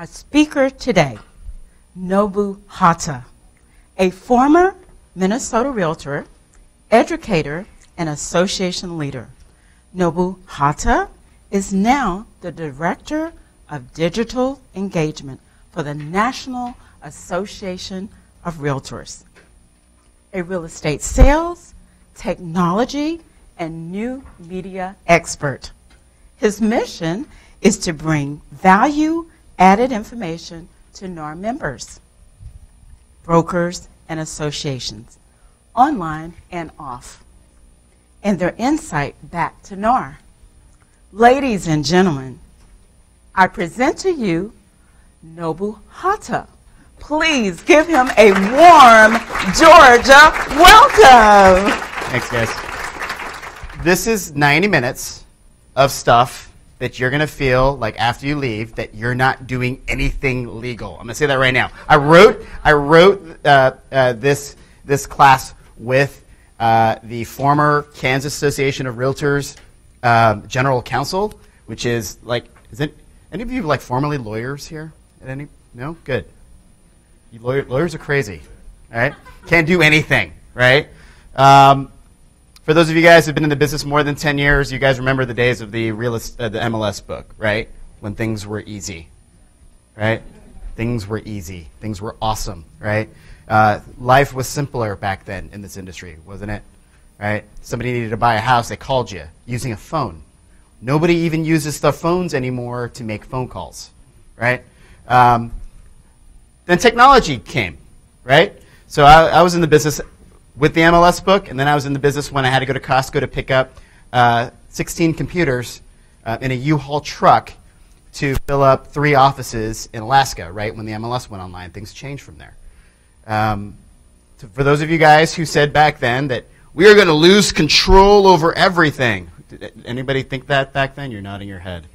Our speaker today, Nobu Hata, a former Minnesota realtor, educator, and association leader. Nobu Hata is now the Director of Digital Engagement for the National Association of REALTORS, a real estate sales, technology, and new media expert. His mission is to bring value-added information to NAR members, brokers, and associations, online and off, and their insight back to NAR. Ladies and gentlemen, I present to you Nobu Hata. Please give him a warm Georgia welcome. Thanks, guys. This is 90 minutes of stuff that you're going to feel like after you leave that you're not doing anything legal. I'm going to say that right now. I wrote this class with the former Kansas Association of Realtors General Counsel, which is like, is it any of you like formerly lawyers here? No? Good. Lawyers are crazy, all right? Can't do anything, right? For those of you guys who've been in the business more than 10 years, you guys remember the days of the MLS book, right? When things were easy, right? Things were easy. Things were awesome, right? Life was simpler back then in this industry, wasn't it? Right? Somebody needed to buy a house, they called you using a phone. Nobody even uses the phones anymore to make phone calls, right? Then technology came, right? So I was in the business with the MLS book, and then I was in the business when I had to go to Costco to pick up 16 computers in a U-Haul truck to fill up 3 offices in Alaska, right? When the MLS went online, things changed from there. So for those of you guys who said back then that we are going to lose control over everything, did anybody think that back then? You're nodding your head.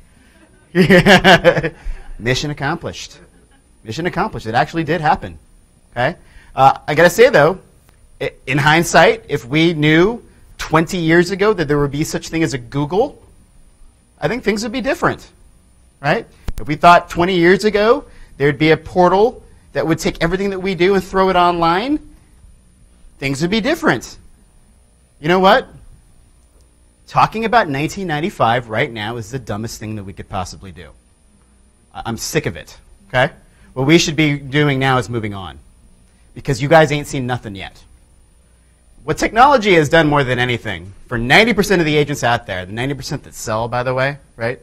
Mission accomplished. Mission accomplished. It actually did happen. Okay. I got to say, though, in hindsight, if we knew 20 years ago that there would be such thing as a Google, I think things would be different, right? If we thought 20 years ago there'd be a portal that would take everything that we do and throw it online, things would be different. You know what? Talking about 1995 right now is the dumbest thing that we could possibly do. I'm sick of it, okay? What we should be doing now is moving on, because you guys ain't seen nothing yet. What technology has done more than anything, for 90% of the agents out there, the 90% that sell, by the way, right?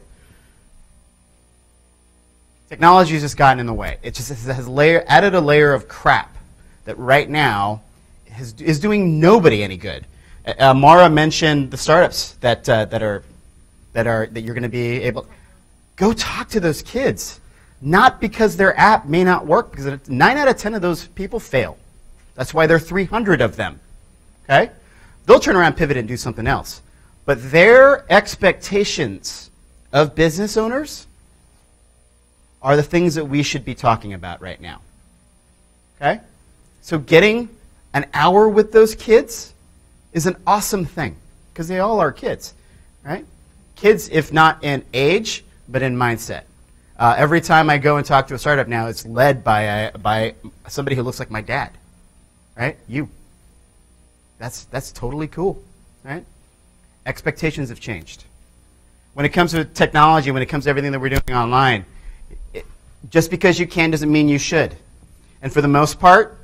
Technology has just gotten in the way. It just has added a layer of crap that right now is doing nobody any good. Mara mentioned the startups that you're going to be able. Go talk to those kids. Not because their app may not work, because 9 out of 10 of those people fail. That's why there are 300 of them. Okay? They'll turn around, pivot, and do something else. But their expectations of business owners are the things that we should be talking about right now. Okay? So getting an hour with those kids is an awesome thing, because they all are kids, right? Kids, if not in age, but in mindset. Every time I go and talk to a startup now, it's led by somebody who looks like my dad, right? You. That's totally cool, right? Expectations have changed. When it comes to technology, when it comes to everything that we're doing online, just because you can doesn't mean you should. And for the most part,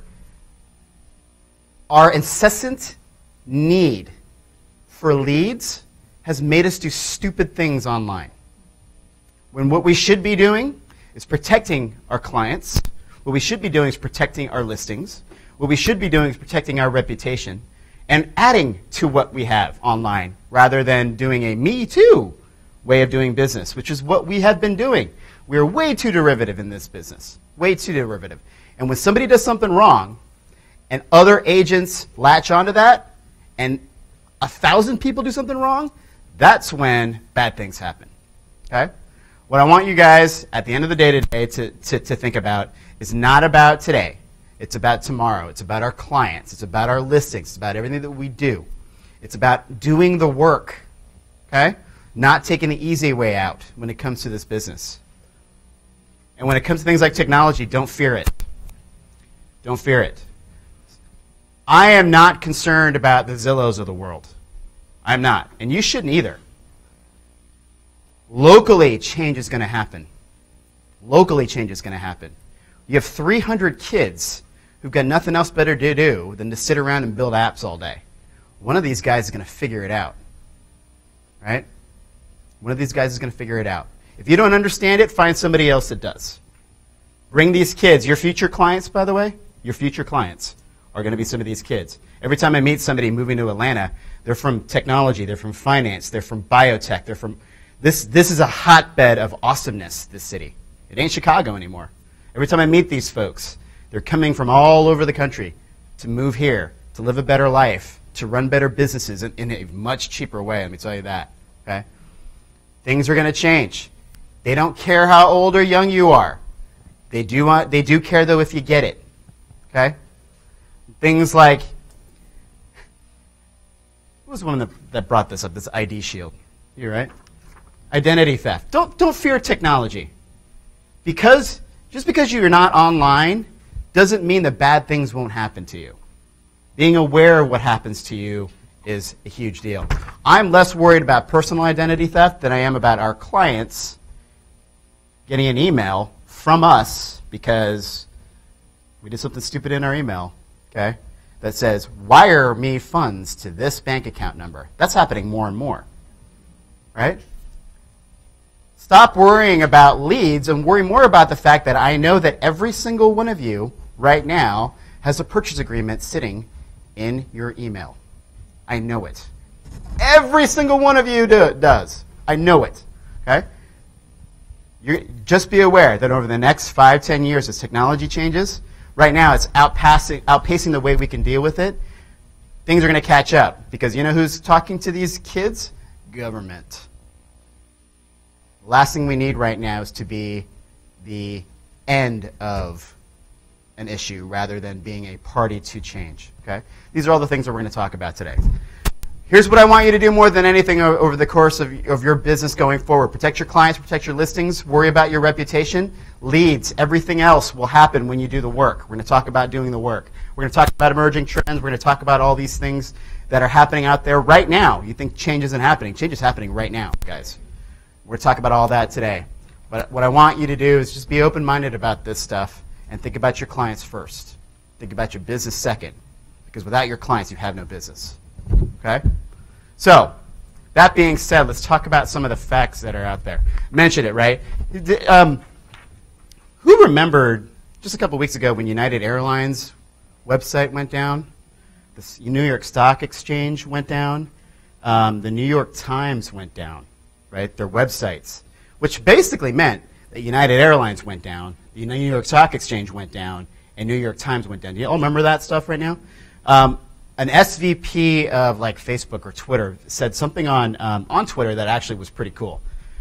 our incessant need for leads has made us do stupid things online. When what we should be doing is protecting our clients, what we should be doing is protecting our listings, what we should be doing is protecting our reputation, and adding to what we have online, rather than doing a me too way of doing business, which is what we have been doing. We are way too derivative in this business, way too derivative. And when somebody does something wrong, and other agents latch onto that, and 1,000 people do something wrong, that's when bad things happen. Okay? What I want you guys at the end of the day today to think about is not about today. It's about tomorrow. It's about our clients. It's about our listings. It's about everything that we do. It's about doing the work, okay? Not taking the easy way out when it comes to this business. And when it comes to things like technology, don't fear it. Don't fear it. I am not concerned about the Zillows of the world. I'm not. And you shouldn't either. Locally, change is going to happen. Locally, change is going to happen. You have 300 kids who've got nothing else better to do than to sit around and build apps all day. One of these guys is going to figure it out. Right? One of these guys is going to figure it out. If you don't understand it, find somebody else that does. Bring these kids. Your future clients, by the way, your future clients are going to be some of these kids. Every time I meet somebody moving to Atlanta, they're from technology, they're from finance, they're from biotech, they're from... This is a hotbed of awesomeness, this city. It ain't Chicago anymore. Every time I meet these folks, they're coming from all over the country to move here, to live a better life, to run better businesses in a much cheaper way, let me tell you that. Okay? Things are going to change. They don't care how old or young you are. They do care, though, if you get it. Okay? Things like... Who was the one that brought this up, this ID shield? You right? Identity theft. Don't fear technology. Just because you're not online doesn't mean that bad things won't happen to you. Being aware of what happens to you is a huge deal. I'm less worried about personal identity theft than I am about our clients getting an email from us because we did something stupid in our email, okay, that says, wire me funds to this bank account number. That's happening more and more, right? Stop worrying about leads and worry more about the fact that I know that every single one of you right now has a purchase agreement sitting in your email. I know it. Every single one of you does. I know it. Okay? Just be aware that over the next 5, 10 years as technology changes, right now it's outpacing the way we can deal with it. Things are going to catch up. Because you know who's talking to these kids? Government. The last thing we need right now is to be the end of an issue rather than being a party to change. Okay? These are all the things that we're going to talk about today. Here's what I want you to do more than anything over the course of your business going forward. Protect your clients, protect your listings, worry about your reputation. Leads, everything else will happen when you do the work. We're going to talk about doing the work. We're going to talk about emerging trends. We're going to talk about all these things that are happening out there right now. You think change isn't happening. Change is happening right now, guys. We're going to talk about all that today. But what I want you to do is just be open-minded about this stuff and think about your clients first. Think about your business second. Because without your clients, you have no business. Okay? So, that being said, let's talk about some of the facts that are out there. Mentioned it, right? Who remembered just a couple weeks ago when United Airlines website went down? The New York Stock Exchange went down. The New York Times went down, right? Their websites, which basically meant that United Airlines went down, the New York Stock Exchange went down, and New York Times went down. Do you all remember that stuff right now? An SVP of like Facebook or Twitter said something on Twitter that actually was pretty cool.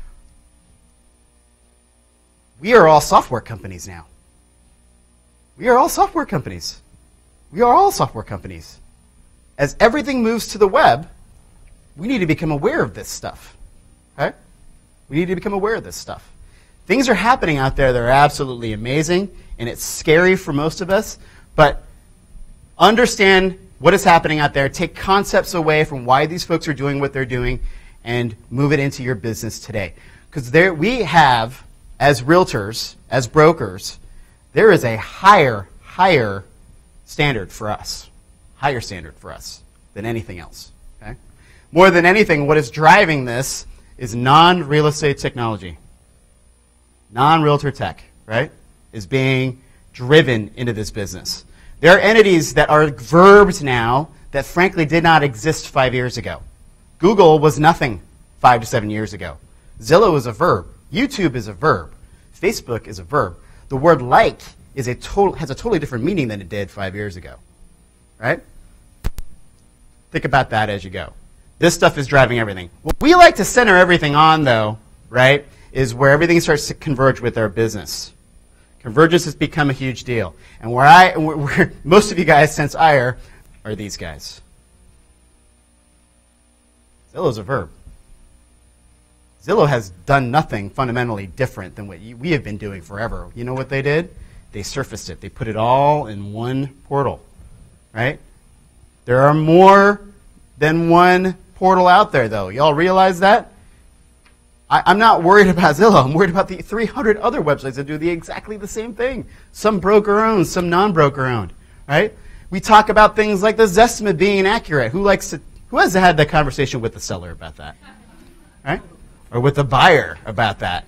We are all software companies now. We are all software companies. We are all software companies. As everything moves to the web, we need to become aware of this stuff. Okay? We need to become aware of this stuff. Things are happening out there that are absolutely amazing, and it's scary for most of us, but understand what is happening out there. Take concepts away from why these folks are doing what they're doing and move it into your business today. Because we have, as realtors, as brokers, there is a higher standard for us. Higher standard for us than anything else. Okay? More than anything, what is driving this is non-real estate technology. Non-realtor tech, right, is being driven into this business. There are entities that are verbs now that frankly did not exist 5 years ago. Google was nothing 5 to 7 years ago. Zillow is a verb. YouTube is a verb. Facebook is a verb. The word like has a totally different meaning than it did 5 years ago. Right? Think about that as you go. This stuff is driving everything. What we like to center everything on, though, right, is where everything starts to converge with our business. Convergence has become a huge deal. And where most of you guys sense ire are these guys. Zillow's a verb. Zillow has done nothing fundamentally different than what we have been doing forever. You know what they did? They surfaced it. They put it all in one portal, right? There are more than one portal out there, though. Y'all realize that? I'm not worried about Zillow. I'm worried about the 300 other websites that do exactly the same thing. Some broker-owned, some non-broker-owned, right? We talk about things like the Zestimate being inaccurate. Who has had that conversation with the seller about that, right? Or with the buyer about that?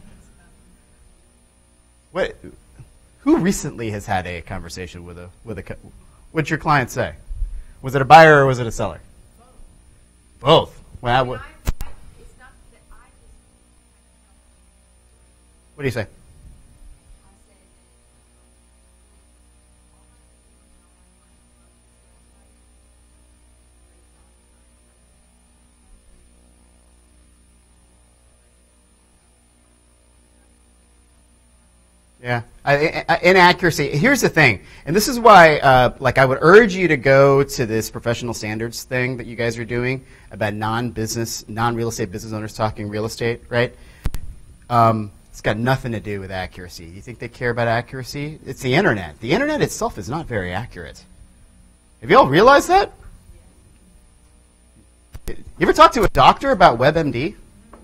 Who recently has had a conversation with a? What'd your client say? Was it a buyer or was it a seller? Both. Well, what do you say? Yeah, inaccuracy. Here's the thing, and this is why, I would urge you to go to this professional standards thing that you guys are doing about non-real estate business owners talking real estate, right? It's got nothing to do with accuracy. You think they care about accuracy? It's the internet. The internet itself is not very accurate. Have you all realized that? You ever talk to a doctor about WebMD?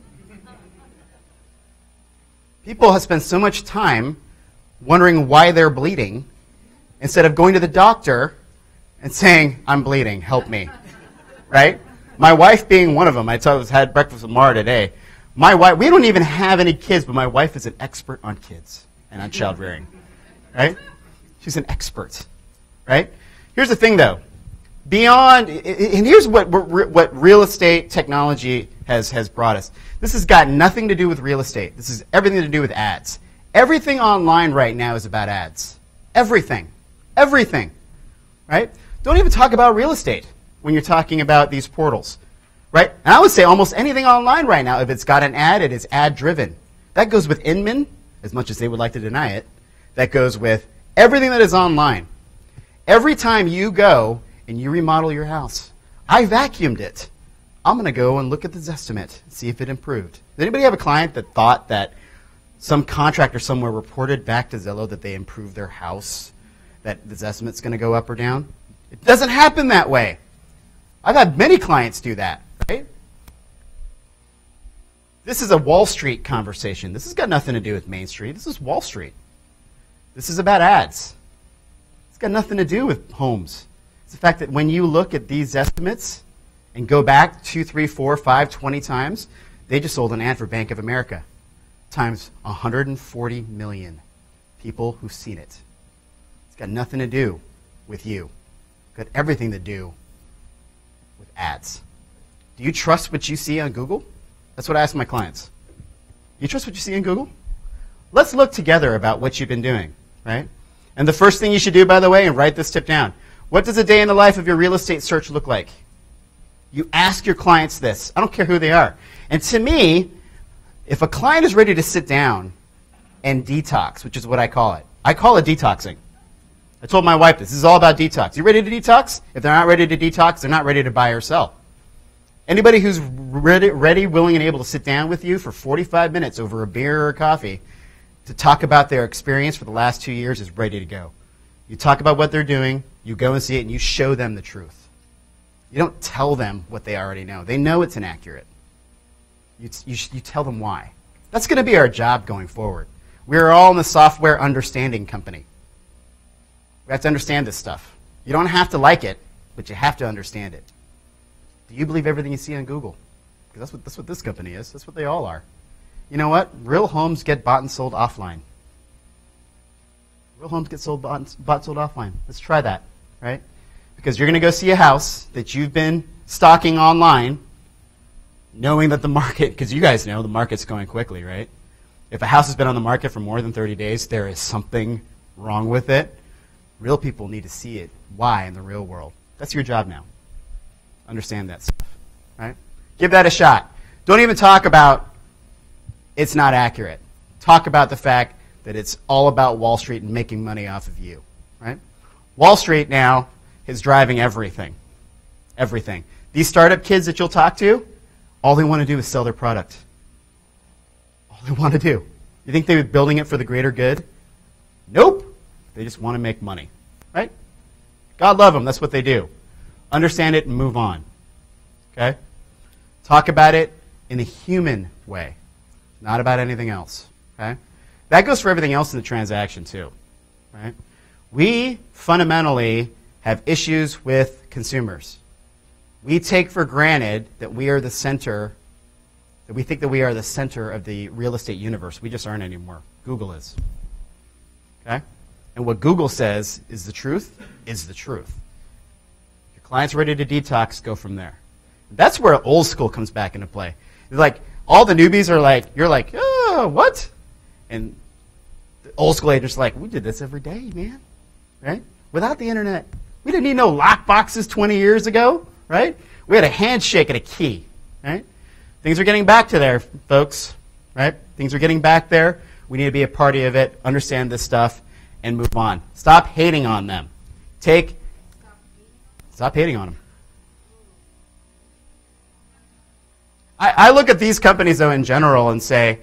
People have spent so much time wondering why they're bleeding instead of going to the doctor and saying, I'm bleeding, help me, right? My wife being one of them. I had breakfast with Mara today. My wife, we don't even have any kids, but my wife is an expert on kids and on child rearing, right? She's an expert, right? Here's the thing, though. Beyond, and here's what real estate technology has brought us. This has got nothing to do with real estate. This has everything to do with ads. Everything online right now is about ads. Everything. Everything. Right? Don't even talk about real estate when you're talking about these portals. Right? And I would say almost anything online right now, if it's got an ad, it is ad-driven. That goes with Inman, as much as they would like to deny it. That goes with everything that is online. Every time you go and you remodel your house, I vacuumed it. I'm going to go and look at the Zestimate, see if it improved. Does anybody have a client that thought that some contractor somewhere reported back to Zillow that they improved their house, that the Zestimate's going to go up or down? It doesn't happen that way. I've had many clients do that, right? This is a Wall Street conversation. This has got nothing to do with Main Street. This is Wall Street. This is about ads. It's got nothing to do with homes. It's the fact that when you look at these estimates and go back 2, 3, 4, 5, 20 times, they just sold an ad for Bank of America times 140 million people who've seen it. It's got nothing to do with you. It's got everything to do with ads. Do you trust what you see on Google? That's what I ask my clients. Do you trust what you see on Google? Let's look together about what you've been doing, right? And the first thing you should do, by the way, and write this tip down, what does a day in the life of your real estate search look like? You ask your clients this. I don't care who they are. And to me, if a client is ready to sit down and detox, which is what I call it detoxing. I told my wife this is all about detox. You ready to detox? If they're not ready to detox, they're not ready to buy or sell. Anybody who's ready, willing, and able to sit down with you for 45 minutes over a beer or a coffee to talk about their experience for the last 2 years is ready to go. You talk about what they're doing, you go and see it, and you show them the truth. You don't tell them what they already know. They know it's inaccurate. You tell them why. That's going to be our job going forward. We're all in the software understanding company. We have to understand this stuff. You don't have to like it, but you have to understand it. Do you believe everything you see on Google? Because that's what this company is. That's what they all are. You know what? Real homes get bought and sold offline. Real homes get bought and sold offline. Let's try that, right? Because you're going to go see a house that you've been stalking online, knowing that the market, because you guys know the market's going quickly, right? If a house has been on the market for more than 30 days, there is something wrong with it. Real people need to see it. Why in the real world? That's your job now. Understand that stuff, right? Give that a shot. Don't even talk about it's not accurate. Talk about the fact that it's all about Wall Street and making money off of you, right? Wall Street now is driving everything. Everything. These startup kids that you'll talk to, all they want to do is sell their product. all they want to do. You think they're building it for the greater good? Nope. They just want to make money, right? God love them. That's what they do. Understand it and move on. Okay? Talk about it in a human way, not about anything else. Okay? That goes for everything else in the transaction too. Right? We fundamentally have issues with consumers. We take for granted that we are the center, that we think that we are the center of the real estate universe. We just aren't anymore. Google is. Okay? And what Google says is the truth is the truth. If your client's ready to detox, go from there. That's where old school comes back into play. It's like all the newbies are like, you're like, oh, what? And the old school agents are like, we did this every day, man. Right? Without the internet, we didn't need no lock boxes 20 years ago, right? We had a handshake and a key, right? Things are getting back to there, folks, right? Things are getting back there. We need to be a party of it, understand this stuff, and move on. Stop hating on them. Stop hating on them. I look at these companies, though, in general and say,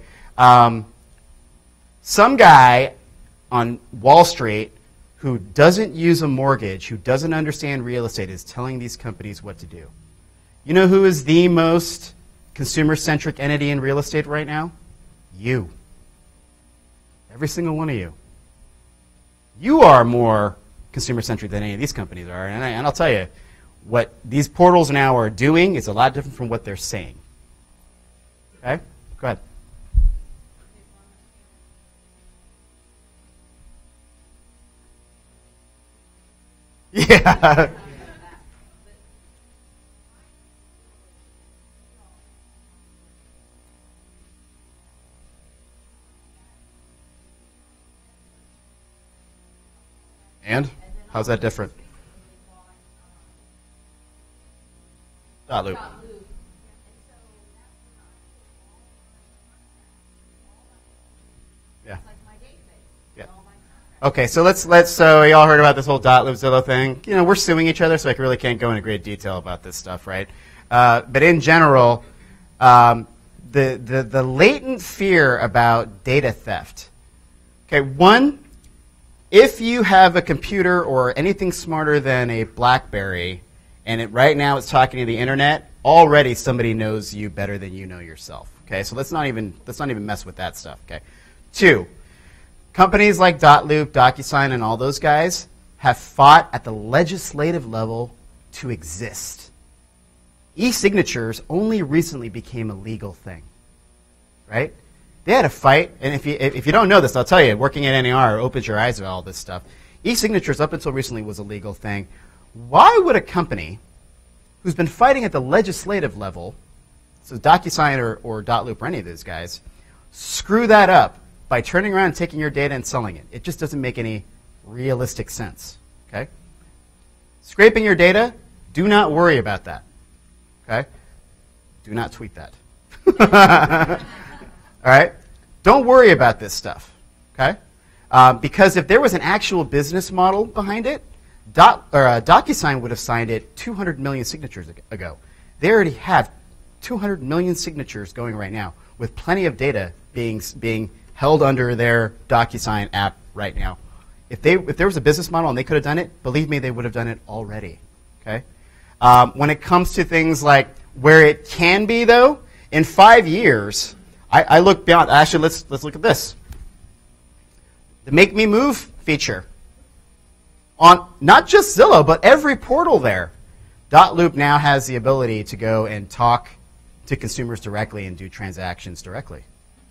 some guy on Wall Street who doesn't use a mortgage, who doesn't understand real estate, is telling these companies what to do. You know who is the most consumer-centric entity in real estate right now? You. Every single one of you. You are more consumer-centric than any of these companies are. And I'll tell you, what these portals now are doing is a lot different from what they're saying. Okay? Go ahead. Yeah. And? How's that different? Dot loop. Yeah. Yeah. Okay, so so y'all heard about this whole dot loop Zillow thing. You know, we're suing each other, so I really can't go into great detail about this stuff, right? But in general, the latent fear about data theft. Okay, one, if you have a computer or anything smarter than a BlackBerry, and right now it's talking to the internet, already somebody knows you better than you know yourself. Okay, so let's not even mess with that stuff. Okay, two, companies like dotloop, DocuSign, and all those guys have fought at the legislative level to exist. E-signatures only recently became a legal thing, right? They had a fight, and if you don't know this, I'll tell you, working at NAR opens your eyes to all this stuff. E-signatures up until recently was a legal thing. Why would a company who's been fighting at the legislative level, so DocuSign or dotloop or any of those guys, screw that up by turning around and taking your data and selling it? It just doesn't make any realistic sense. Okay? Scraping your data, do not worry about that. Okay? Do not tweet that. All right? Don't worry about this stuff. Okay? Because if there was an actual business model behind it, DocuSign would have signed it 200 million signatures ago. They already have 200 million signatures going right now, with plenty of data being held under their DocuSign app right now. If there was a business model and they could have done it, believe me, they would have done it already. Okay? When it comes to things like where it can be, though, in 5 years, I look beyond. Actually, let's look at this. The Make Me Move feature. On not just Zillow, but every portal there. dotloop now has the ability to go and talk to consumers directly and do transactions directly.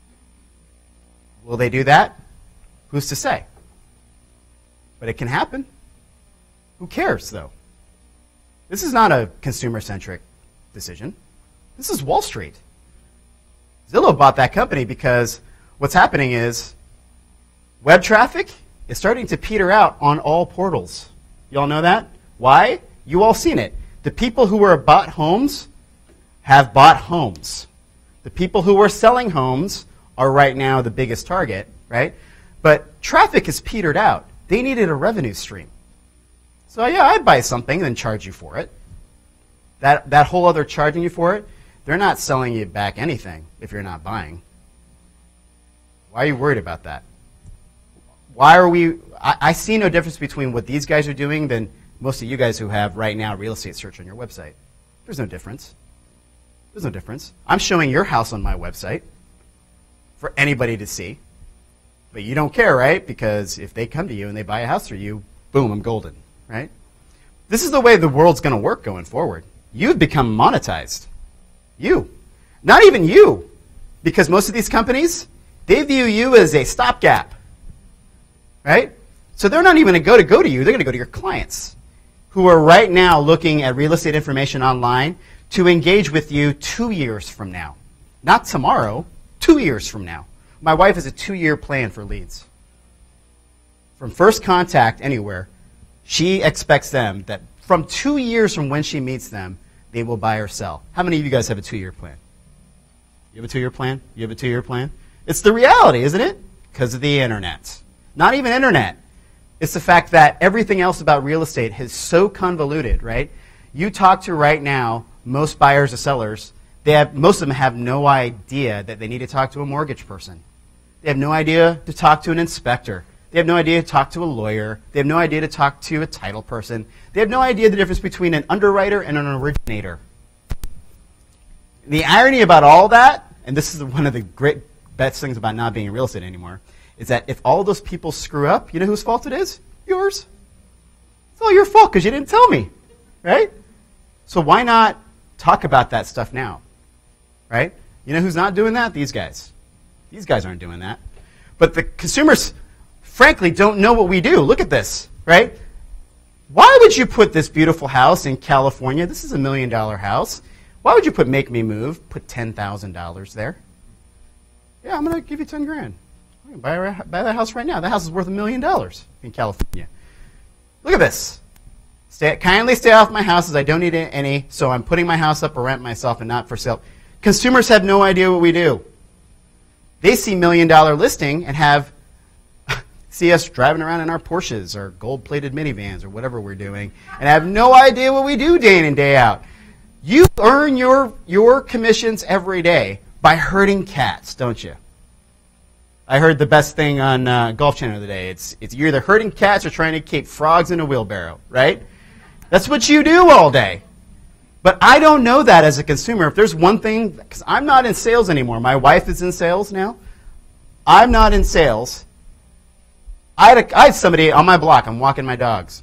Will they do that? Who's to say? But it can happen. Who cares, though? This is not a consumer-centric decision. This is Wall Street. Zillow bought that company because what's happening is web traffic is starting to peter out on all portals. You all know that? Why? You all seen it. The people who were bought homes have bought homes. The people who were selling homes are right now the biggest target, right? But traffic has petered out. They needed a revenue stream. So yeah, I'd buy something and then charge you for it. That whole other charging you for it, they're not selling you back anything if you're not buying. Why are you worried about that? Why are we, I see no difference between what these guys are doing than most of you guys who have right now real estate search on your website. There's no difference. There's no difference. I'm showing your house on my website for anybody to see. But you don't care, right? Because if they come to you and they buy a house for you, boom, I'm golden, right? This is the way the world's going to work going forward. You've become monetized. You. Not even you. Because most of these companies, they view you as a stopgap, right? So they're not even going to go to you. They're going to go to your clients who are right now looking at real estate information online to engage with you 2 years from now. Not tomorrow, 2 years from now. My wife has a 2-year plan for leads. From first contact anywhere, she expects them that from 2 years from when she meets them, they will buy or sell. How many of you guys have a 2-year plan? You have a 2-year plan? You have a 2-year plan? It's the reality, isn't it? Because of the internet. Not even internet. It's the fact that everything else about real estate is so convoluted, right? You talk to right now most buyers or sellers, most of them have no idea that they need to talk to a mortgage person. They have no idea to talk to an inspector. They have no idea to talk to a lawyer. They have no idea to talk to a title person. They have no idea the difference between an underwriter and an originator. The irony about all that, and this is one of the great best things about not being in real estate anymore, is that if all those people screw up, you know whose fault it is? Yours. It's all your fault because you didn't tell me, right? So why not talk about that stuff now, right? You know who's not doing that? These guys. These guys aren't doing that. But the consumers, frankly, don't know what we do. Look at this, right? Why would you put this beautiful house in California? This is $1 million house. Why would you put make me move, put $10,000 there? Yeah, I'm going to give you 10 grand. I can buy that house right now. That house is worth $1 million in California. Look at this. Kindly stay off my house as I don't need any, so I'm putting my house up for rent myself and not for sale. Consumers have no idea what we do. They see $1 million listing and see us driving around in our Porsches or gold-plated minivans or whatever we're doing and have no idea what we do day in and day out. You earn your commissions every day by herding cats, don't you? I heard the best thing on Golf Channel the other day. It's you're either herding cats or trying to keep frogs in a wheelbarrow, right? That's what you do all day. But I don't know that as a consumer. If there's one thing, because I'm not in sales anymore. My wife is in sales now. I'm not in sales. I had somebody on my block. I'm walking my dogs.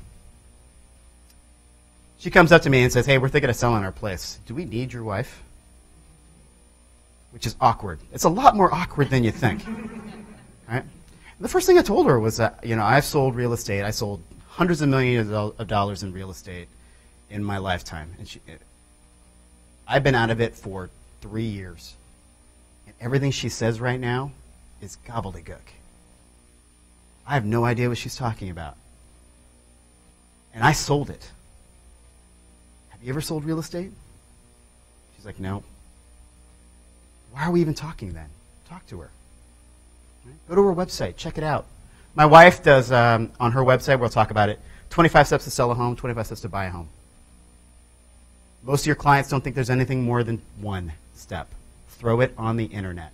She comes up to me and says, hey, we're thinking of selling our place. Do we need your wife? Which is awkward. It's a lot more awkward than you think. Right? The first thing I told her was that, I've sold real estate. I sold hundreds of millions of dollars in real estate in my lifetime. And I've been out of it for 3 years. And everything she says right now is gobbledygook. I have no idea what she's talking about. And I sold it. Have you ever sold real estate? She's like, no. Why are we even talking then? Talk to her. Right? Go to her website. Check it out. My wife does, on her website, we'll talk about it, 25 steps to sell a home, 25 steps to buy a home. Most of your clients don't think there's anything more than one step. Throw it on the internet.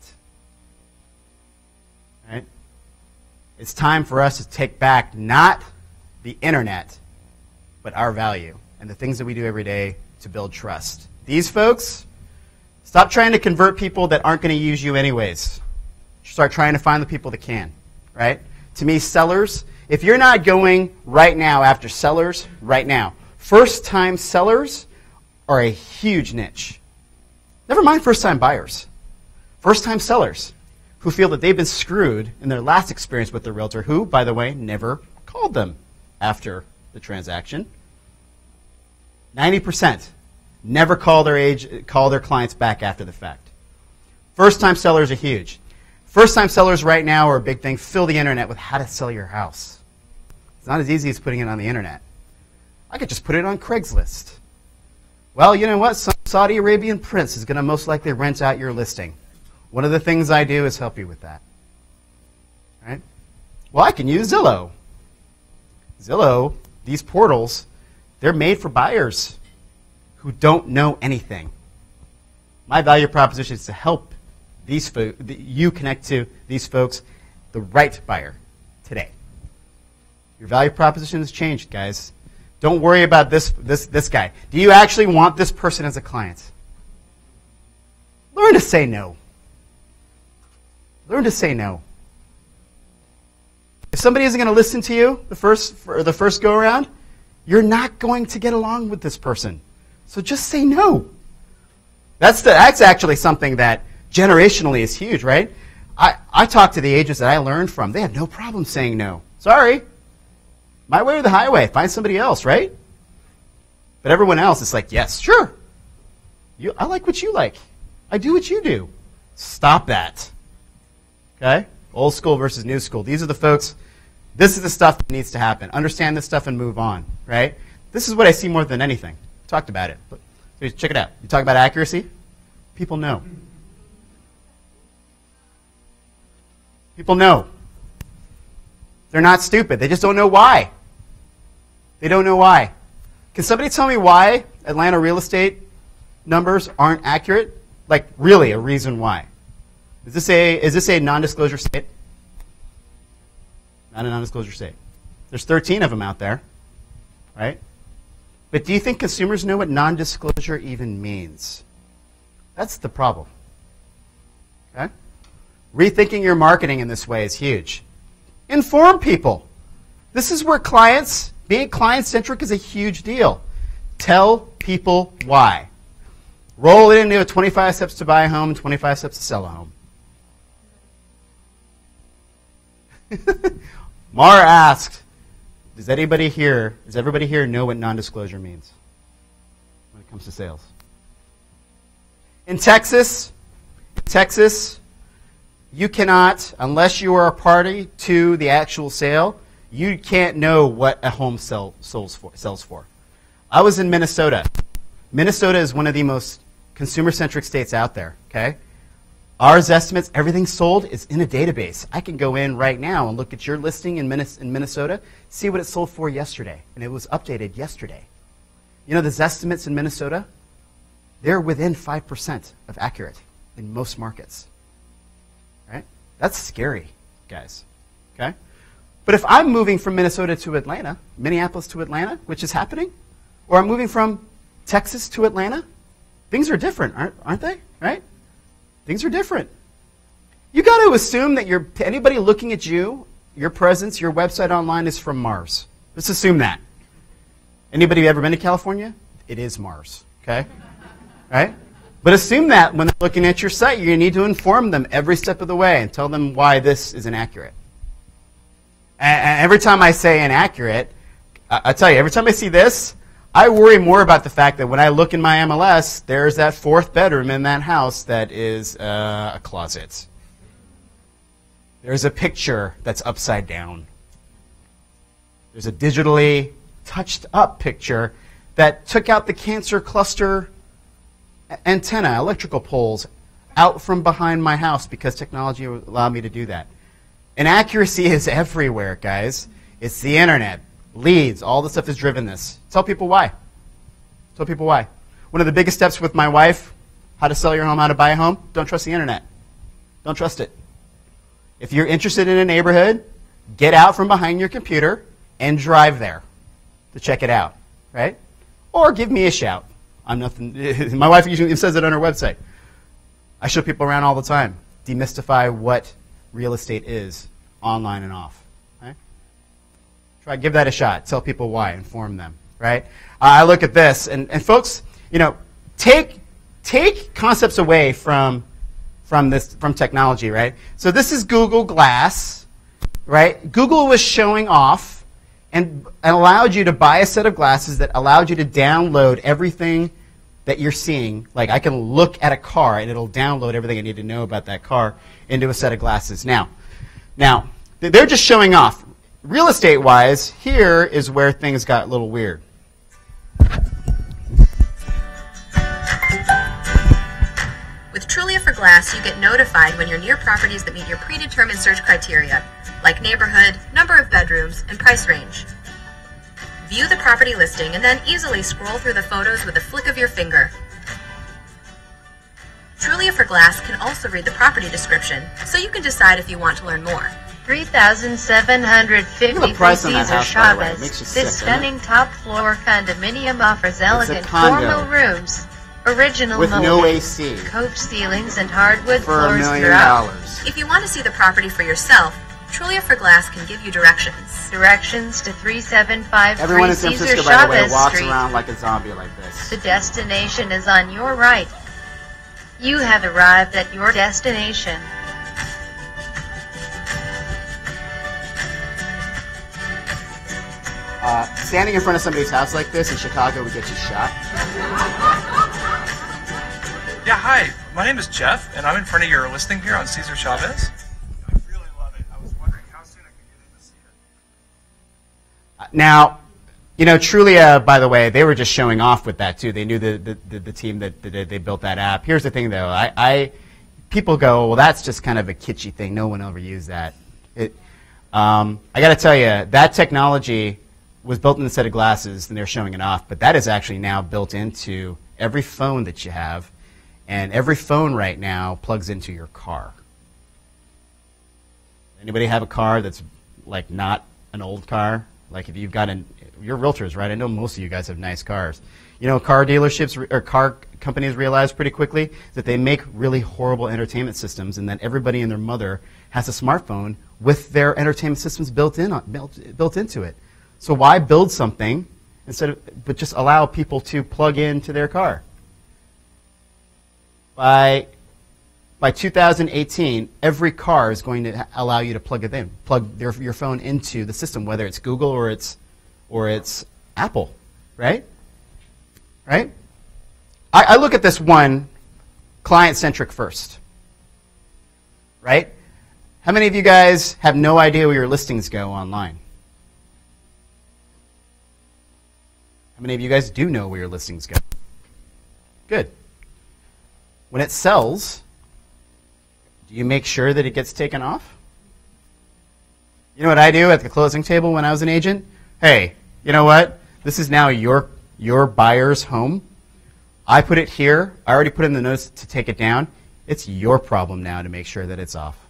Right? It's time for us to take back not the internet, but our value and the things that we do every day to build trust. These folks, stop trying to convert people that aren't going to use you anyways. Start trying to find the people that can. Right? To me, sellers, if you're not going right now after sellers, right now, first-time sellers are a huge niche. Never mind first-time buyers. First-time sellers who feel that they've been screwed in their last experience with the realtor who, by the way, never called them after the transaction. 90% never call their clients back after the fact. First-time sellers are huge. First-time sellers right now are a big thing. Fill the internet with how to sell your house. It's not as easy as putting it on the internet. I could just put it on Craigslist. Well, you know what? Some Saudi Arabian prince is going to most likely rent out your listing. One of the things I do is help you with that. Right? Well, I can use Zillow. Zillow, these portals, they're made for buyers who don't know anything. My value proposition is to help you connect to these folks, the right buyer, today. Your value proposition has changed, guys. Don't worry about this guy. Do you actually want this person as a client? Learn to say no. Learn to say no. If somebody isn't going to listen to you the first go around, you're not going to get along with this person. So just say no. That's actually something that generationally is huge, right? I talk to the agents that I learned from. They have no problem saying no. Sorry. My way or the highway. Find somebody else, right? But everyone else is like, yes, sure. I like what you like. I do what you do. Stop that. Okay? Old school versus new school. These are the folks, this is the stuff that needs to happen. Understand this stuff and move on, right? This is what I see more than anything. Talked about it. But check it out. You talk about accuracy? People know. People know. They're not stupid. They just don't know why. They don't know why. Can somebody tell me why Atlanta real estate numbers aren't accurate? Like, really, a reason why. Is this a non-disclosure state? Not a non-disclosure state. There's 13 of them out there, right? But do you think consumers know what non-disclosure even means? That's the problem. Okay? Rethinking your marketing in this way is huge. Inform people. This is where being client-centric is a huge deal. Tell people why. Roll it into 25 steps to buy a home and 25 steps to sell a home. Mara asked, does everybody here know what non-disclosure means when it comes to sales? In Texas, you cannot, unless you are a party to the actual sale, you can't know what a home sells for. I was in Minnesota. Minnesota is one of the most consumer-centric states out there, okay? Ours estimates, everything sold is in a database. I can go in right now and look at your listing in Minnesota, see what it sold for yesterday, and it was updated yesterday. You know, the estimates in Minnesota, they're within 5% of accurate in most markets, right? That's scary, guys, okay? But if I'm moving from Minnesota to Atlanta, Minneapolis to Atlanta, which is happening, or I'm moving from Texas to Atlanta, things are different, aren't they, right? Things are different. You got to assume that anybody looking at you, your presence, your website online is from Mars. Let's assume that. Anybody ever been to California? It is Mars, okay? Right? But assume that when they're looking at your site, you need to inform them every step of the way and tell them why this is inaccurate. And every time I say inaccurate, I tell you, every time I see this, I worry more about the fact that when I look in my MLS, there's that fourth bedroom in that house that is a closet. There's a picture that's upside down. There's a digitally touched up picture that took out the cancer cluster antenna, electrical poles, out from behind my house because technology allowed me to do that. Inaccuracy is everywhere, guys. It's the internet. Leads, all the stuff that's driven this. Tell people why. Tell people why. One of the biggest steps with my wife, how to sell your home, how to buy a home, don't trust the internet. Don't trust it. If you're interested in a neighborhood, get out from behind your computer and drive there to check it out, right? Or give me a shout. I'm nothing. My wife usually says it on her website. I show people around all the time. Demystify what real estate is, online and off. Try give that a shot. Tell people why. Inform them. Right? I look at this, and folks, you know, take concepts away from technology. Right? So this is Google Glass. Right? Google was showing off and allowed you to buy a set of glasses that allowed you to download everything that you're seeing. Like I can look at a car and it'll download everything I need to know about that car into a set of glasses. Now, they're just showing off. Real estate-wise, here is where things got a little weird. With Trulia for Glass, you get notified when you're near properties that meet your predetermined search criteria, like neighborhood, number of bedrooms, and price range. View the property listing and then easily scroll through the photos with a flick of your finger. Trulia for Glass can also read the property description, so you can decide if you want to learn more. 3,750 Look at the price on that Caesar house, by the way. It Chavez. makes you This sick, doesn't stunning top-floor condominium offers elegant condo. formal rooms, original With no molding, AC. cove ceilings, and hardwood For $1 floors million. throughout. If you want to see the property for yourself, Trulia for Glass can give you directions. Directions to 3753 Everyone in San Caesar Francisco, by the way, Chavez walks Street. around like a zombie like this. The destination is on your right. You have arrived at your destination. Standing in front of somebody's house like this in Chicago would get you shot. Yeah, hi. My name is Jeff, and I'm in front of your listing here on Caesar Chavez. I really love it. I was wondering how soon I could get in to see it. Now, you know, Trulia, by the way, they were just showing off with that too. They knew the team that they built that app. Here's the thing, though. People go, well, that's just kind of a kitschy thing. No one will ever use that. I got to tell you, that technology was built in a set of glasses, and they're showing it off. But that is actually now built into every phone that you have, and every phone right now plugs into your car. Anybody have a car that's like not an old car? Like if you've got you're realtors, right? I know most of you guys have nice cars. You know, car dealerships or car companies realize pretty quickly that they make really horrible entertainment systems, and that everybody and their mother has a smartphone with their entertainment systems built into it. So why build something but just allow people to plug into their car? By 2018, every car is going to allow you to plug it in, your phone into the system, whether it's Google or it's Apple, right? Right? I look at this one client-centric first, right? How many of you guys have no idea where your listings go online? How many of you guys do know where your listings go? Good. When it sells, do you make sure that it gets taken off? You know what I do at the closing table when I was an agent? Hey, you know what? This is now your buyer's home. I put it here. I already put in the notice to take it down. It's your problem now to make sure that it's off.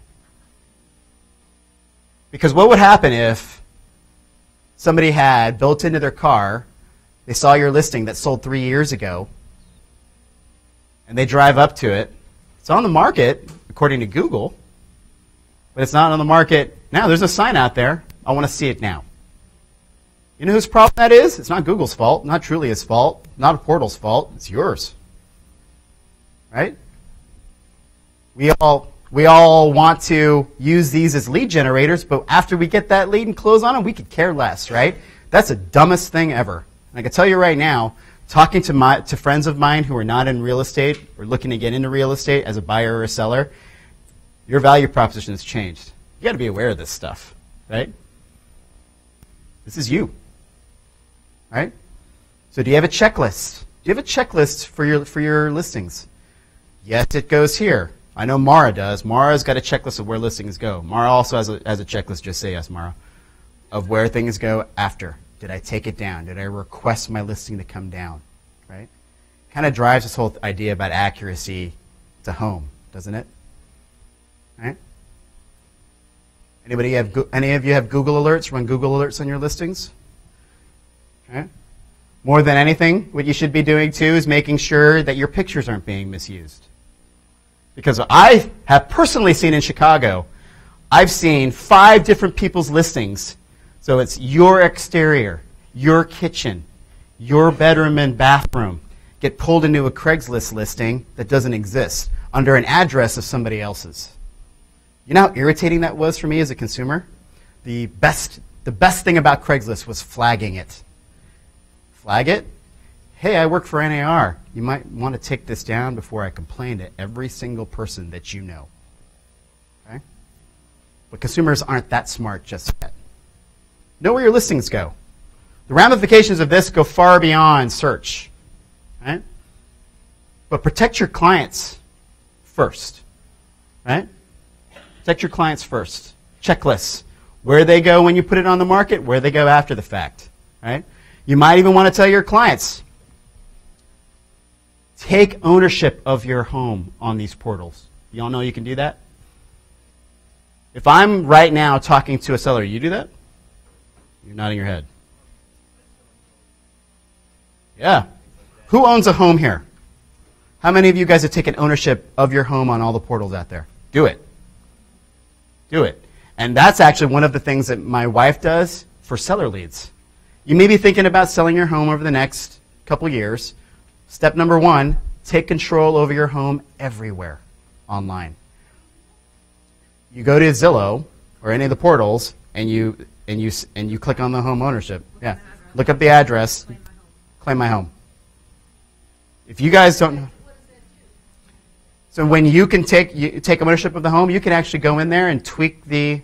Because what would happen if somebody had built into their car, they saw your listing that sold 3 years ago, and they drive up to it. It's on the market, according to Google, but it's not on the market now. There's a sign out there. I want to see it now. You know whose problem that is? It's not Google's fault, not Trulia's fault, not a portal's fault. It's yours. Right? We all want to use these as lead generators, but after we get that lead and close on them, we could care less, right? That's the dumbest thing ever. And I can tell you right now, talking to friends of mine who are not in real estate or looking to get into real estate as a buyer or a seller, your value proposition has changed. You got to be aware of this stuff, right? This is you, right? So do you have a checklist? Do you have a checklist for your listings? Yes, it goes here. I know Mara does. Mara's got a checklist of where listings go. Mara also has a checklist, just say yes, Mara, of where things go after. Did I take it down? Did I request my listing to come down? Right? Kind of drives this whole idea about accuracy to home, doesn't it? Right? Any of you have Google alerts? Run Google alerts on your listings? Right? More than anything, what you should be doing too is making sure that your pictures aren't being misused. Because I have personally seen in Chicago, I've seen 5 different people's listings. So it's your exterior, your kitchen, your bedroom and bathroom get pulled into a Craigslist listing that doesn't exist under an address of somebody else's. You know how irritating that was for me as a consumer? The best thing about Craigslist was flagging it. Flag it? Hey, I work for NAR. You might want to take this down before I complain to every single person that you know. Okay? But consumers aren't that smart just yet. Know where your listings go. The ramifications of this go far beyond search. Right? But protect your clients first. Right? Protect your clients first. Checklists. Where they go when you put it on the market, where they go after the fact. Right? You might even want to tell your clients, Take ownership of your home on these portals. You all know you can do that? If I'm right now talking to a seller, you do that? You're nodding your head. Yeah. Who owns a home here? How many of you guys have taken ownership of your home on all the portals out there? Do it. Do it. And that's actually one of the things that my wife does for seller leads. You may be thinking about selling your home over the next couple years. Step number 1, take control over your home everywhere online. You go to Zillow or any of the portals and you click on the home ownership. Yeah. Look up the address. Claim my home. If you guys don't know. So when you can take ownership of the home, you can actually go in there and tweak the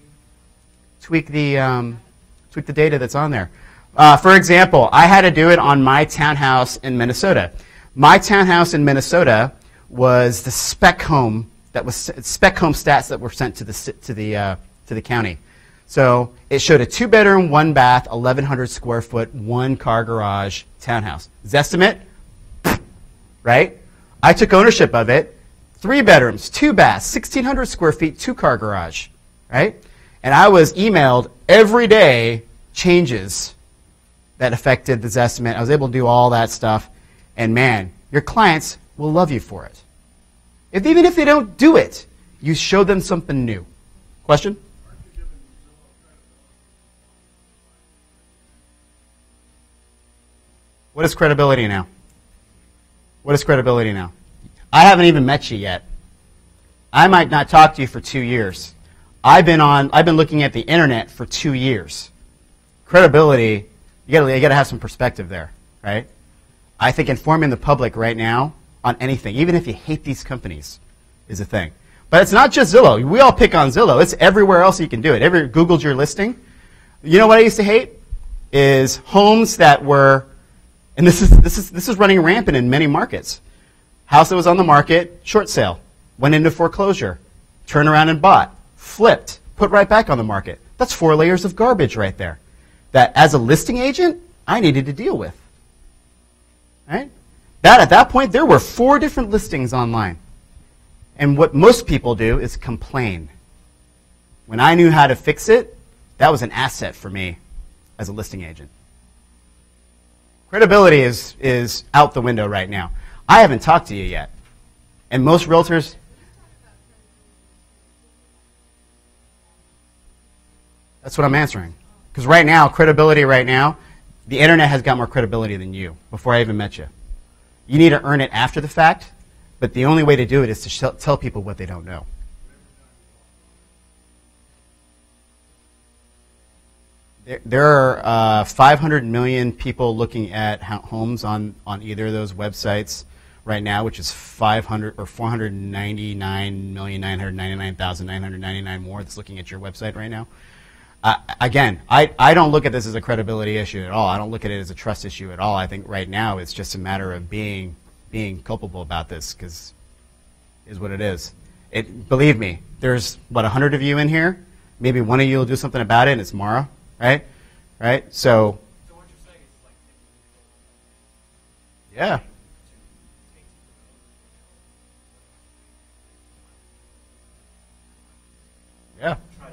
data that's on there. For example, I had to do it on my townhouse in Minnesota. My townhouse in Minnesota was the spec home stats that were sent to the county. So it showed a 2-bedroom, 1-bath, 1,100 square foot, 1-car garage townhouse. Zestimate, right? I took ownership of it. 3 bedrooms, 2 baths, 1,600 square feet, 2-car garage, right? And I was emailed every day changes that affected the Zestimate. I was able to do all that stuff. And man, your clients will love you for it. Even if they don't do it, you show them something new. Question? What is credibility now? What is credibility now? I haven't even met you yet. I might not talk to you for 2 years. I've been looking at the internet for 2 years. Credibility, you gotta have some perspective there, right? I think informing the public right now on anything, even if you hate these companies, is a thing. But it's not just Zillow. We all pick on Zillow. It's everywhere else you can do it. Googled your listing. You know what I used to hate? Is homes that were, and this is running rampant in many markets. House that was on the market, short sale, went into foreclosure, turned around and bought, flipped, put right back on the market. That's 4 layers of garbage right there that as a listing agent, I needed to deal with. Right? At that point, there were 4 different listings online. And what most people do is complain. When I knew how to fix it, that was an asset for me as a listing agent. Credibility is out the window right now. I haven't talked to you yet. And most realtors... That's what I'm answering. Because right now, credibility right now, the internet has got more credibility than you before I even met you. You need to earn it after the fact, but the only way to do it is to tell people what they don't know. There are 500 million people looking at homes on either of those websites right now, which is 499,999,999 more that's looking at your website right now. Again, I don't look at this as a credibility issue at all. I don't look at it as a trust issue at all. I think right now it's just a matter of being culpable about this, because it is what it is. Believe me, there's, 100 of you in here? Maybe one of you will do something about it, and it's Mara, right? Right? So what you're saying is like... Yeah. Yeah.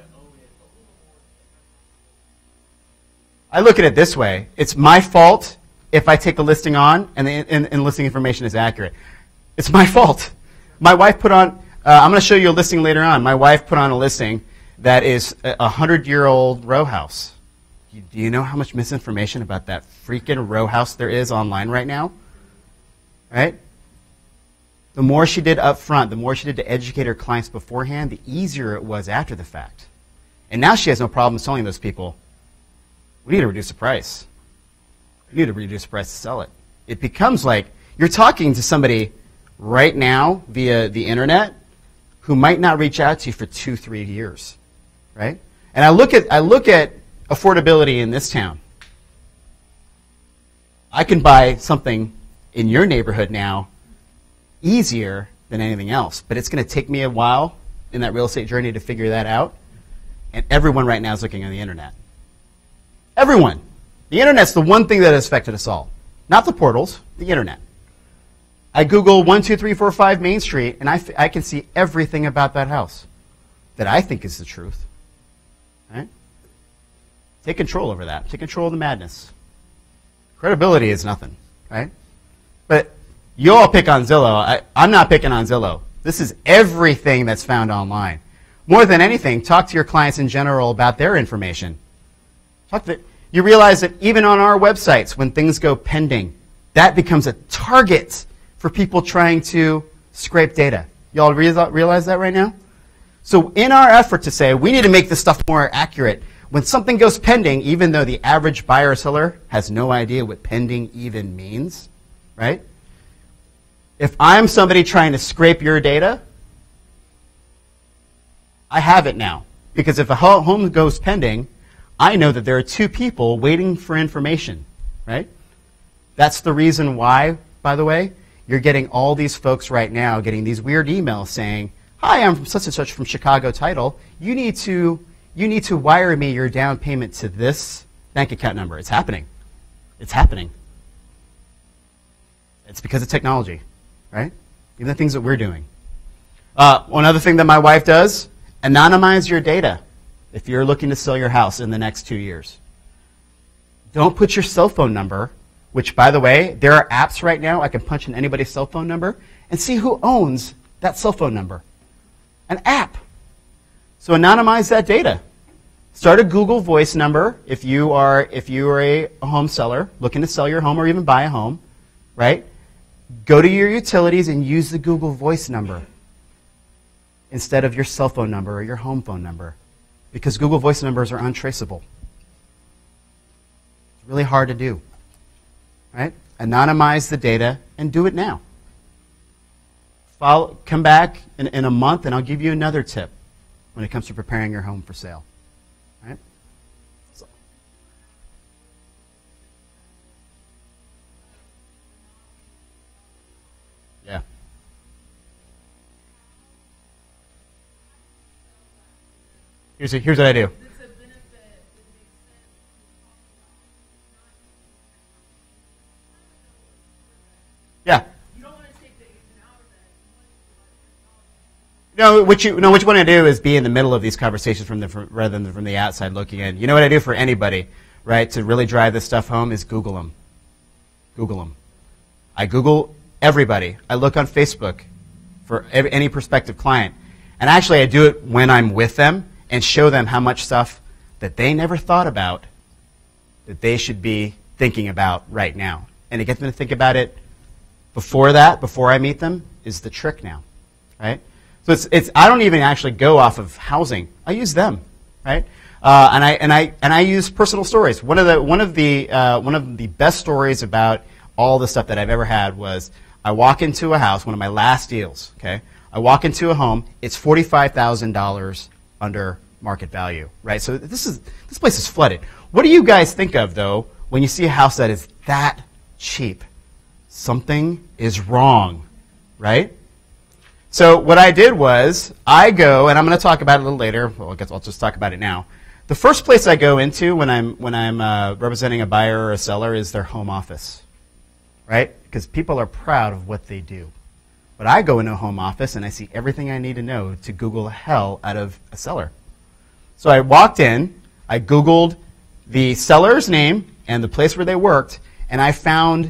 I look at it this way. It's my fault if I take the listing on and the listing information is accurate. It's my fault. My wife put on, I'm going to show you a listing later on. My wife put on a listing that is a 100-year-old row house. Do you know how much misinformation about that freaking row house there is online right now? Right? The more she did up front, the more she did to educate her clients beforehand, the easier it was after the fact. And now she has no problem selling those people. We need to reduce the price. We need to reduce the price to sell it. It becomes like you're talking to somebody right now via the internet who might not reach out to you for 2-3 years, right? And I look at affordability in this town. I can buy something in your neighborhood now easier than anything else, but it's going to take me a while in that real estate journey to figure that out. And everyone right now is looking on the internet. Everyone. The internet's the one thing that has affected us all. Not the portals, the internet. I Google 12345 Main Street, and I can see everything about that house that I think is the truth. Right? Take control over that. Take control of the madness. Credibility is nothing, right? But you all pick on Zillow. I'm not picking on Zillow. This is everything that's found online. More than anything, talk to your clients in general about their information. You realize that even on our websites, when things go pending, that becomes a target for people trying to scrape data. You all realize that right now? So in our effort to say, we need to make this stuff more accurate, when something goes pending, even though the average buyer or seller has no idea what pending even means, right? If I'm somebody trying to scrape your data, I have it now. Because if a home goes pending, I know that there are two people waiting for information, right? That's the reason why, by the way, you're getting all these folks right now getting these weird emails saying, hi, I'm from such and such from Chicago Title. You need to wire me your down payment to this bank account number. It's happening. It's happening. It's because of technology, right? Even the things that we're doing. One other thing that my wife does, anonymize your data if you're looking to sell your house in the next 2 years. Don't put your cell phone number, which, by the way, there are apps right now. I can punch in anybody's cell phone number and see who owns that cell phone number. An app. So anonymize that data. Start a Google Voice number if you are a home seller looking to sell your home or even buy a home, right? Go to your utilities and use the Google Voice number instead of your cell phone number or your home phone number, because Google Voice numbers are untraceable. It's really hard to do, right? Anonymize the data and do it now. Come back in a month and I'll give you another tip when it comes to preparing your home for sale. Right? So. Yeah. Here's what I do. Yeah. What you want to do is be in the middle of these conversations rather than from the outside looking in. You know what I do for anybody, right, to really drive this stuff home is Google them. Google them. I Google everybody. I look on Facebook for any prospective client. And actually, I do it when I'm with them and show them how much stuff that they never thought about that they should be thinking about right now. And to get them to think about it before I meet them, is the trick now, right? So I don't even actually go off of housing. I use them, right? And I use personal stories. One of the best stories about all the stuff that I've ever had was I walk into a house, one of my last deals. Okay, I walk into a home. It's $45,000 under market value, right? So this place is flooded. What do you guys think of though when you see a house that is that cheap? Something is wrong, right? So what I did was I go, and I'm going to talk about it a little later. Well, I guess I'll just talk about it now. The first place I go into when I'm representing a buyer or a seller is their home office, right? Because people are proud of what they do. But I go into a home office and I see everything I need to know to Google the hell out of a seller. So I walked in, I Googled the seller's name and the place where they worked, and I found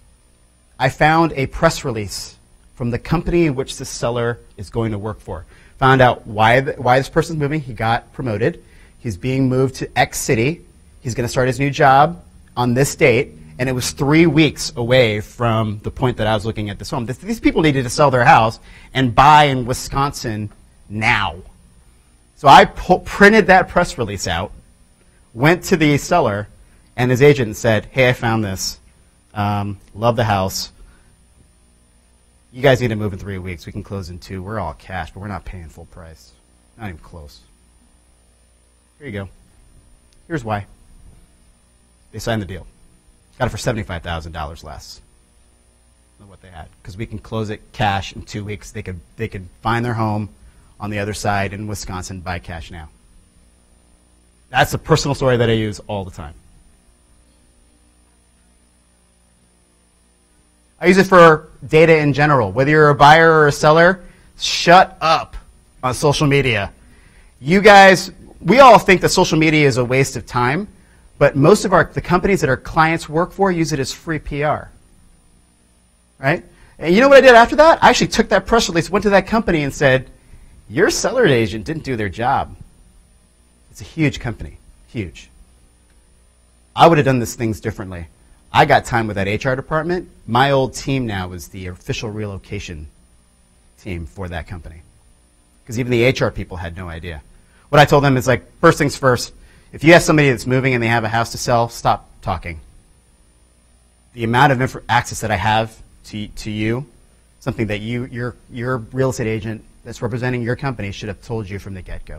a press release from the company in which the seller is going to work for. Found out why this person's moving. He got promoted. He's being moved to X city. He's going to start his new job on this date. And it was 3 weeks away from the point that I was looking at this home. These people needed to sell their house and buy in Wisconsin now. So I printed that press release out, went to the seller and his agent and said, hey, I found this. Love the house. You guys need to move in 3 weeks. We can close in 2. We're all cash, but we're not paying full price. Not even close. Here you go. Here's why. They signed the deal. Got it for $75,000 less than what they had, because we can close it cash in 2 weeks. They could find their home on the other side in Wisconsin, buy cash now. That's a personal story that I use all the time. I use it for data in general. Whether you're a buyer or a seller, shut up on social media. You guys, we all think that social media is a waste of time, but most of the companies that our clients work for use it as free PR. Right? And you know what I did after that? I actually took that press release, went to that company and said, your seller agent didn't do their job. It's a huge company, huge. I would have done these things differently. I got time with that HR department. My old team now is the official relocation team for that company. Because even the HR people had no idea. What I told them is like, first things first, if you have somebody that's moving and they have a house to sell, stop talking. The amount of access that I have to you, something that your real estate agent that's representing your company should have told you from the get-go.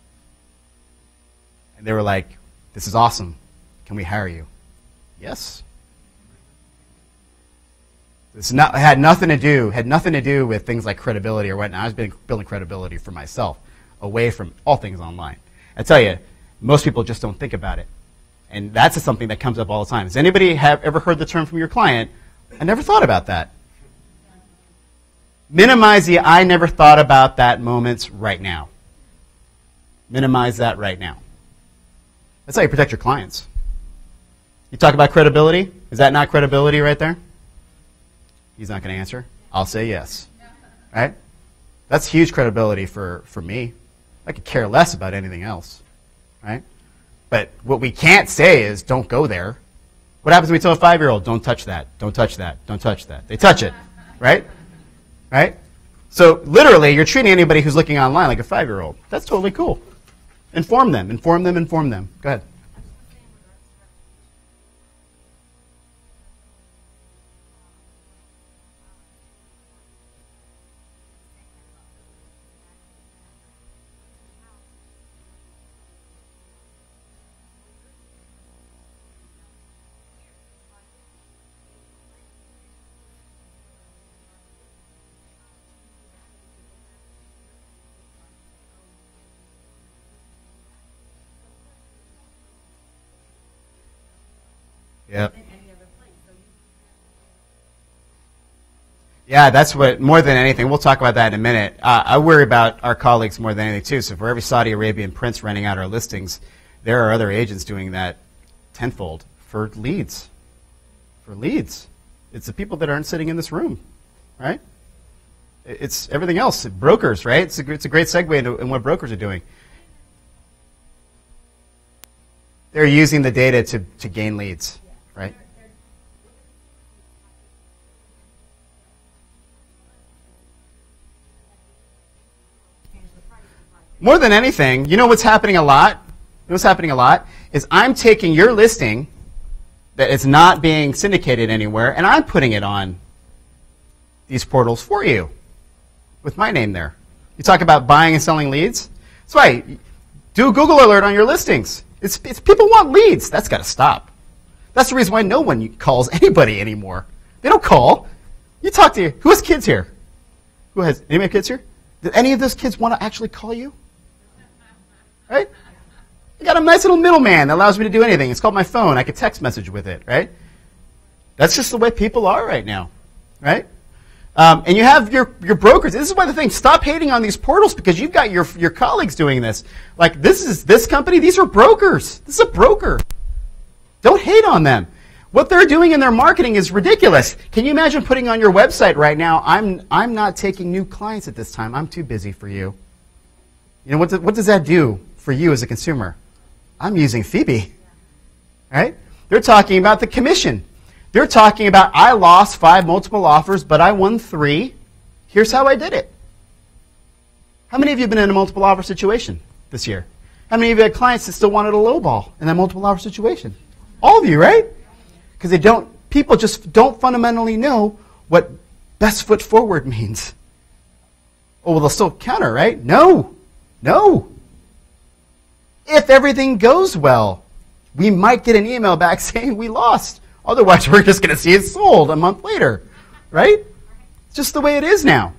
And they were like, this is awesome. Can we hire you? Yes. Had nothing to do with things like credibility or whatnot. I was building credibility for myself away from all things online. I tell you, most people just don't think about it. And that's something that comes up all the time. Has anybody ever heard the term from your client, I never thought about that? Minimize the I never thought about that moments right now. Minimize that right now. That's how you protect your clients. You talk about credibility. Is that not credibility right there? He's not going to answer. I'll say yes. Right? That's huge credibility for me. I could care less about anything else. Right? But what we can't say is don't go there. What happens when we tell a 5-year-old, don't touch that, don't touch that, don't touch that? They touch it. Right? Right? So literally, you're treating anybody who's looking online like a 5-year-old. That's totally cool. Inform them, inform them, inform them. Go ahead. Yep. Yeah, that's what, more than anything, we'll talk about that in a minute. I worry about our colleagues more than anything, too. So for every Saudi Arabian prince renting out our listings, there are other agents doing that tenfold for leads. For leads. It's the people that aren't sitting in this room, right? It's everything else. Brokers, right? It's a great segue into what brokers are doing. They're using the data to gain leads. Right? More than anything, you know what's happening a lot? You know what's happening a lot is I'm taking your listing that is not being syndicated anywhere, and I'm putting it on these portals for you with my name there. You talk about buying and selling leads? That's right. Do a Google alert on your listings. It's people want leads. That's got to stop. That's the reason why no one calls anybody anymore. They don't call. You talk to who has kids here? Anybody have kids here? Did any of those kids want to actually call you? Right? I got a nice little middleman that allows me to do anything. It's called my phone. I can text message with it, right? That's just the way people are right now, right? And you have your brokers. This is why the thing, stop hating on these portals because you've got your colleagues doing this. Like this company, these are brokers. This is a broker. Don't hate on them. What they're doing in their marketing is ridiculous. Can you imagine putting on your website right now, I'm not taking new clients at this time. I'm too busy for you. You know, what does that do for you as a consumer? I'm using Phoebe. Right? They're talking about the commission. They're talking about I lost 5 multiple offers, but I won 3. Here's how I did it. How many of you have been in a multiple offer situation this year? How many of you had clients that still wanted a low ball in that multiple offer situation? All of you, right? Because people just don't fundamentally know what best foot forward means. Oh, well, they'll still counter, right? No. If everything goes well, we might get an email back saying we lost. Otherwise, we're just going to see it sold a month later, right? It's just the way it is now.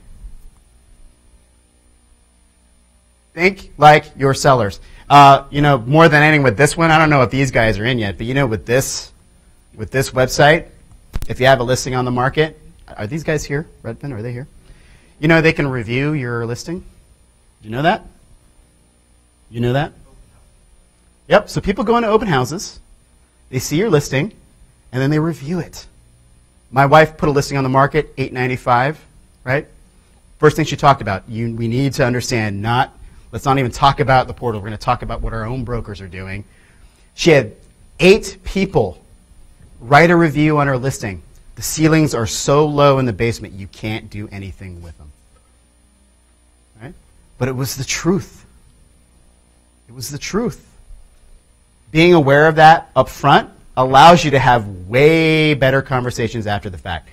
Think like your sellers. More than anything with this one, I don't know if these guys are in yet, but with this website, if you have a listing on the market, are these guys here? Redmond, are they here? You know they can review your listing? Do you know that? You know that? Yep, so people go into open houses, they see your listing, and then they review it. My wife put a listing on the market, $895, right? First thing she talked about, we need to understand, let's not even talk about the portal. We're going to talk about what our own brokers are doing. She had 8 people write a review on her listing. The ceilings are so low in the basement, you can't do anything with them. Right? But it was the truth. It was the truth. Being aware of that up front allows you to have way better conversations after the fact.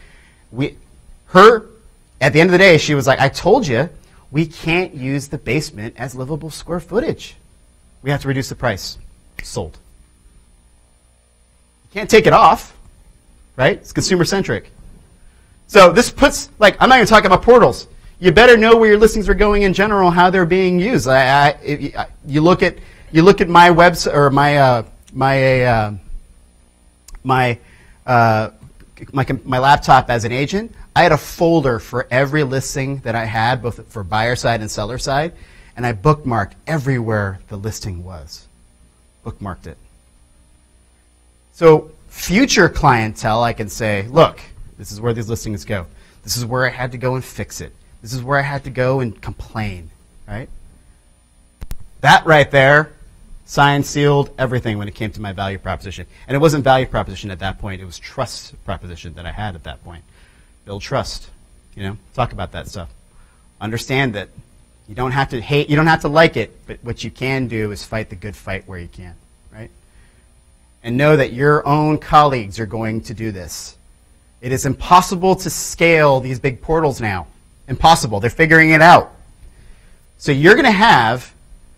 At the end of the day, she was like, I told you, we can't use the basement as livable square footage. We have to reduce the price. Sold. You can't take it off, right? It's consumer-centric. So this puts, I'm not even talking about portals. You better know where your listings are going in general, how they're being used. You look at my website or my laptop as an agent. I had a folder for every listing that I had, both for buyer side and seller side, and I bookmarked everywhere the listing was. Bookmarked it. So future clientele, I can say, look, this is where these listings go. This is where I had to go and fix it. This is where I had to go and complain, right? That right there, signed, sealed, everything when it came to my value proposition. And it wasn't value proposition at that point. It was trust proposition that I had at that point. Build trust. Talk about that stuff. Understand that you don't have to hate, you don't have to like it, but what you can do is fight the good fight where you can, right? And know that your own colleagues are going to do this. It is impossible to scale these big portals now. Impossible. They're figuring it out. So you're going to have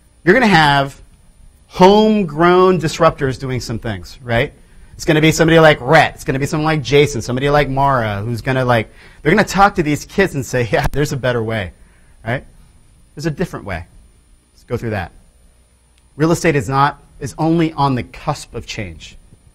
homegrown disruptors doing some things, right? It's going to be somebody like Rhett. It's going to be someone like Jason, somebody like Mara, who's going to they're going to talk to these kids and say, yeah, there's a better way, right? There's a different way. Let's go through that. Real estate is only on the cusp of change.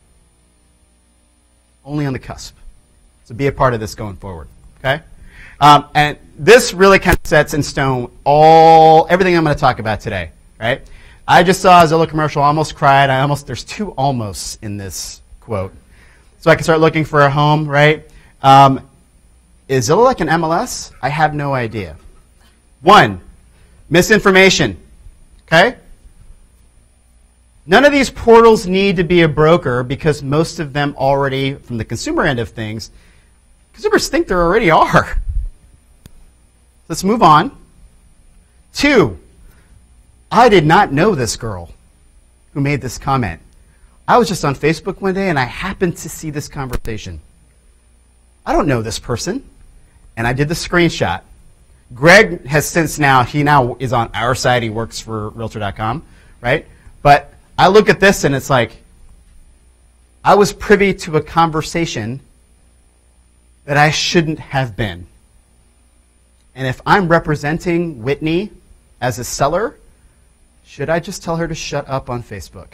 Only on the cusp. So be a part of this going forward, okay? And this really kind of sets in stone everything I'm going to talk about today, right? I just saw a Zillow commercial, almost cried. There's 2 almosts in this quote. So I can start looking for a home, right? Is Zillow like an MLS? I have no idea. 1, misinformation, okay? None of these portals need to be a broker because most of them already, from the consumer end of things, consumers think there already are. Let's move on. 2, I did not know this girl who made this comment. I was just on Facebook one day and I happened to see this conversation. I don't know this person. And I did the screenshot. Greg has since he now is on our side. He works for Realtor.com, right? But I look at this and it's like, I was privy to a conversation that I shouldn't have been. And if I'm representing Whitney as a seller, should I just tell her to shut up on Facebook?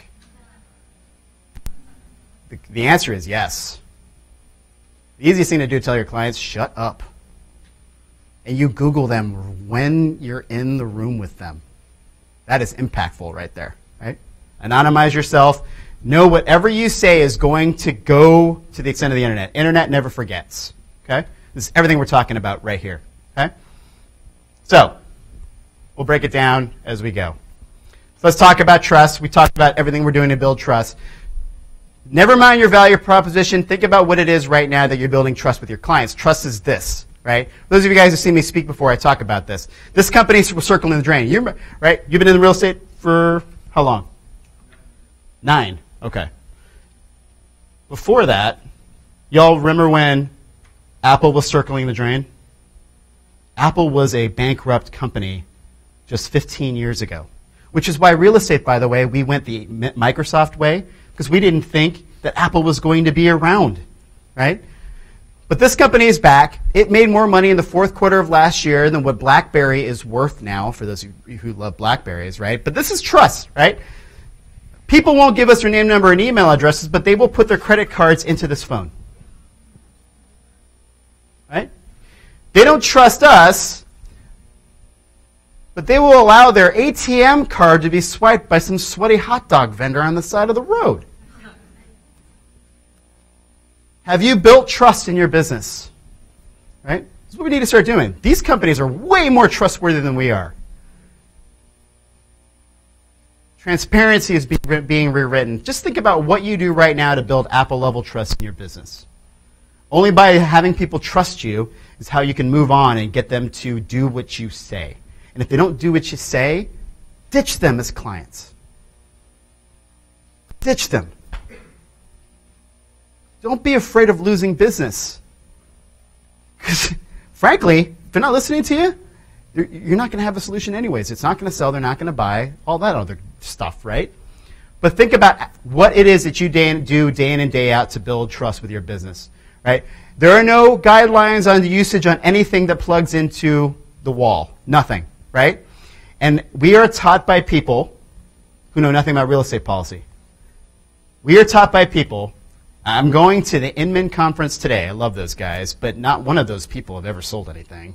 The answer is yes. The easiest thing to do is tell your clients, shut up. And you Google them when you're in the room with them. That is impactful right there, right? Anonymize yourself. Know whatever you say is going to go to the extent of the internet. Internet never forgets, okay? This is everything we're talking about right here, okay? So, we'll break it down as we go. So let's talk about trust. We talked about everything we're doing to build trust. Never mind your value proposition. Think about what it is right now that you're building trust with your clients. Trust is this, right? Those of you guys who see me speak before, I talk about this. This company's circling the drain. Right? You've been in real estate for how long? 9. Okay. Before that, y'all remember when Apple was circling the drain? Apple was a bankrupt company just 15 years ago, which is why real estate, by the way, we went the Microsoft way, because we didn't think that Apple was going to be around, right? But this company is back. It made more money in the 4th quarter of last year than what BlackBerry is worth now, for those who love BlackBerries, right? But this is trust, right? People won't give us their name, number, and email addresses, but they will put their credit cards into this phone, right? They don't trust us, but they will allow their ATM card to be swiped by some sweaty hot dog vendor on the side of the road. Have you built trust in your business? Right? That's what we need to start doing. These companies are way more trustworthy than we are. Transparency is being rewritten. Just think about what you do right now to build Apple-level trust in your business. Only by having people trust you is how you can move on and get them to do what you say. And if they don't do what you say, ditch them as clients. Ditch them. Don't be afraid of losing business. Because, frankly, if they're not listening to you, you're not going to have a solution anyways. It's not going to sell. They're not going to buy all that other stuff, right? But think about what it is that you do day in and day out to build trust with your business, right? There are no guidelines on the usage on anything that plugs into the wall. Nothing, right? And we are taught by people who know nothing about real estate policy. We are taught by people. I'm going to the Inman conference today. I love those guys, but not one of those people have ever sold anything.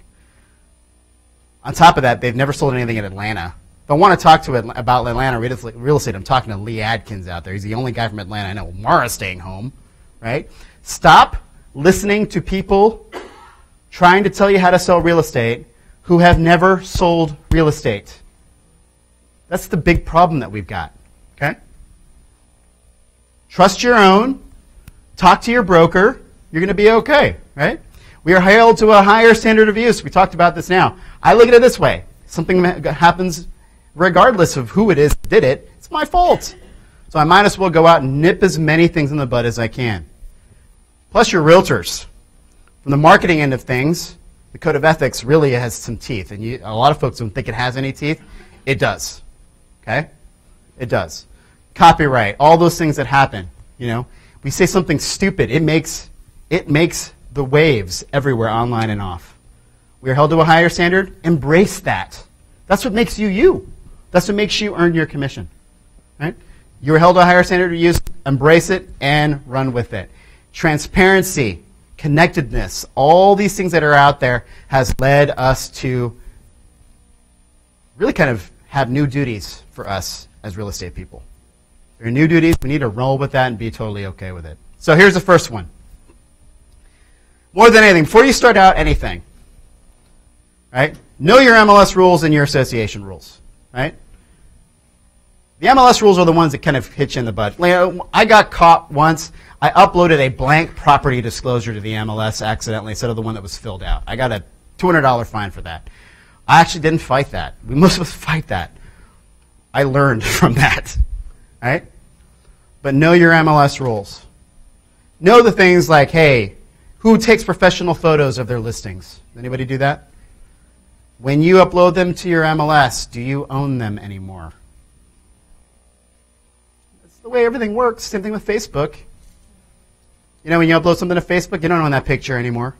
On top of that, they've never sold anything in Atlanta. If I want to talk to about Atlanta real estate, I'm talking to Lee Adkins out there. He's the only guy from Atlanta I know. Mara's staying home, right? Stop listening to people trying to tell you how to sell real estate who have never sold real estate. That's the big problem that we've got, okay? Trust your own. Talk to your broker. You're going to be okay, right? We are held to a higher standard of use. We talked about this now. I look at it this way. Something happens regardless of who it is that did it. It's my fault. So I might as well go out and nip as many things in the bud as I can. Plus your realtors. From the marketing end of things, the code of ethics really has some teeth. And a lot of folks don't think it has any teeth. It does. Okay? It does. Copyright, all those things that happen, you know. We say something stupid, it makes the waves everywhere online and off. We are held to a higher standard. Embrace that. That's what makes you you. That's what makes you earn your commission. Right? You're held to a higher standard of use. Embrace it and run with it. Transparency, connectedness, all these things that are out there has led us to really kind of have new duties for us as real estate people. There are new duties. We need to roll with that and be totally okay with it. So here's the first one. More than anything, before you start out anything, right, know your MLS rules and your association rules, right? The MLS rules are the ones that kind of hit you in the butt. I got caught once. I uploaded a blank property disclosure to the MLS accidentally instead of the one that was filled out. I got a $200 fine for that. I actually didn't fight that. We most of us fight that. I learned from that. Right? But know your MLS rules. Know the things like, hey, who takes professional photos of their listings? Anybody do that? When you upload them to your MLS, do you own them anymore? That's the way everything works. Same thing with Facebook. You know, when you upload something to Facebook, you don't own that picture anymore.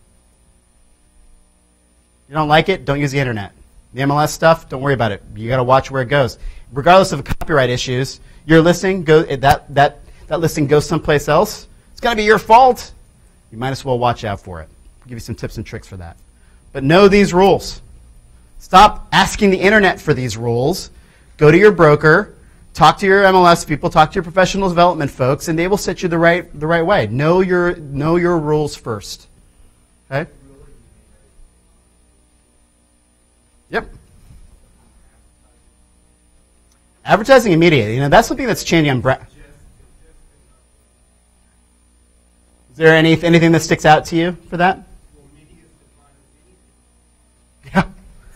You don't like it, don't use the internet. The MLS stuff, don't worry about it. You got to watch where it goes. Regardless of copyright issues, your listing that listing goes someplace else. It's going to be your fault. You might as well watch out for it. I'll give you some tips and tricks for that. But know these rules. Stop asking the internet for these rules. Go to your broker, talk to your MLS people, talk to your professional development folks, and they will set you the right way. Know your rules first. Okay? Yep. Advertising and media, you know, that's something that's changing on Is there anything that sticks out to you for that? Yeah.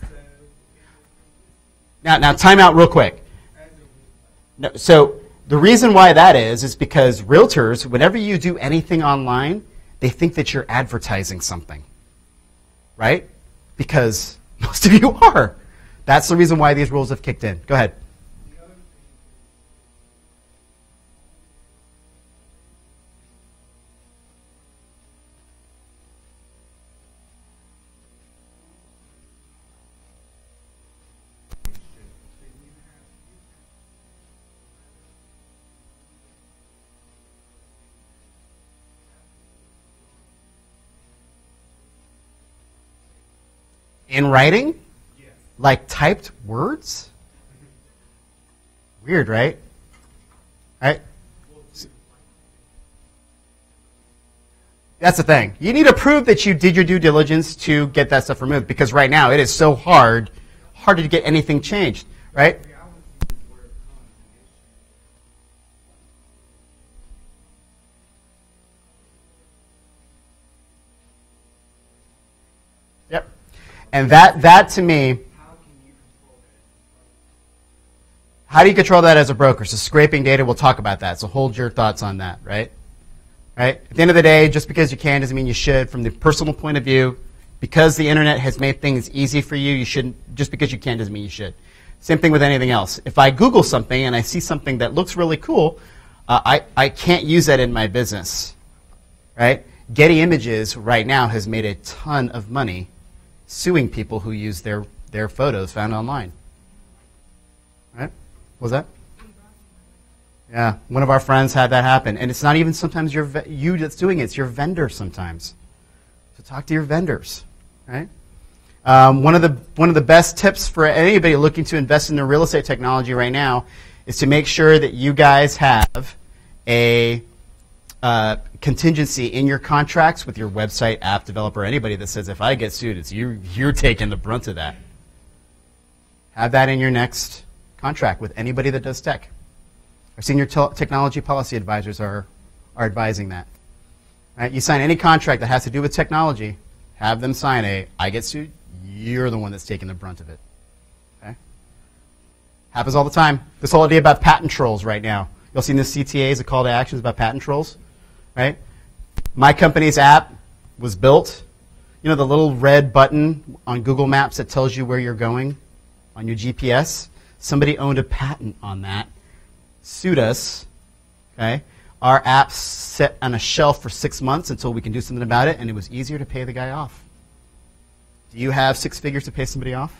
Now time out real quick. No, so the reason why that is because realtors, whenever you do anything online, they think that you're advertising something. Right? Because most of you are. That's the reason why these rules have kicked in. Go ahead. In writing? Like typed words? Weird, right? Right? That's the thing. You need to prove that you did your due diligence to get that stuff removed, because right now it is so hard to get anything changed, right? Yep. And that to me, how do you control that as a broker? So scraping data, we'll talk about that. So hold your thoughts on that, right? Right? At the end of the day, just because you can doesn't mean you should. From the personal point of view, because the internet has made things easy for you, you shouldn't. Just because you can doesn't mean you should. Same thing with anything else. If I Google something and I see something that looks really cool, I can't use that in my business, right? Getty Images right now has made a ton of money suing people who use their photos found online. Right? What was that? Yeah, one of our friends had that happen. And it's not even sometimes you that's doing it. It's your vendor sometimes. So talk to your vendors, right? One of the best tips for anybody looking to invest in the real estate technology right now is to make sure that you guys have a contingency in your contracts with your website, app developer, anybody that says, if I get sued, it's you're taking the brunt of that. Have that in your next contract with anybody that does tech. Our senior technology policy advisors are advising that. Right? You sign any contract that has to do with technology, have them sign I get sued, you're the one that's taking the brunt of it. Okay? Happens all the time. This whole idea about patent trolls right now. You'll see in the CTAs, a call to actions about patent trolls. Right? My company's app was built. You know the little red button on Google Maps that tells you where you're going on your GPS? Somebody owned a patent on that, sued us. Okay? Our app's set on a shelf for 6 months until we can do something about it, and it was easier to pay the guy off. Do you have 6 figures to pay somebody off?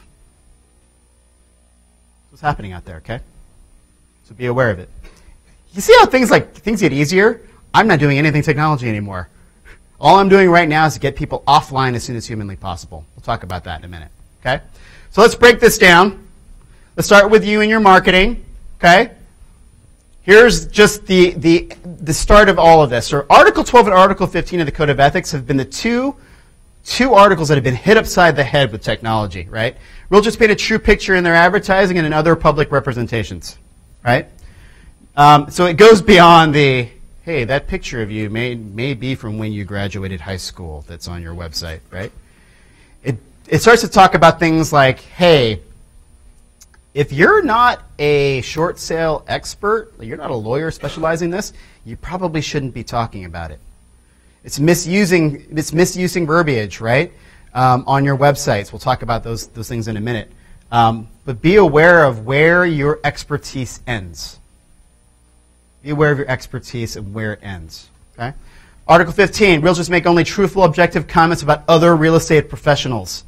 That's what's happening out there, okay? So be aware of it. You see how things get easier? I'm not doing anything technology anymore. All I'm doing right now is to get people offline as soon as humanly possible. We'll talk about that in a minute, okay? So let's break this down. Let's start with you and your marketing, okay? Here's just the start of all of this. So Article 12 and Article 15 of the Code of Ethics have been the two articles that have been hit upside the head with technology, right? Realtors paint a true picture in their advertising and in other public representations, right? So it goes beyond hey, that picture of you may be from when you graduated high school that's on your website, right? It starts to talk about things like, hey, if you're not a short sale expert, you're not a lawyer specializing in this, you probably shouldn't be talking about it. It's misusing verbiage, right, on your websites. We'll talk about those things in a minute. But be aware of where your expertise ends. Be aware of your expertise and where it ends. Okay? Article 15, realtors make only truthful, objective comments about other real estate professionals.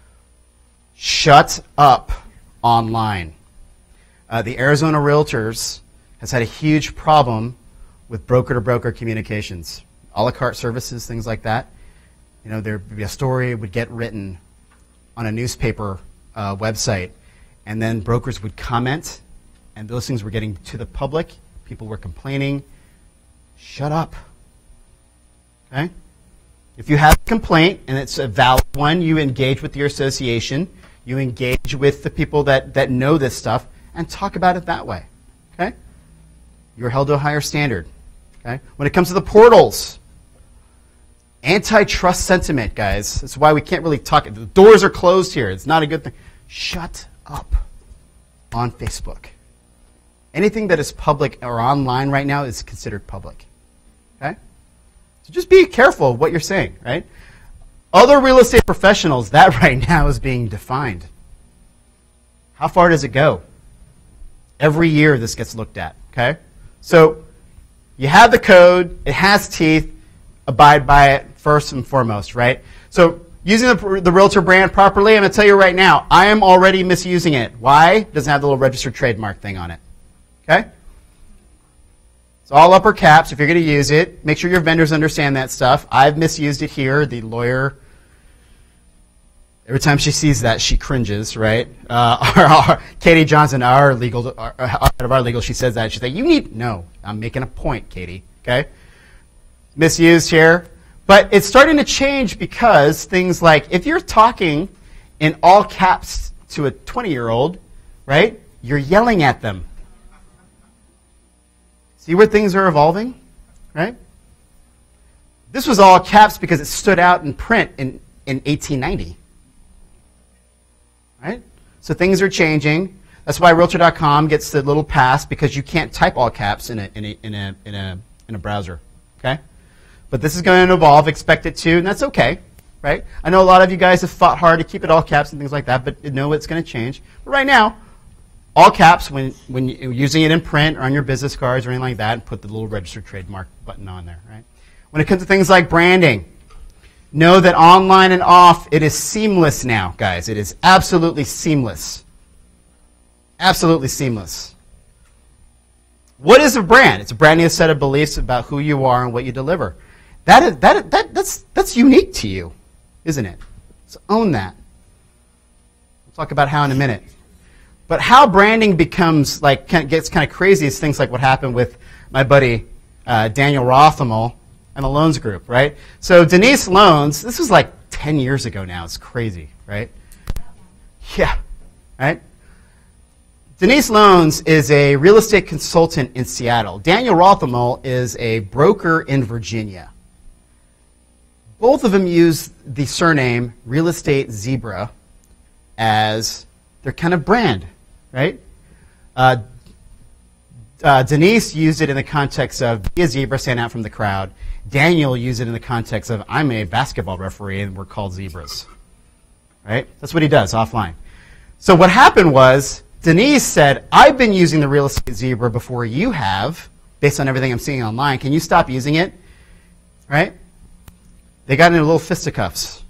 Shut up online. The Arizona Realtors has had a huge problem with broker-to-broker communications. A la carte services, things like that. You know, there would be a story would get written on a newspaper website, and then brokers would comment, and those things were getting to the public. People were complaining. Shut up. Okay? If you have a complaint, and it's a valid one, you engage with your association. You engage with the people that know this stuff, and talk about it that way. Okay? You're held to a higher standard. Okay? When it comes to the portals, antitrust sentiment, guys. That's why we can't really talk. The doors are closed here. It's not a good thing. Shut up on Facebook. Anything that is public or online right now is considered public. Okay? So just be careful of what you're saying, right? Other real estate professionals, that right now is being defined. How far does it go? Every year this gets looked at, okay? So you have the code, it has teeth, abide by it first and foremost, right? So using the Realtor brand properly, I'm going to tell you right now, I am already misusing it. Why? It doesn't have the little registered trademark thing on it. Okay? It's all upper caps if you're going to use it. Make sure your vendors understand that stuff. I've misused it here. The lawyer Every time she sees that, she cringes, right? Katie Johnson, our head of our legal, she says that. She's like, no, I'm making a point, Katie, okay? Misused here. But it's starting to change because things like, if you're talking in all caps to a 20-year-old, right, you're yelling at them. See where things are evolving, right? This was all caps because it stood out in print in 1890. Right? So things are changing. That's why Realtor.com gets the little pass, because you can't type all caps in a browser. Okay? But this is going to evolve. Expect it to, and that's okay. Right? I know a lot of you guys have fought hard to keep it all caps and things like that, but know it's going to change. But right now, all caps when you're using it in print or on your business cards or anything like that, and put the little registered trademark button on there. Right? When it comes to things like branding, know that online and off, it is seamless now, guys. It is absolutely seamless. Absolutely seamless. What is a brand? It's a brand new set of beliefs about who you are and what you deliver. That's unique to you, isn't it? So own that. We'll talk about how in a minute. But how branding becomes gets kind of crazy is things like what happened with my buddy Daniel Rothamel and the Loans Group, right? So Denise Loans, this was like 10 years ago now. It's crazy, right? Yeah, right? Denise Loans is a real estate consultant in Seattle. Daniel Rothamel is a broker in Virginia. Both of them use the surname Real Estate Zebra as their kind of brand, right? Denise used it in the context of be a zebra, stand out from the crowd. Daniel used it in the context of I'm a basketball referee and we're called zebras. Right? That's what he does offline. So what happened was Denise said, I've been using the Real Estate Zebra before you have, based on everything I'm seeing online. Can you stop using it? Right? They got into little fisticuffs.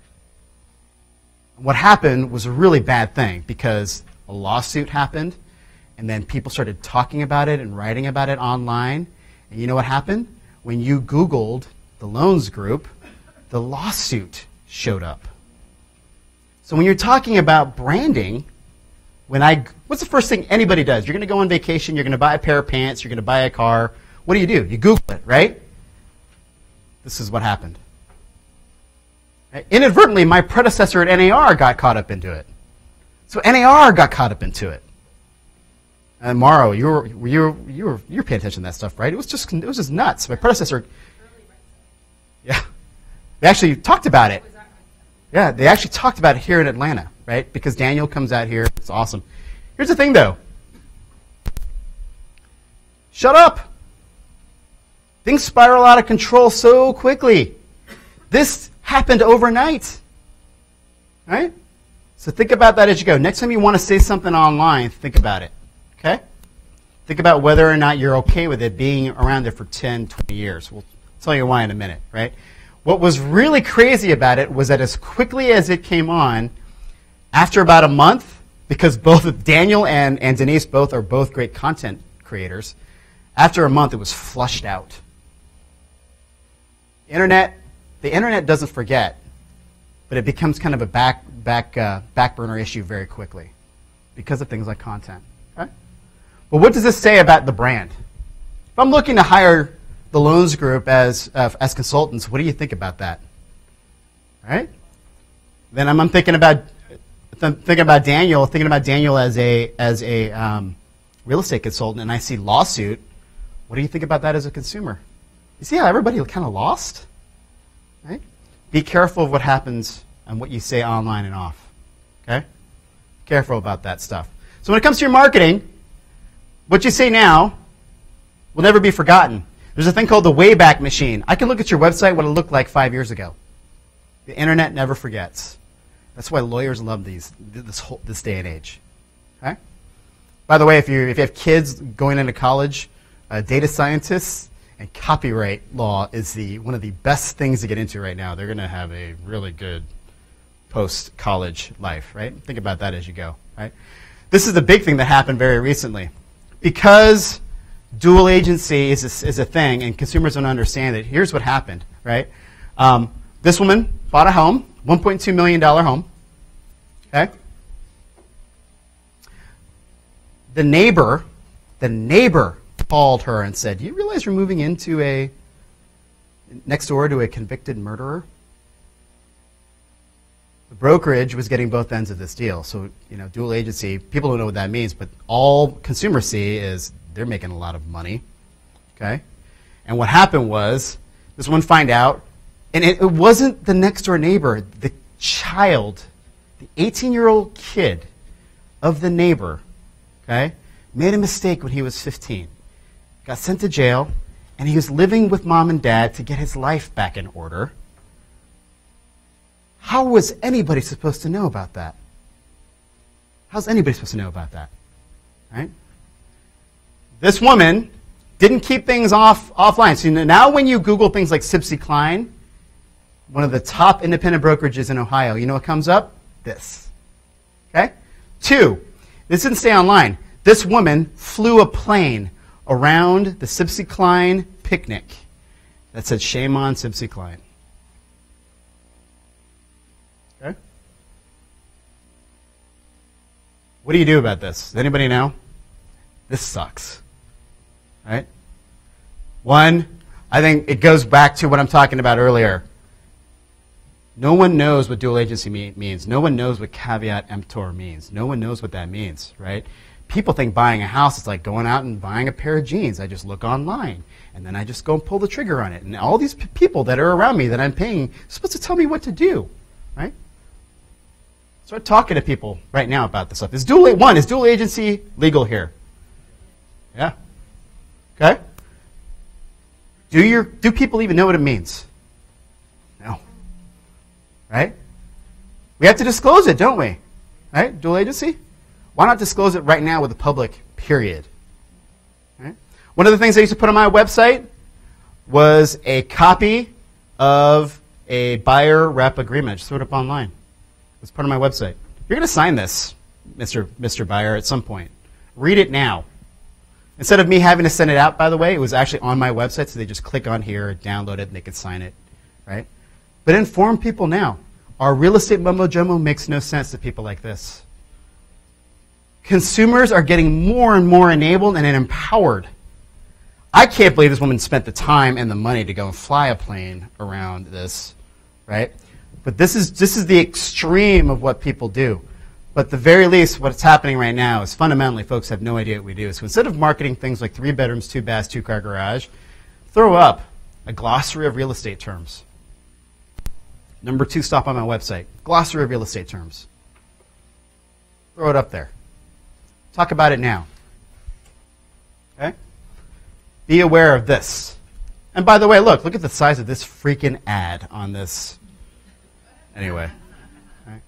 What happened was a really bad thing because a lawsuit happened, and then people started talking about it and writing about it online. And you know what happened? When you Googled the Loans Group, the lawsuit showed up. So when you're talking about branding, what's the first thing anybody does? You're going to go on vacation, you're going to buy a pair of pants, you're going to buy a car. What do? You Google it, right? This is what happened. Inadvertently, my predecessor at NAR got caught up into it. So NAR got caught up into it. And Mauro, you're paying attention to that stuff, right? It was just nuts. My predecessor, yeah, they actually talked about it. Yeah, they actually talked about it here in Atlanta, right? Because Daniel comes out here. It's awesome. Here's the thing, though. Shut up. Things spiral out of control so quickly. This happened overnight, right? So think about that as you go. Next time you want to say something online, think about it, okay? Think about whether or not you're okay with it being around there for 10, 20 years. We'll tell you why in a minute, right? What was really crazy about it was that as quickly as it came on, after about a month, because both Daniel and Denise are both great content creators, after a month it was flushed out. The internet doesn't forget, but it becomes kind of a back burner issue very quickly because of things like content. Okay? But what does this say about the brand? If I'm looking to hire the Loans Group as consultants, what do you think about that? All right? Then I'm thinking about Daniel as a real estate consultant, and I see lawsuit. What do you think about that as a consumer? You see how everybody kind of lost? Right? Be careful of what happens and what you say online and off. Okay? Careful about that stuff. So when it comes to your marketing, what you say now will never be forgotten. There's a thing called the Wayback Machine. I can look at your website what it looked like 5 years ago. The internet never forgets. That's why lawyers love this day and age. Okay? By the way, if you have kids going into college, data scientists and copyright law is one of the best things to get into right now. They're going to have a really good post-college life, right? Think about that as you go, right? This is the big thing that happened very recently. Because dual agency is a thing, and consumers don't understand it, here's what happened, right? This woman bought a home, $1.2 million home, Okay? The neighbor called her and said, "Do you realize you're moving into next door to a convicted murderer?" The brokerage was getting both ends of this deal. So, dual agency, people don't know what that means, but all consumers see is they're making a lot of money. Okay? And what happened was, this one find out, and it wasn't the next door neighbor, the child, the 18-year-old kid of the neighbor, okay, made a mistake when he was 15. Got sent to jail, and he was living with mom and dad to get his life back in order. How was anybody supposed to know about that? How's anybody supposed to know about that? Right? This woman didn't keep things offline. So now when you Google things like Sipsey Klein, one of the top independent brokerages in Ohio, you know what comes up? This. Okay? 2, this didn't stay online. This woman flew a plane around the Sipsey Klein picnic that said, "Shame on Sipsey Klein." Okay? What do you do about this? Does anybody know? This sucks. Right? 1, I think it goes back to what I'm talking about earlier. No one knows what dual agency means. No one knows what caveat emptor means. No one knows what that means, right? People think buying a house is like going out and buying a pair of jeans. I just look online, and then I just go and pull the trigger on it. And all these people that are around me that I'm paying are supposed to tell me what to do, right? Start talking to people right now about this stuff. Is dual agency legal here? Yeah. Okay? Do people even know what it means? No. Right? We have to disclose it, don't we? Right? Dual agency? Why not disclose it right now with the public, period? Right? One of the things I used to put on my website was a copy of a buyer rep agreement. I just threw it up online. It's part of my website. You're going to sign this, Mr. Buyer, at some point. Read it now. Instead of me having to send it out, by the way, it was actually on my website, so they just click on here, download it, and they can sign it, right? But inform people now. Our real estate mumbo-jumbo makes no sense to people like this. Consumers are getting more and more enabled and empowered. I can't believe this woman spent the time and the money to go and fly a plane around this, right? But this is the extreme of what people do. But at the very least, what's happening right now is fundamentally folks have no idea what we do. So instead of marketing things like 3 bedrooms, 2 baths, 2-car garage, throw up a glossary of real estate terms. Number 2 stop on my website, glossary of real estate terms. Throw it up there. Talk about it now. Okay? Be aware of this. And by the way, look at the size of this freaking ad on this. Anyway. Right?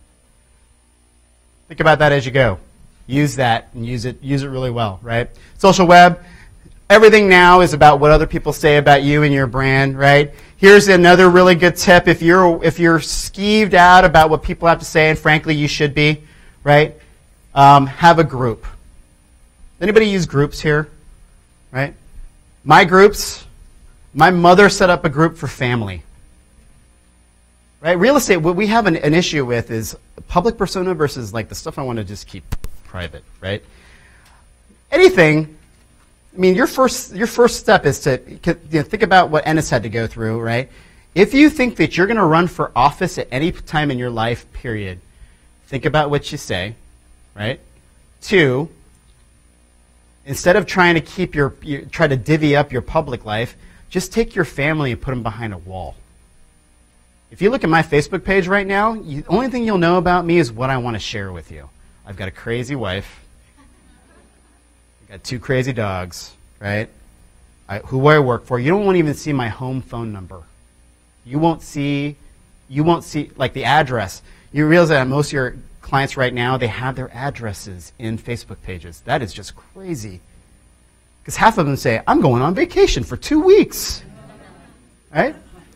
Think about that as you go. Use that and use it really well, right? Social web, everything now is about what other people say about you and your brand, right? Here's another really good tip. If you're skeeved out about what people have to say, and frankly you should be, right? Have a group. Anybody use groups here? Right? My groups, my mother set up a group for family. Right? Real estate, what we have an issue with is public persona versus like the stuff I want to just keep private, right? Anything, I mean, your first step is to think about what Ennis had to go through, right? If you think that you're going to run for office at any time in your life, period, think about what you say, right? 2, instead of trying to try to divvy up your public life, just take your family and put them behind a wall. If you look at my Facebook page right now, the only thing you'll know about me is what I want to share with you. I've got a crazy wife. I've got 2 crazy dogs, right? Who I work for. You don't even see my home phone number. You won't see like the address. You realize that most of your clients right now, they have their addresses in Facebook pages. That is just crazy. Because half of them say, I'm going on vacation for 2 weeks. Right?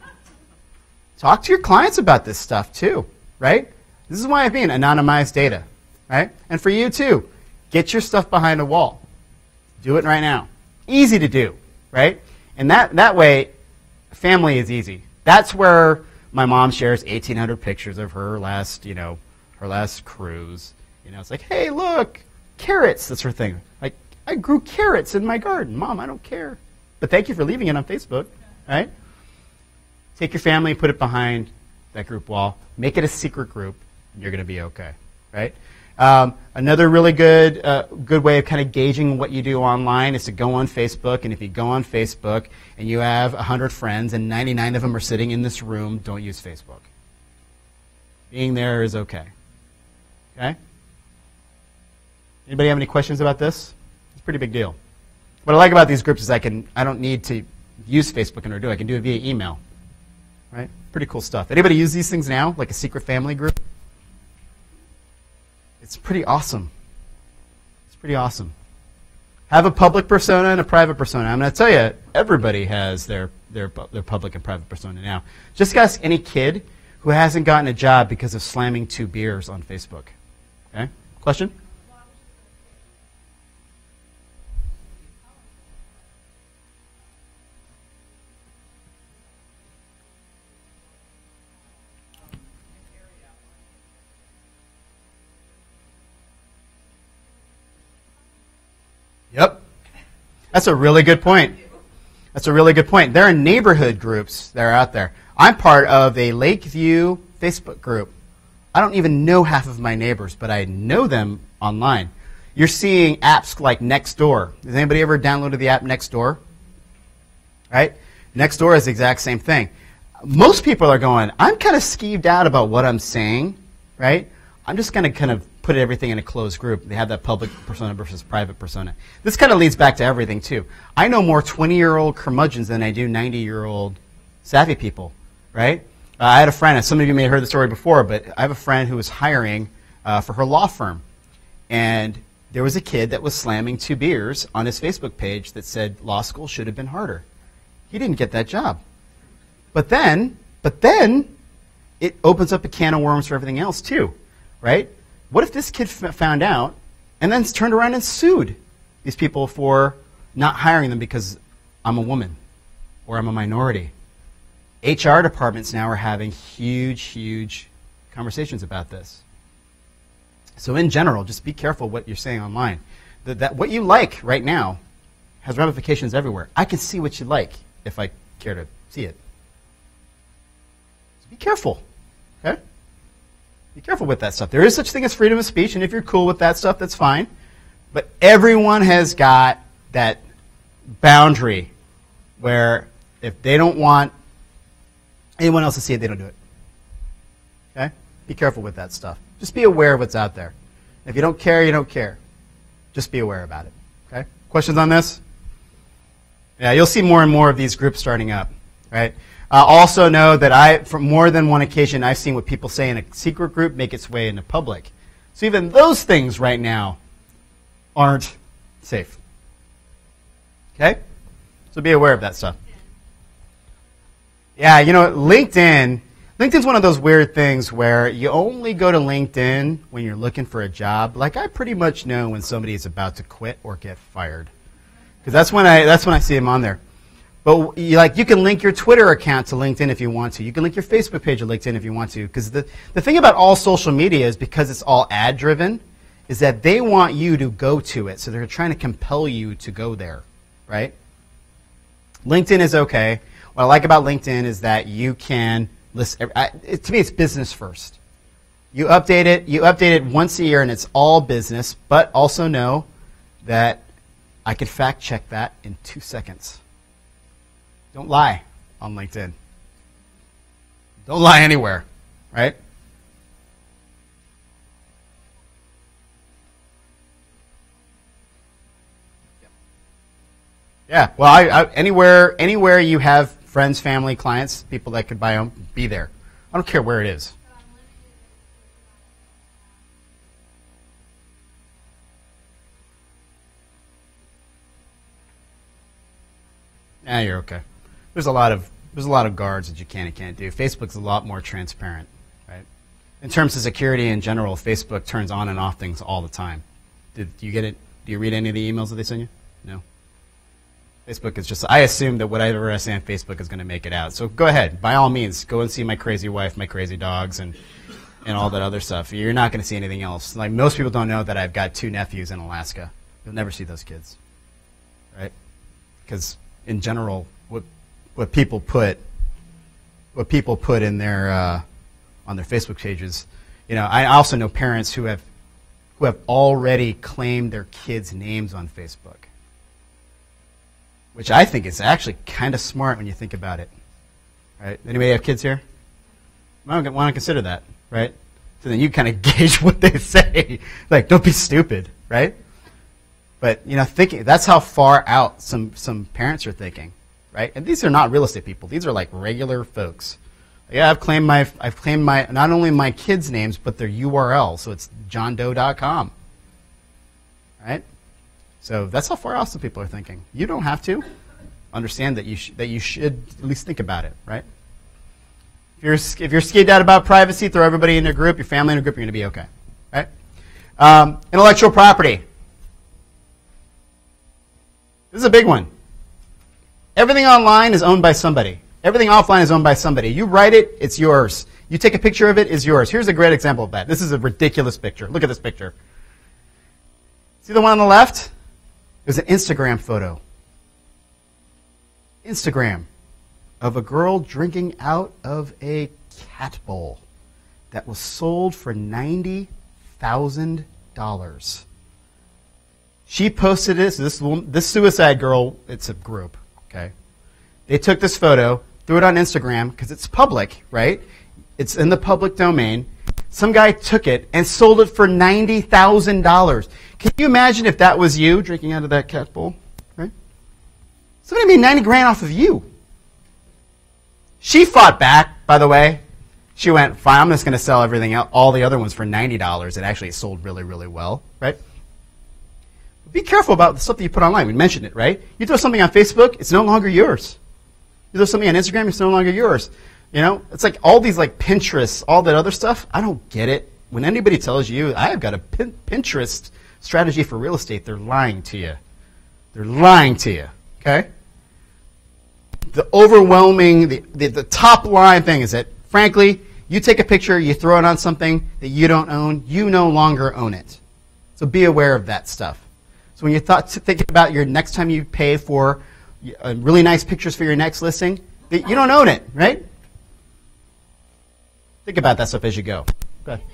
Talk to your clients about this stuff too, right? This is why I'm being anonymized data, right? And for you too, get your stuff behind a wall. Do it right now. Easy to do, right? And that way, family is easy. That's where my mom shares 1,800 pictures of her our last cruise. You know, it's like, hey, look, carrots. That's her thing. Like, I grew carrots in my garden. Mom, I don't care. But thank you for leaving it on Facebook, right? Take your family, put it behind that group wall. Make it a secret group, and you're going to be okay, right? Another really good way of kind of gauging what you do online is to go on Facebook. And if you go on Facebook and you have 100 friends and 99 of them are sitting in this room, don't use Facebook. Being there is okay. Okay? Anybody have any questions about this? It's a pretty big deal. What I like about these groups is I don't need to use Facebook in order to do it. I can do it via email. Right? Pretty cool stuff. Anybody use these things now, like a secret family group? It's pretty awesome. It's pretty awesome. Have a public persona and a private persona. I'm going to tell you, everybody has their public and private persona now. Just ask any kid who hasn't gotten a job because of slamming 2 beers on Facebook. Okay? Question? Yep. That's a really good point. That's a really good point. There are neighborhood groups that are out there. I'm part of a Lakeview Facebook group. I don't even know half of my neighbors, but I know them online. You're seeing apps like Nextdoor. Has anybody ever downloaded the app Nextdoor? Right? Nextdoor is the exact same thing. Most people are going, I'm kind of skeeved out about what I'm saying, right? I'm just going to kind of put everything in a closed group. They have that public persona versus private persona. This kind of leads back to everything, too. I know more 20-year-old curmudgeons than I do 90-year-old savvy people, right? I had a friend, and some of you may have heard the story before, but I have a friend who was hiring for her law firm. And there was a kid that was slamming 2 beers on his Facebook page that said law school should have been harder. He didn't get that job. But then, it opens up a can of worms for everything else, too, right? What if this kid found out and then turned around and sued these people for not hiring them because I'm a woman or I'm a minority? HR departments now are having huge conversations about this. So in general, just be careful what you're saying online. That what you like right now has ramifications everywhere. I can see what you like if I care to see it. So be careful, okay? Be careful with that stuff. There is such thing as freedom of speech, and if you're cool with that stuff, that's fine. But everyone has got that boundary where if they don't want anyone else to see it, they don't do it. Okay? Be careful with that stuff. Just be aware of what's out there. If you don't care, you don't care. Just be aware about it. Okay? Questions on this? Yeah, you'll see more and more of these groups starting up. Right? Also know that from more than one occasion, I've seen what people say in a secret group make its way into public. So even those things right now aren't safe. Okay? So be aware of that stuff. Yeah, you know, LinkedIn's one of those weird things where you only go to LinkedIn when you're looking for a job. Like, I pretty much know when somebody is about to quit or get fired. Because that's when I see them on there. But you can link your Twitter account to LinkedIn if you want to. You can link your Facebook page to LinkedIn if you want to. Because the thing about all social media is because it's all ad-driven, is that they want you to go to it. So they're trying to compel you to go there, right? LinkedIn is okay. What I like about LinkedIn is that you can list. To me, it's business first. You update it once a year, and it's all business. But also know that I can fact check that in 2 seconds. Don't lie on LinkedIn. Don't lie anywhere, right? Yeah. Well, anywhere you have friends, family, clients, people that could buy them, be there. I don't care where it is. Nah, you're okay. There's a lot of guards that you can and can't do. Facebook's a lot more transparent, right? In terms of security in general, Facebook turns on and off things all the time. Do you get it? Do you read any of the emails that they send you? No. Facebook is just, I assume that whatever I say on Facebook is going to make it out. So go ahead, by all means, go and see my crazy wife, my crazy dogs, and and all that other stuff. You're not going to see anything else. Like, most people don't know that I've got 2 nephews in Alaska. You'll never see those kids, right? Because in general, what people put in their on their Facebook pages, I also know parents who have already claimed their kids' names on Facebook, which I think is actually kind of smart when you think about it. Right? Anybody have kids here? I don't want to consider that, right? So then you kind of gauge what they say. Like, don't be stupid, right? But thinking, that's how far out some parents are thinking, right? And these are not real estate people. These are like regular folks. Yeah, I've claimed my not only my kids' names but their URL, so it's johndoe.com, right? So that's how far out some people are thinking. You don't have to understand that you should at least think about it, right? If you're scared out about privacy, throw everybody in your group, your family in a group, you're going to be okay, right? Intellectual property. This is a big one. Everything online is owned by somebody. Everything offline is owned by somebody. You write it, it's yours. You take a picture of it, it's yours. Here's a great example of that. This is a ridiculous picture. Look at this picture. See the one on the left? It was an Instagram photo. Instagram of a girl drinking out of a cat bowl that was sold for $90,000. She posted this suicide girl, it's a group, okay? They took this photo, threw it on Instagram, because it's public, right? It's in the public domain. Some guy took it and sold it for $90,000. Can you imagine if that was you drinking out of that cat bowl, right? Somebody made 90 grand off of you. She fought back, by the way. She went, fine, I'm just going to sell everything out, all the other ones for $90. It actually sold really, really well, right? Be careful about the stuff that you put online. We mentioned it, right? You throw something on Facebook, it's no longer yours. You throw something on Instagram, it's no longer yours. It's like all these like Pinterest, all that other stuff. I don't get it. When anybody tells you, I've got a Pinterest strategy for real estate, they're lying to you. They're lying to you, okay? The overwhelming, the top line thing is that, frankly, you take a picture, you throw it on something that you don't own, you no longer own it. So be aware of that stuff. So when you're thinking about your next time you pay for really nice pictures for your next listing, you don't own it, right? Think about that stuff as you go. Go ahead.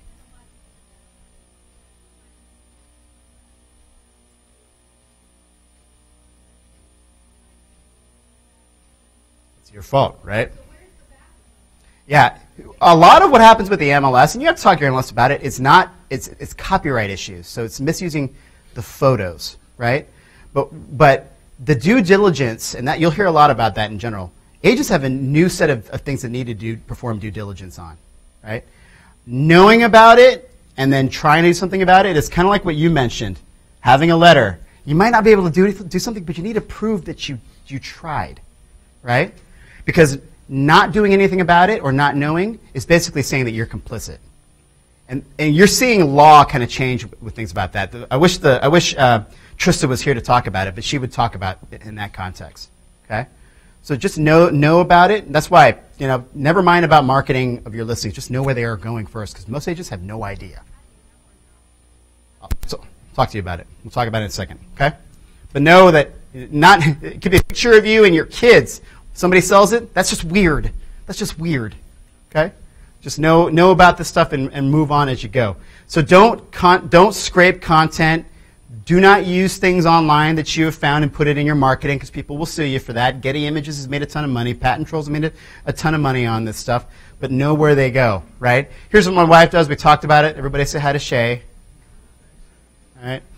It's your fault, right? Yeah, a lot of what happens with the MLS, and you have to talk to your MLS about it, it's copyright issues. So it's misusing the photos, right? But the due diligence, and that you'll hear a lot about that in general. Agents have a new set of things that need to perform due diligence on, right? Knowing about it and then trying to do something about it is kind of like what you mentioned, having a letter. You might not be able to do something, but you need to prove that you tried, right? Because not doing anything about it or not knowing is basically saying that you're complicit. And you're seeing law kind of change with things about that. I wish Trista was here to talk about it, but she would talk about it in that context. Okay, so just know about it. That's why never mind about marketing of your listings. Just know where they are going first, because most agents have no idea. So I'll talk to you about it. We'll talk about it in a second. Okay, but know that it could be a picture of you and your kids. Somebody sells it. That's just weird. That's just weird. Okay. Just know about this stuff and move on as you go. So don't scrape content. Do not use things online that you have found and put it in your marketing, because people will sue you for that. Getty Images has made a ton of money. Patent Trolls have made a ton of money on this stuff. But know where they go, right? Here's what my wife does. We talked about it. Everybody say hi to Shay. All right.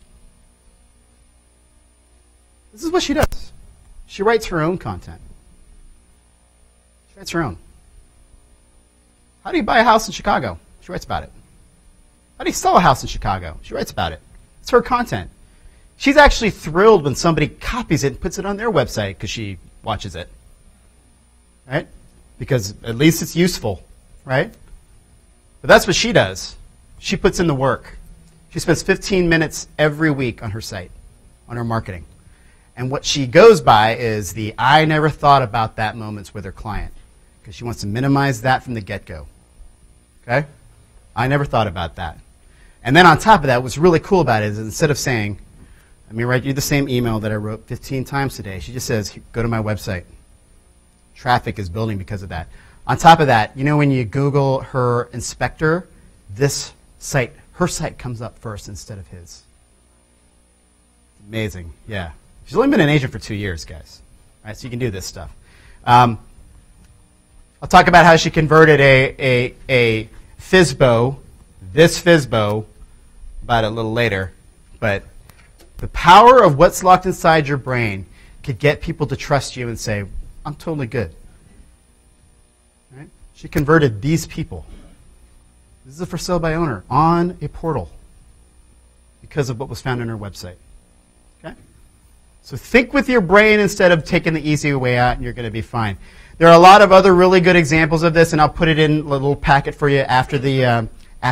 This is what she does. She writes her own content. She writes her own. How do you buy a house in Chicago? She writes about it. How do you sell a house in Chicago? She writes about it. It's her content. She's actually thrilled when somebody copies it and puts it on their website because she watches it. Right? Because at least it's useful. Right? But that's what she does. She puts in the work. She spends 15 minutes every week on her site, on her marketing. And what she goes by is the I never thought about that moments with her client, because she wants to minimize that from the get-go. Okay? I never thought about that. And then on top of that, what's really cool about it is instead of saying, let me write you the same email that I wrote 15 times today, she just says, go to my website. Traffic is building because of that. On top of that, you know when you Google her inspector, this site, her site comes up first instead of his. Amazing, yeah. She's only been an agent for 2 years, guys. All right, so you can do this stuff. I'll talk about how she converted a FSBO, this FSBO, about a little later. But the power of what's locked inside your brain could get people to trust you and say, I'm totally good. Right? She converted these people. This is a for sale by owner on a portal because of what was found on her website. Okay? So think with your brain instead of taking the easy way out, and you're going to be fine. There are a lot of other really good examples of this, and I'll put it in a little packet for you after the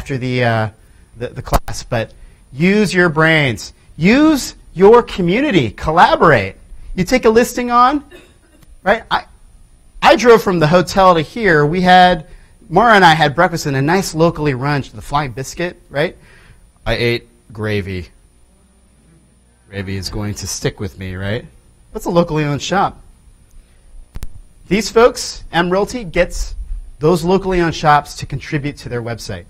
class. But use your brains. Use your community. Collaborate. You take a listing on, right? I drove from the hotel to here. Mara and I had breakfast in a nice locally run, the Flying Biscuit, right? I ate gravy. Gravy is going to stick with me, right? That's a locally owned shop. These folks, M-Realty, gets those locally owned shops to contribute to their website.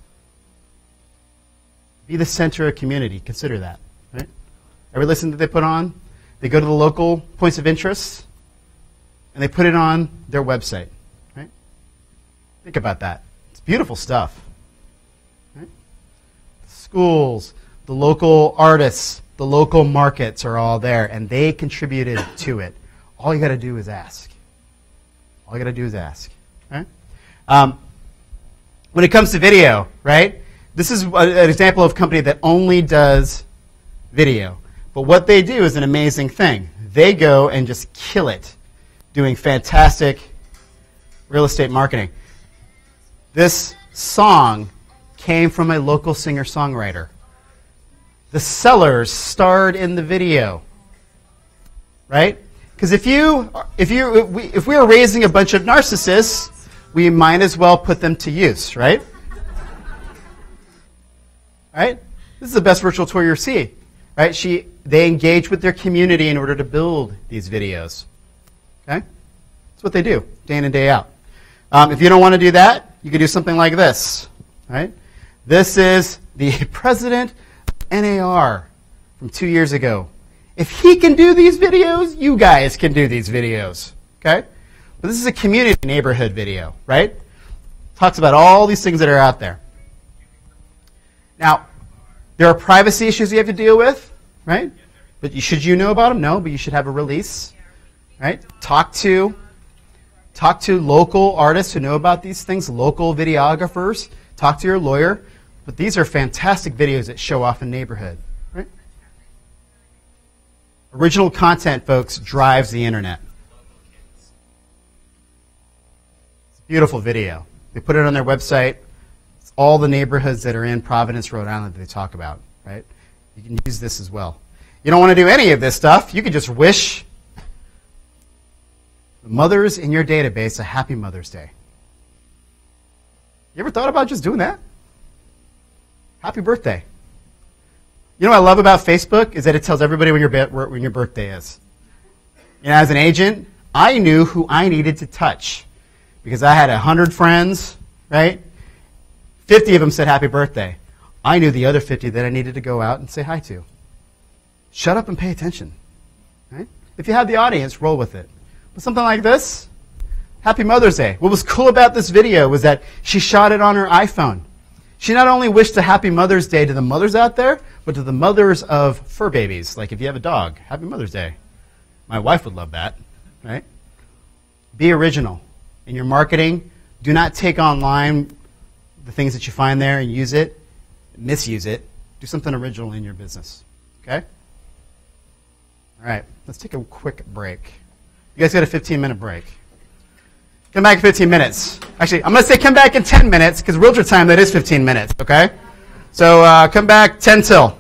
Be the center of community. Consider that, right? Every listing that they put on, they go to the local points of interest, and they put it on their website, right? Think about that. It's beautiful stuff. Right? The schools, the local artists, the local markets are all there, and they contributed to it. All you got to do is ask. All you got to do is ask. Right? When it comes to video, right? This is an example of a company that only does video. But what they do is an amazing thing. They go and just kill it, doing fantastic real estate marketing. This song came from a local singer-songwriter. The sellers starred in the video, right? Because if we are raising a bunch of narcissists, we might as well put them to use, right? Right? This is the best virtual tour you'll see, right? They engage with their community in order to build these videos. Okay? That's what they do, day in and day out. If you don't want to do that, you can do something like this, right? This is the president of NAR from 2 years ago. If he can do these videos, you guys can do these videos, okay? But this is a community neighborhood video, right? Talks about all these things that are out there. Now, there are privacy issues you have to deal with, right? But should you know about them? No, but you should have a release, right? Talk to local artists who know about these things, local videographers. Talk to your lawyer. But these are fantastic videos that show off a neighborhood, right? Original content, folks, drives the internet. It's a beautiful video. They put it on their website. It's all the neighborhoods that are in Providence, Rhode Island that they talk about, right? You can use this as well. You don't want to do any of this stuff. You can just wish the mothers in your database a happy Mother's Day. You ever thought about just doing that? Happy birthday. You know what I love about Facebook is that it tells everybody when your birthday is. You know, as an agent, I knew who I needed to touch because I had 100 friends, right? 50 of them said happy birthday. I knew the other 50 that I needed to go out and say hi to. Shut up and pay attention. Right? If you have the audience, roll with it. But something like this, happy Mother's Day. What was cool about this video was that she shot it on her iPhone. She not only wished a happy Mother's Day to the mothers out there, but to the mothers of fur babies. Like if you have a dog, happy Mother's Day. My wife would love that, right? Be original. In your marketing, do not take online the things that you find there and use it, misuse it. Do something original in your business, okay? All right, let's take a quick break. You guys got a 15-minute break. Come back in 15 minutes. Actually, I'm going to say come back in 10 minutes because realtor time, that is 15 minutes, okay? So come back 10 till.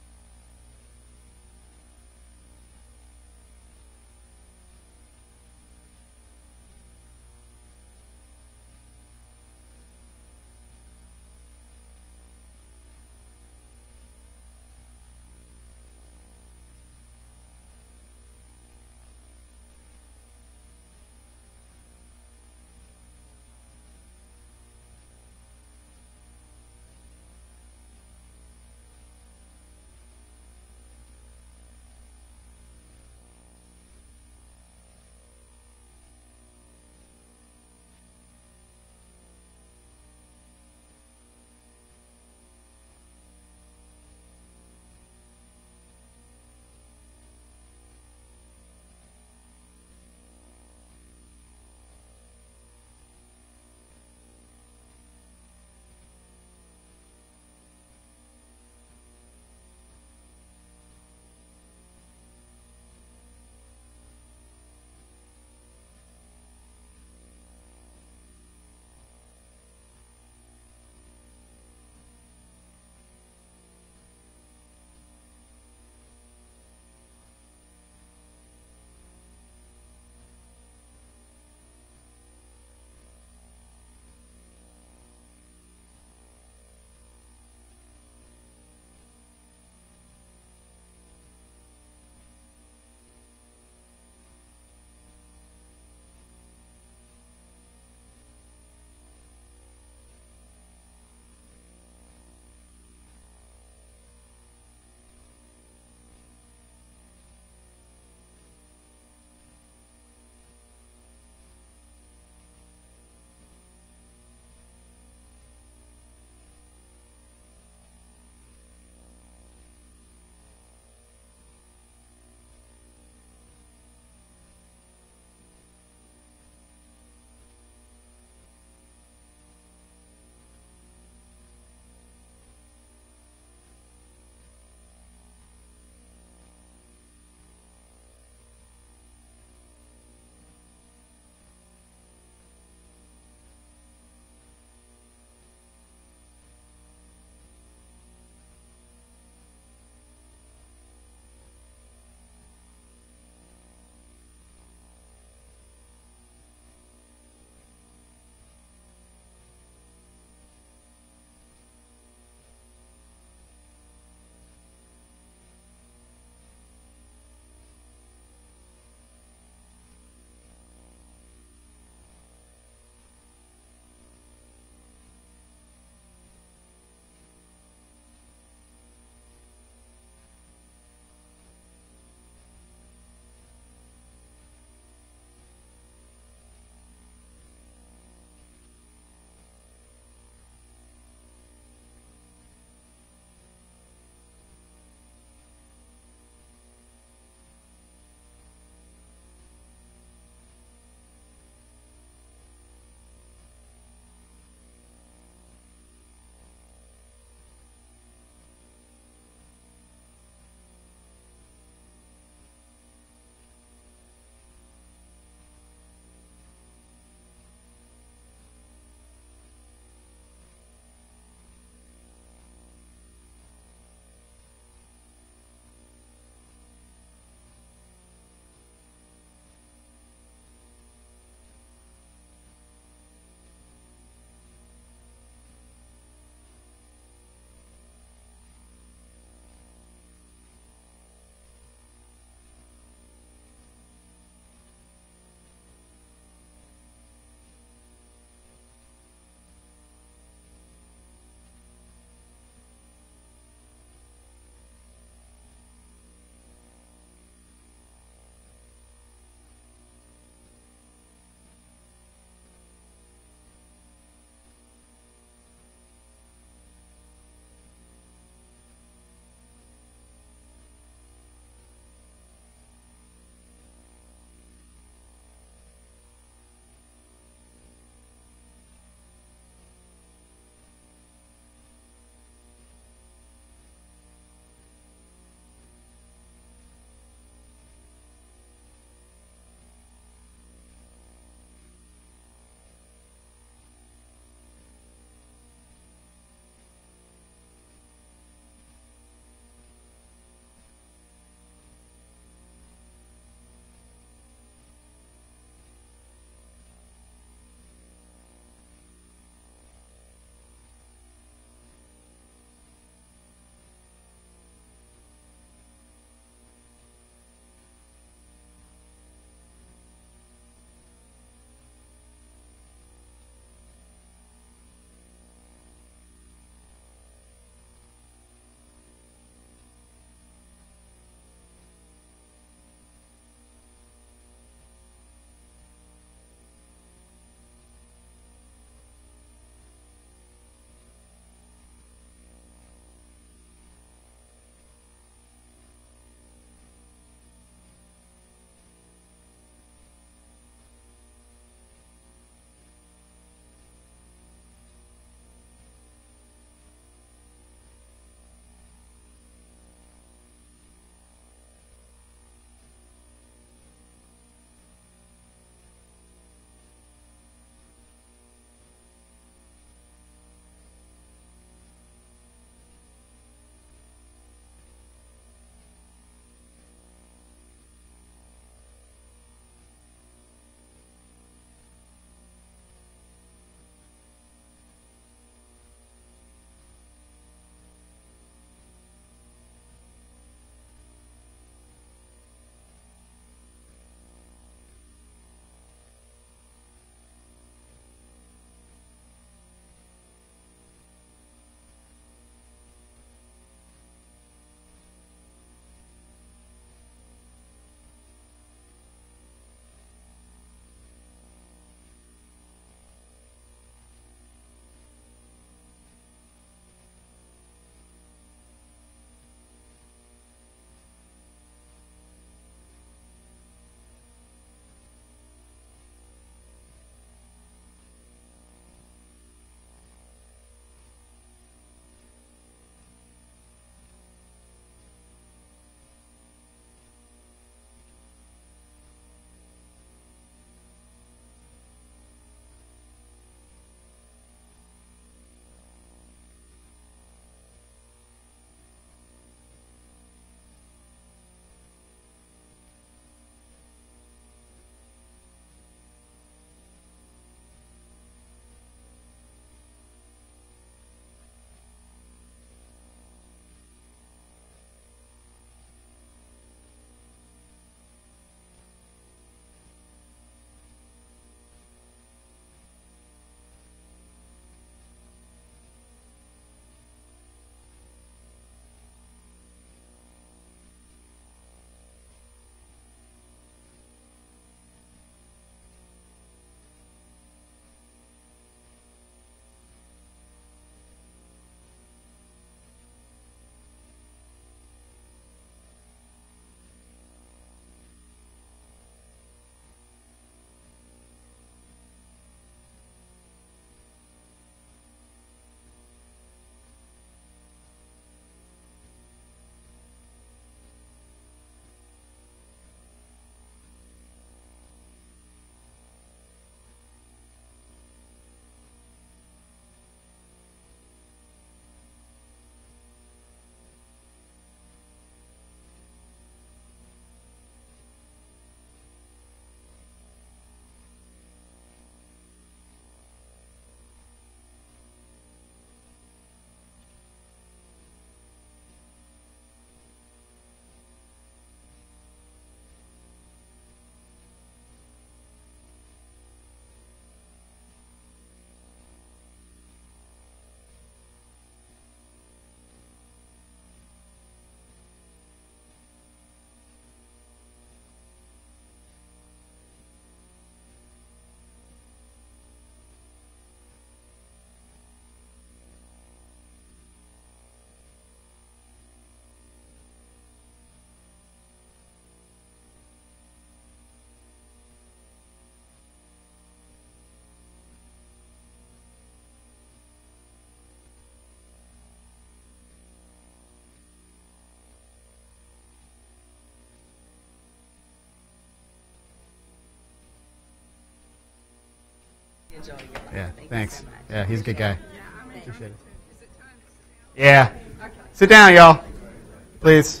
Yeah, thanks. Yeah, he's a good guy. Appreciate it. Yeah. Sit down, y'all. Please.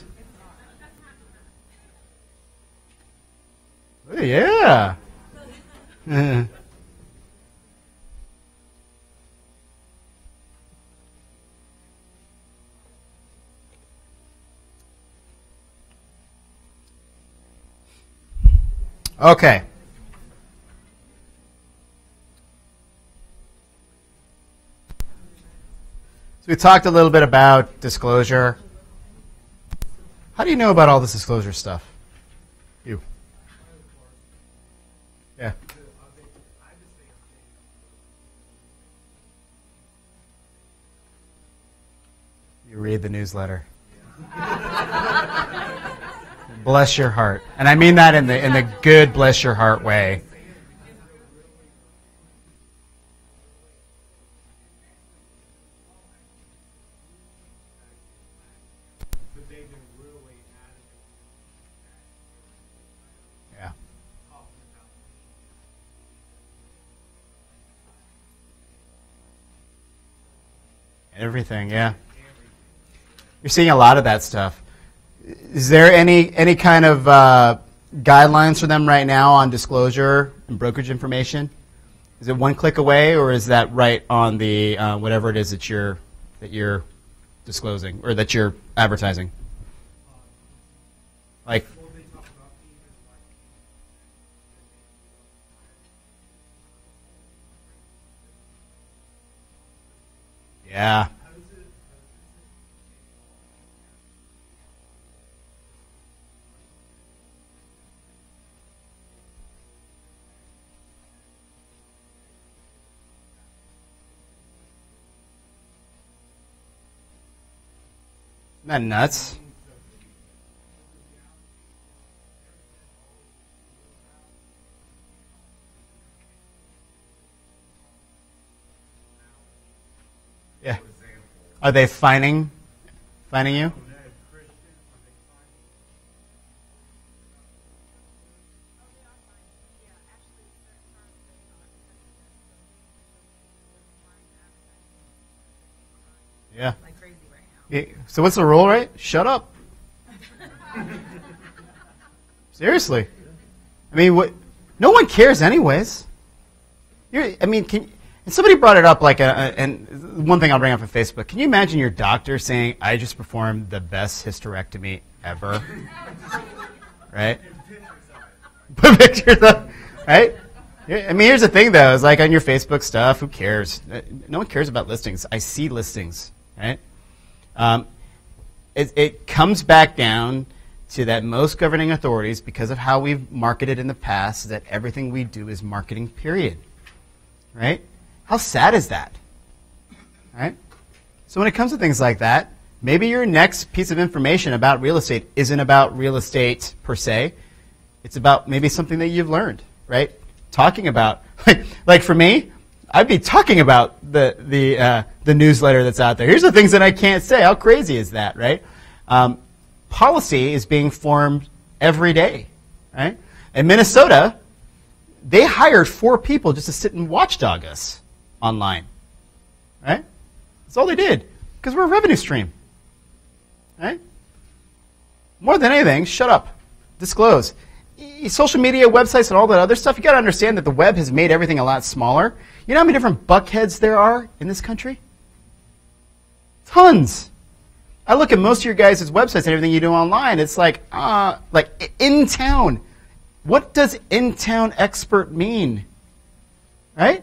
Oh, yeah. Okay. So we talked a little bit about disclosure. How do you know about all this disclosure stuff? You. Yeah. You read the newsletter. Bless your heart. And I mean that in the good bless your heart way. Yeah. Everything, yeah. You're seeing a lot of that stuff. Is there any kind of guidelines for them right now on disclosure and brokerage information? Is it one click away, or is that right on the whatever it is that you're disclosing or that you're advertising? Like, yeah. Isn't that nuts? Yeah. Are they fining you? Yeah. So what's the rule, right? Shut up. Seriously. I mean, what? No one cares anyways. And somebody brought it up and one thing I'll bring up on Facebook. Can you imagine your doctor saying, I just performed the best hysterectomy ever? Right? Put pictures up, right? I mean, here's the thing, though. It's like on your Facebook stuff, who cares? No one cares about listings. I see listings, right? It comes back down to that most governing authorities, because of how we've marketed in the past, that everything we do is marketing, period. Right? How sad is that? Right? So when it comes to things like that, maybe your next piece of information about real estate isn't about real estate per se. It's about maybe something that you've learned, right? Talking about, like for me, I'd be talking about the newsletter that's out there. Here's the things that I can't say. How crazy is that, right? Policy is being formed every day, right? In Minnesota, they hired 4 people just to sit and watchdog us online, right? That's all they did, because we're a revenue stream, right? More than anything, shut up, disclose. Social media, websites, and all that other stuff, you got to understand that the web has made everything a lot smaller. You know how many different buckheads there are in this country? Tons. I look at most of your guys' websites and everything you do online. It's like in town. What does in town expert mean? Right?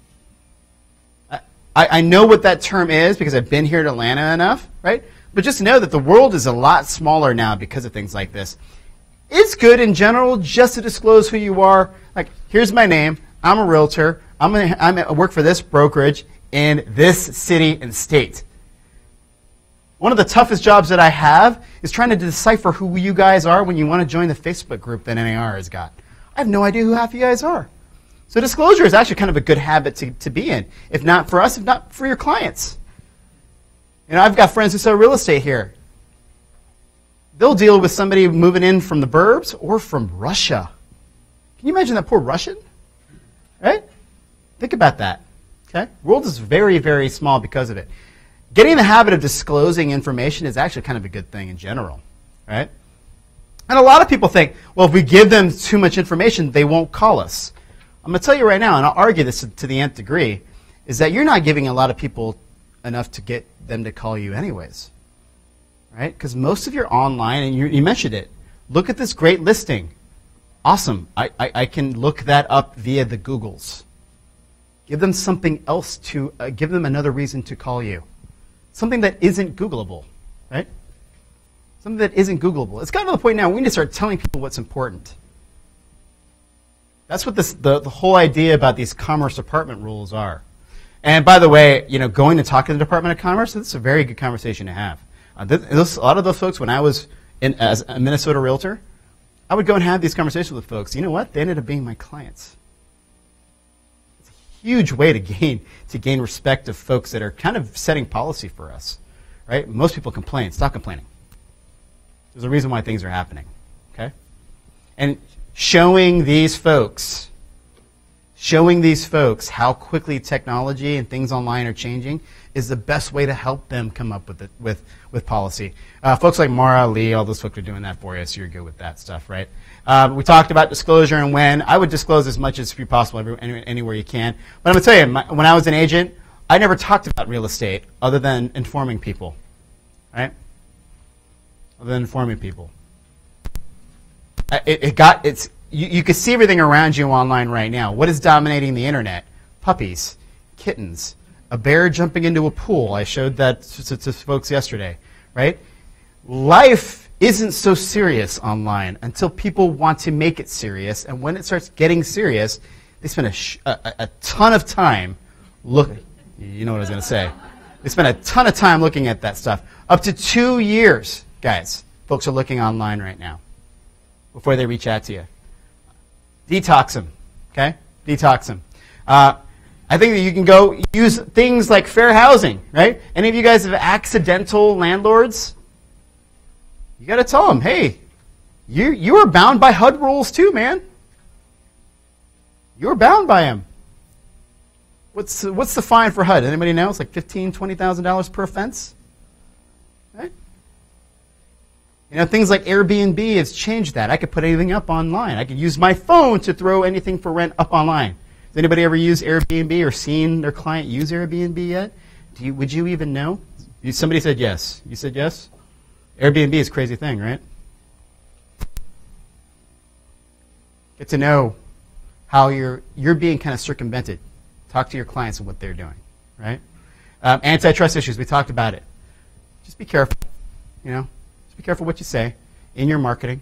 I know what that term is because I've been here to Atlanta enough, right? But just know that the world is a lot smaller now because of things like this. It's good in general just to disclose who you are. Like, here's my name. I'm a realtor. I work for this brokerage in this city and state. One of the toughest jobs that I have is trying to decipher who you guys are when you want to join the Facebook group that NAR has got. I have no idea who half you guys are. So disclosure is actually kind of a good habit to be in, if not for us, if not for your clients. You know, I've got friends who sell real estate here. They'll deal with somebody moving in from the burbs or from Russia. Can you imagine that poor Russian? Right? Think about that. Okay? The world is very, very small because of it. Getting in the habit of disclosing information is actually kind of a good thing in general, right? And a lot of people think, well, if we give them too much information, they won't call us. I'm going to tell you right now, and I'll argue this to the nth degree, is that you're not giving a lot of people enough to get them to call you anyways, right? Because most of your online, and you mentioned it, look at this great listing. Awesome. I can look that up via the Googles. Give them something else to, give them another reason to call you. Something that isn't Googleable, right? Something that isn't Googleable. It's gotten to the point now we need to start telling people what's important. That's what the whole idea about these Commerce Department rules are. And by the way, going to talk to the Department of Commerce, this is a very good conversation to have. A lot of those folks, when I was as a Minnesota Realtor, I would go and have these conversations with folks. You know what? They ended up being my clients. It's a huge way to gain respect of folks that are kind of setting policy for us, right? Most people complain. Stop complaining. There's a reason why things are happening, okay? And showing these folks how quickly technology and things online are changing is the best way to help them come up with policy. Folks like Mara, Lee, all those folks are doing that for you, so you're good with that stuff, right? We talked about disclosure and when. I would disclose as much as possible anywhere you can. But I'm going to tell you, when I was an agent, I never talked about real estate other than informing people, right? Other than informing people. You can see everything around you online right now. What is dominating the internet? Puppies, kittens, a bear jumping into a pool. I showed that to folks yesterday, right? Life isn't so serious online until people want to make it serious. And when it starts getting serious, they spend a ton of time looking. You know what I was going to say. They spend a ton of time looking at that stuff. Up to 2 years, guys, folks are looking online right now before they reach out to you. Detox them, okay? Detox them. I think that you can go use things like fair housing, right? Any of you guys have accidental landlords? You got to tell them, hey, you are bound by HUD rules too, man. You're bound by them. What's the fine for HUD? Anybody know? It's like $15,000, $20,000 per offense, right? Things like Airbnb has changed that. I could put anything up online. I could use my phone to throw anything for rent up online. Has anybody ever used Airbnb or seen their client use Airbnb yet? Would you even know? Somebody said yes. You said yes? Airbnb is a crazy thing, right? Get to know how you're being kind of circumvented. Talk to your clients and what they're doing, right? Antitrust issues, we talked about it. Just be careful, Just be careful what you say in your marketing.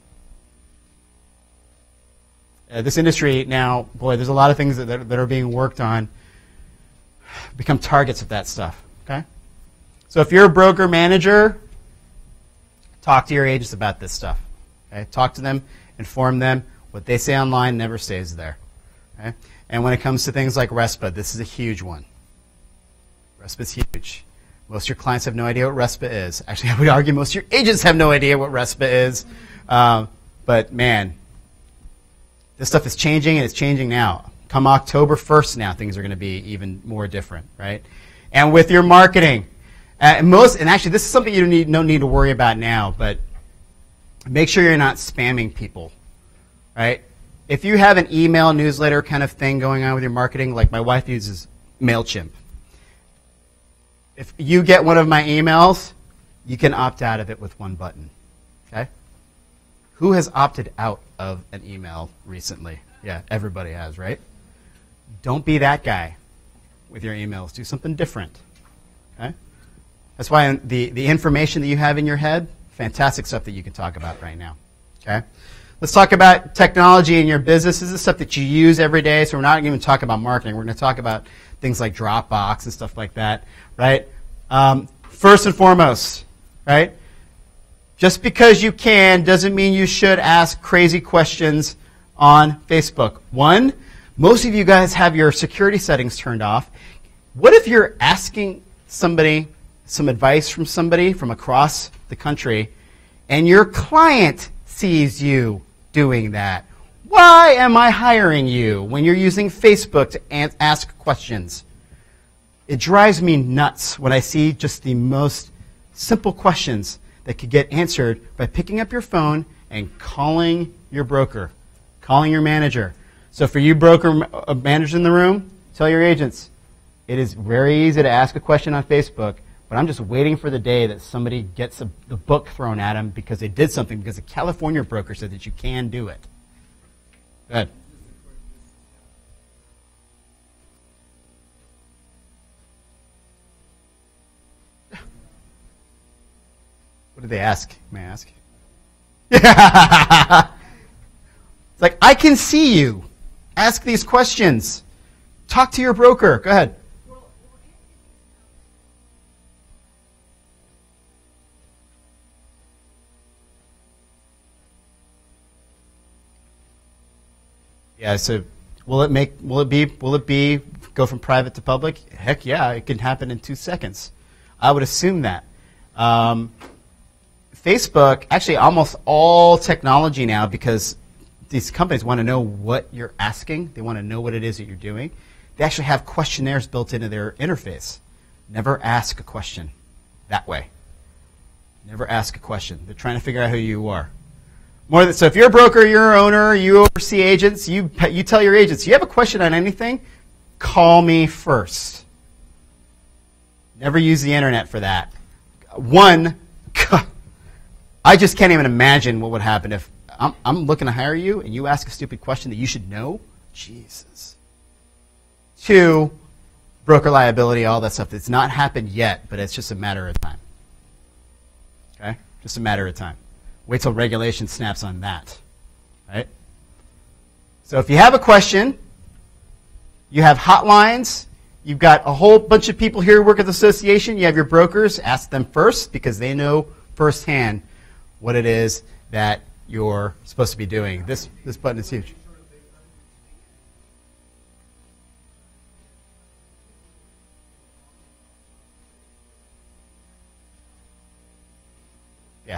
This industry now, boy, there's a lot of things that are being worked on become targets of that stuff, okay? So if you're a broker manager, talk to your agents about this stuff, okay? Talk to them, inform them. What they say online never stays there, okay? And when it comes to things like RESPA, this is a huge one. RESPA is huge. Most of your clients have no idea what RESPA is. Actually, I would argue most of your agents have no idea what RESPA is. But man, this stuff is changing, and it's changing now. Come October 1st now, things are going to be even more different, right? And with your marketing, and actually this is something you don't need to worry about now, but make sure you're not spamming people, right? If you have an email newsletter kind of thing going on with your marketing, like my wife uses MailChimp. If you get one of my emails, you can opt out of it with one button, okay? Who has opted out of an email recently? Yeah, everybody has, right? Don't be that guy with your emails. Do something different, okay? That's why the information that you have in your head, fantastic stuff that you can talk about right now, okay? Let's talk about technology in your business. This is stuff that you use every day, so we're not even talking about marketing. We're going to talk about things like Dropbox and stuff like that, right? First and foremost, right? Just because you can doesn't mean you should ask crazy questions on Facebook. One, most of you guys have your security settings turned off. What if you're asking somebody some advice from somebody from across the country and your client sees you doing that? Why am I hiring you when you're using Facebook to ask questions? It drives me nuts when I see just the most simple questions that could get answered by picking up your phone and calling your broker, calling your manager. So for you broker managers in the room, tell your agents, it is very easy to ask a question on Facebook, but I'm just waiting for the day that somebody gets the book thrown at them because they did something, because a California broker said that you can do it. Go ahead. What did they ask? May I ask? It's like, I can see you. Ask these questions. Talk to your broker. Go ahead. Yeah, so will it be go from private to public? Heck yeah, it can happen in 2 seconds. I would assume that. Facebook, actually almost all technology now, because these companies want to know what you're asking, they want to know what it is that you're doing, they actually have questionnaires built into their interface. Never ask a question that way. Never ask a question. They're trying to figure out who you are. So if you're a broker, you're an owner, you oversee agents, you tell your agents, you have a question on anything, call me first. Never use the internet for that. One, I just can't even imagine what would happen if I'm looking to hire you and you ask a stupid question that you should know. Jesus. 2, broker liability, all that stuff. It's not happened yet, but it's just a matter of time. Okay? Just a matter of time. Wait till regulation snaps on that. Right? So if you have a question, you have hotlines, you've got a whole bunch of people here who work at the association, you have your brokers, ask them first because they know firsthand what it is that you're supposed to be doing. This button is huge. Yeah.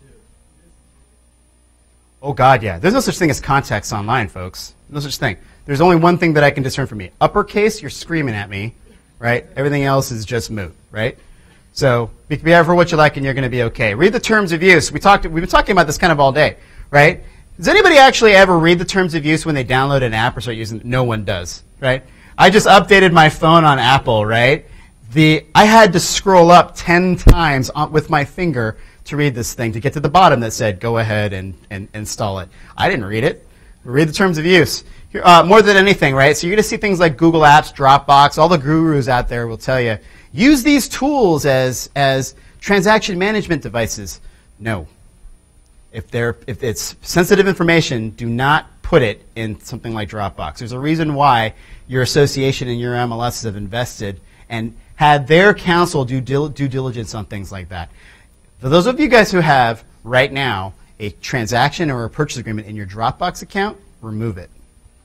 Oh, God, yeah. There's no such thing as context online, folks. No such thing. There's only one thing that I can discern from me. Uppercase, you're screaming at me, right? Everything else is just moot, right? So be careful what you like and you're going to be okay. Read the terms of use. We've been talking about this kind of all day, right? Does anybody actually ever read the terms of use when they download an app or start using it? No one does, right? I just updated my phone on Apple, right? I had to scroll up 10 times with my finger to read this thing to get to the bottom that said, go ahead and install it. I didn't read it. Read the terms of use. More than anything, right? So you're going to see things like Google Apps, Dropbox, all the gurus out there will tell you, use these tools as transaction management devices. No. If it's sensitive information, do not put it in something like Dropbox. There's a reason why your association and your MLS have invested and had their counsel do due diligence on things like that. For those of you guys who have, right now, a transaction or a purchase agreement in your Dropbox account, remove it.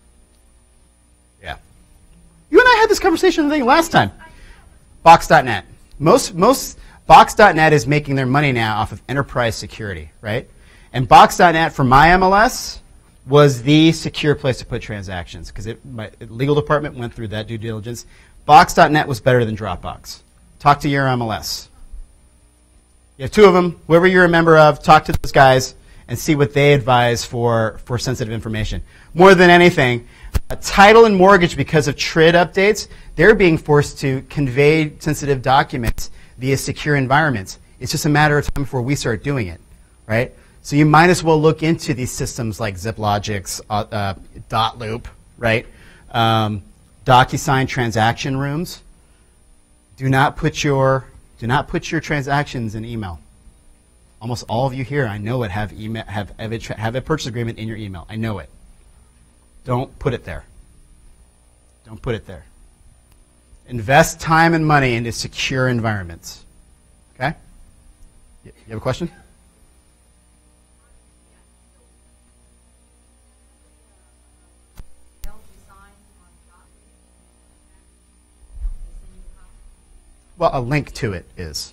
Yeah. You and I had this conversation, I think, last time. Box.net. Most Box.net is making their money now off of enterprise security, right? And Box.net for my MLS was the secure place to put transactions because my legal department went through that due diligence. Box.net was better than Dropbox. Talk to your MLS. You have 2 of them. Whoever you're a member of, talk to those guys and see what they advise for sensitive information. More than anything, a title and mortgage, because of TRID updates, they're being forced to convey sensitive documents via secure environments. It's just a matter of time before we start doing it, right? So you might as well look into these systems like ZipLogix, Dotloop, right? DocuSign transaction rooms. Do not put your transactions in email. Almost all of you here, I know it, have a purchase agreement in your email. I know it. Don't put it there. Don't put it there. Invest time and money into secure environments. Okay? You have a question? Well, a link to it is.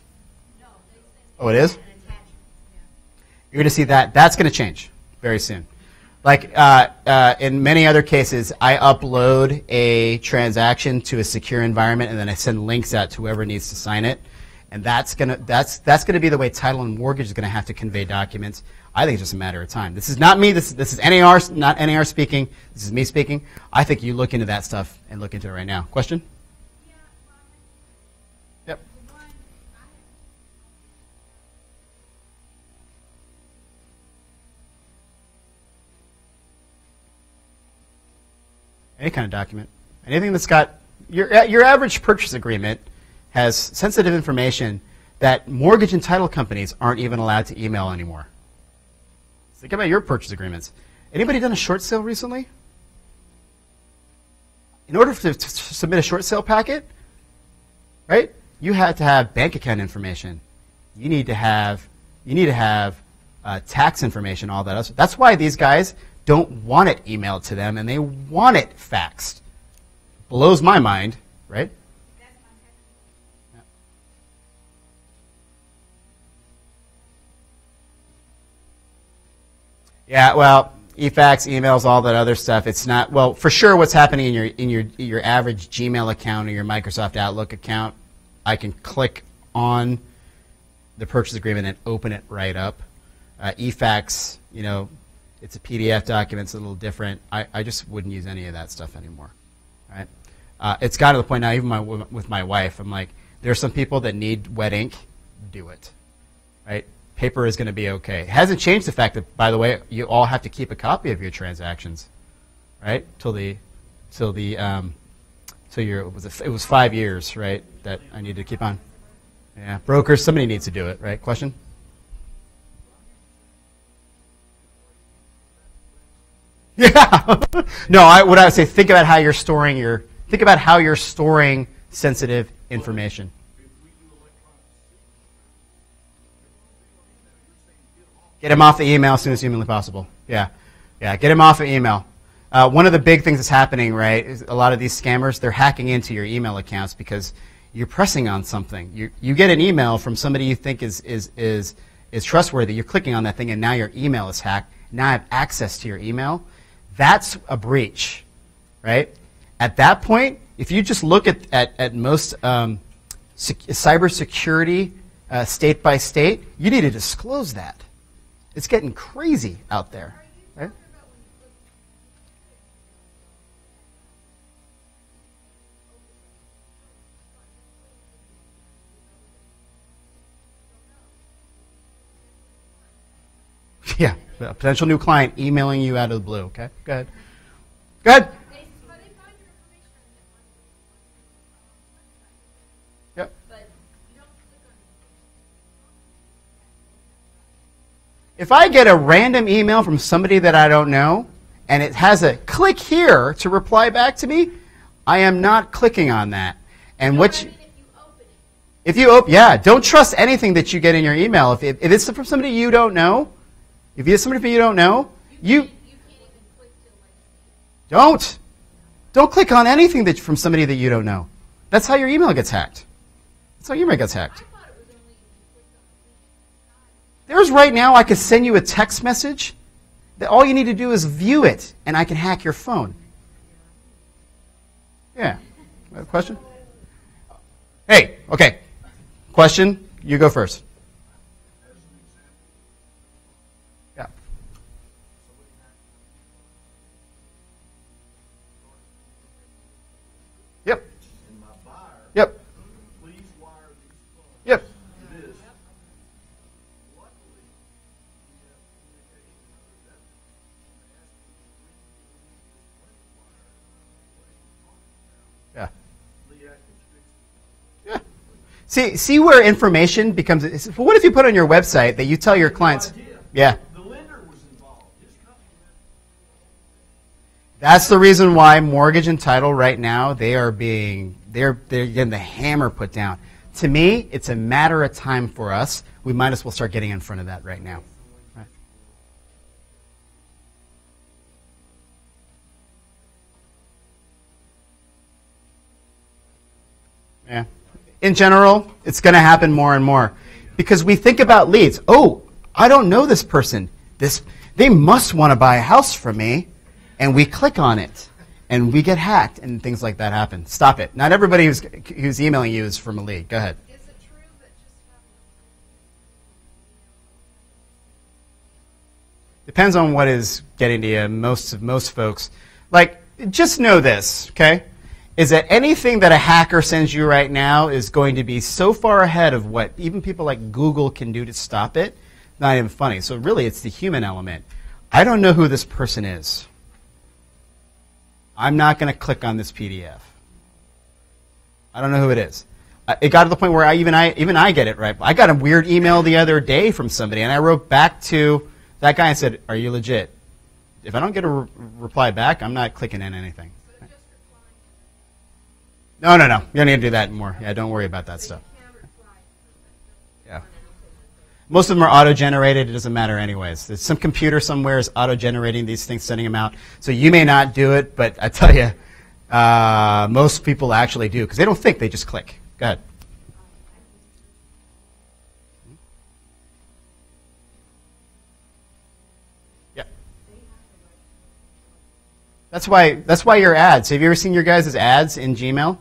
Oh, it is? You're going to see that. That's going to change very soon. Like in many other cases, I upload a transaction to a secure environment, and then I send links out to whoever needs to sign it. And that's gonna be the way title and mortgage is gonna have to convey documents. I think it's just a matter of time. This is not me. This is NAR, not NAR speaking. This is me speaking. I think you look into that stuff and look into it right now. Question? Yep. Any kind of document. Anything that's got your average purchase agreement has sensitive information that mortgage and title companies aren't even allowed to email anymore. Think about your purchase agreements. Anybody done a short sale recently? In order to submit a short sale packet, right, you had to have bank account information. You need to have tax information, all that else. That's why these guys don't want it emailed to them, and they want it faxed. Blows my mind, right? Yeah, well, e-fax, emails, all that other stuff. It's not, well, for sure what's happening in your average Gmail account or your Microsoft Outlook account, I can click on the purchase agreement and open it right up. E-fax, you know, it's a PDF document, it's a little different. I just wouldn't use any of that stuff anymore, right? It's got to the point now, even with my wife, I'm like, there's some people that need wet ink, do it, right? Paper is going to be okay. It hasn't changed the fact that, by the way, you all have to keep a copy of your transactions, right? It was 5 years, right? That I need to keep on. Yeah, brokers, somebody needs to do it, right? Question? Yeah. No, what I would say, think about how you're storing sensitive information. Get him off the email as soon as humanly possible. Yeah, get him off of email. One of the big things that's happening, right, is a lot of these scammers, they're hacking into your email accounts because you're pressing on something. You get an email from somebody you think is trustworthy. You're clicking on that thing, and now your email is hacked. Now I have access to your email. That's a breach, right? At that point, if you just look at most cybersecurity state by state, you need to disclose that. It's getting crazy out there, right? Yeah, a potential new client emailing you out of the blue, okay? Go ahead. Go ahead. Yep. If I get a random email from somebody that I don't know, and it has a click here to reply back to me, I am not clicking on that. And if you open it, yeah, don't trust anything that you get in your email. If it's from somebody you don't know, if it's somebody you don't know, you can't even click to don't click on anything from somebody that you don't know. That's how your email gets hacked. That's how your email gets hacked. There's right now, I could send you a text message that all you need to do is view it, and I can hack your phone. Yeah. Question? Hey, okay. Question, you go first. Yeah. Yep. Yep. Yep. Yeah. Yeah. See where information becomes. What if you put on your website that you tell your clients? Yeah. The lender was involved. That's the reason why mortgage and title right now they're getting the hammer put down. To me, it's a matter of time for us. We might as well start getting in front of that right now. Right. Yeah. In general, it's going to happen more and more because we think about leads. Oh, I don't know this person. they must want to buy a house from me, and we click on it, and we get hacked, and things like that happen. Stop it. Not everybody who's emailing you is from a lead. Go ahead. Is it true that just Depends on what is getting to you. Most folks, like, just know this, okay? Is that anything that a hacker sends you right now is going to be so far ahead of what even people like Google can do to stop it. Not even funny. So really, it's the human element. I don't know who this person is. I'm not going to click on this PDF. I don't know who it is. It got to the point where even I get it right. I got a weird email the other day from somebody, and I wrote back to that guy and said, "Are you legit?" If I don't get a reply back, I'm not clicking in anything. No. You don't need to do that anymore. Yeah, don't worry about that stuff. Yeah. Most of them are auto-generated. It doesn't matter anyways. There's some computer somewhere is auto-generating these things, sending them out. So you may not do it, but I tell you, most people actually do because they don't think. They just click. Go ahead. Yeah. That's why your ads. Have you ever seen your guys' ads in Gmail?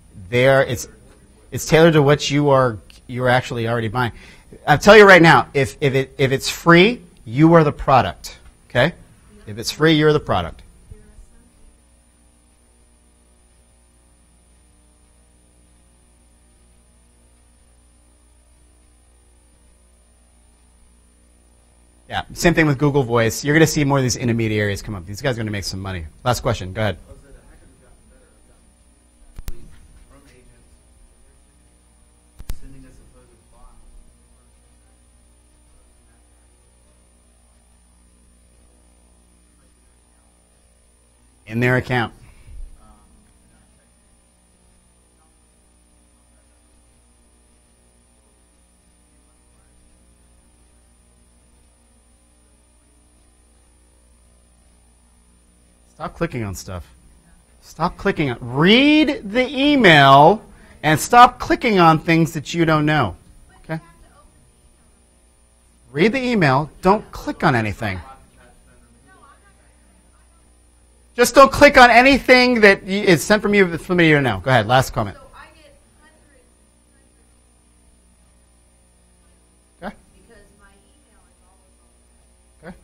It's tailored to what you're actually already buying. I'll tell you right now, if it's free, you are the product. Okay? If it's free, you're the product. Yeah, same thing with Google Voice. You're going to see more of these intermediaries come up. These guys are going to make some money. Last question. Go ahead. In their account. Stop clicking on stuff. Stop clicking on. Read the email and stop clicking on things that you don't know. Okay? Read the email. Don't click on anything. Just don't click on anything that is sent from you from somebody you don't know. Go ahead. Last comment. Okay. Okay.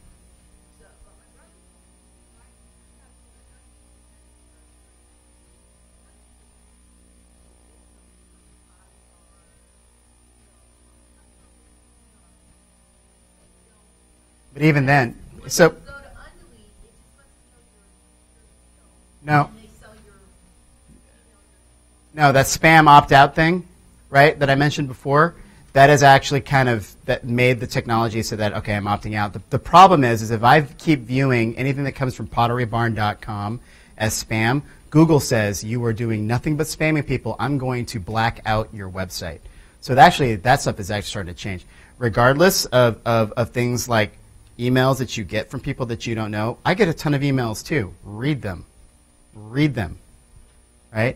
But even then, so no, that spam opt-out thing, right, that I mentioned before, that is actually kind of that made the technology so that, okay, I'm opting out. The problem is if I keep viewing anything that comes from potterybarn.com as spam, Google says you are doing nothing but spamming people. I'm going to black out your website. So that stuff is actually starting to change. Regardless of things like emails that you get from people that you don't know, I get a ton of emails too. Read them. Read them, right?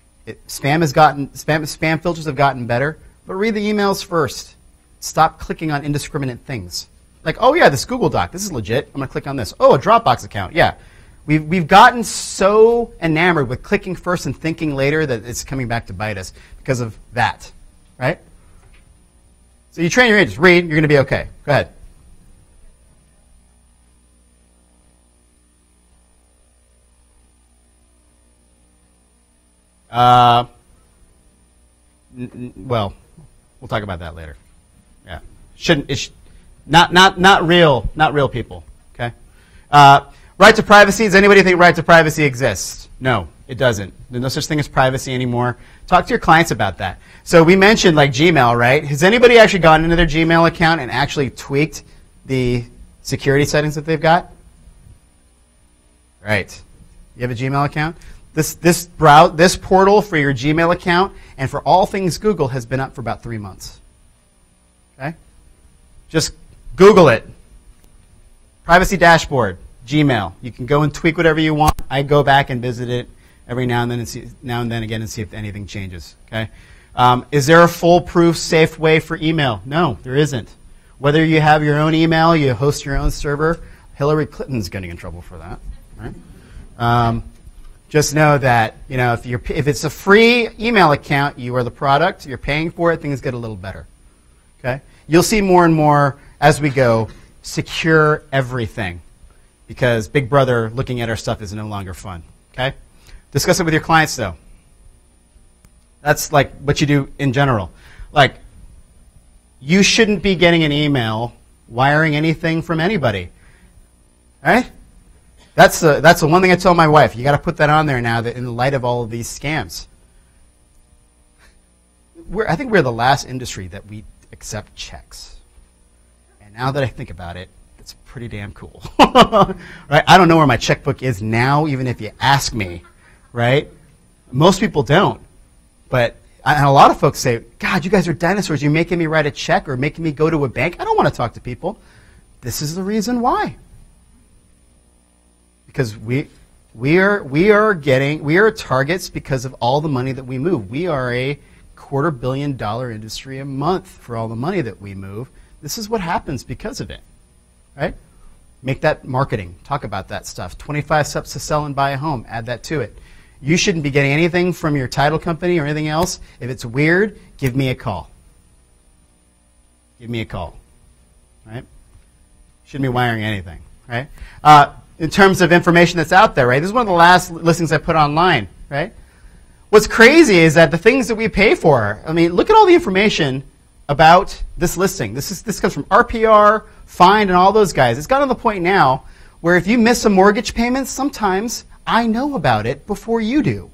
Spam filters have gotten better, but read the emails first. Stop clicking on indiscriminate things. Like, oh yeah, this Google Doc, this is legit. I'm gonna click on this. Oh, a Dropbox account, yeah. We've gotten so enamored with clicking first and thinking later that it's coming back to bite us because of that, right? So you train your agents, read, you're gonna be okay. Go ahead. Well, we'll talk about that later. Yeah, not real people. Okay. Right to privacy. Does anybody think right to privacy exists? No, it doesn't. There's no such thing as privacy anymore. Talk to your clients about that. So we mentioned like Gmail, right? Has anybody actually gone into their Gmail account and actually tweaked the security settings that they've got? Right. You have a Gmail account? This portal for your Gmail account and for all things Google has been up for about 3 months. Okay? Just Google it. Privacy dashboard, Gmail. You can go and tweak whatever you want. I go back and visit it every now and then again and see if anything changes. Okay? Is there a foolproof, safe way for email? No, there isn't. Whether you have your own email, you host your own server, Hillary Clinton's getting in trouble for that. Right? Just know that if it's a free email account, you are the product. You're paying for it. Things get a little better. Okay? You'll see more and more as we go. Secure everything, because Big Brother looking at our stuff is no longer fun. Okay? Discuss it with your clients, though. That's like what you do in general. Like, you shouldn't be getting an email wiring anything from anybody. Right? That's the one thing I tell my wife. You got to put that on there now, that in the light of all of these scams. I think we're the last industry that we accept checks. And now that I think about it, it's pretty damn cool. Right? I don't know where my checkbook is now, even if you ask me. Right? Most people don't. But and a lot of folks say, God, you guys are dinosaurs. You're making me write a check or making me go to a bank. I don't want to talk to people. This is the reason why. Because we are targets because of all the money that we move. We are a $250 million industry a month for all the money that we move. This is what happens because of it, right? Make that marketing. Talk about that stuff. 25 steps to sell and buy a home. Add that to it. You shouldn't be getting anything from your title company or anything else. If it's weird, give me a call. Give me a call, right? Shouldn't be wiring anything, right? In terms of information that's out there, right? This is one of the last listings I put online, right? What's crazy is that the things that we pay for, I mean, look at all the information about this listing. This comes from RPR, Find, and all those guys. It's gotten to the point now where if you miss a mortgage payment, sometimes I know about it before you do.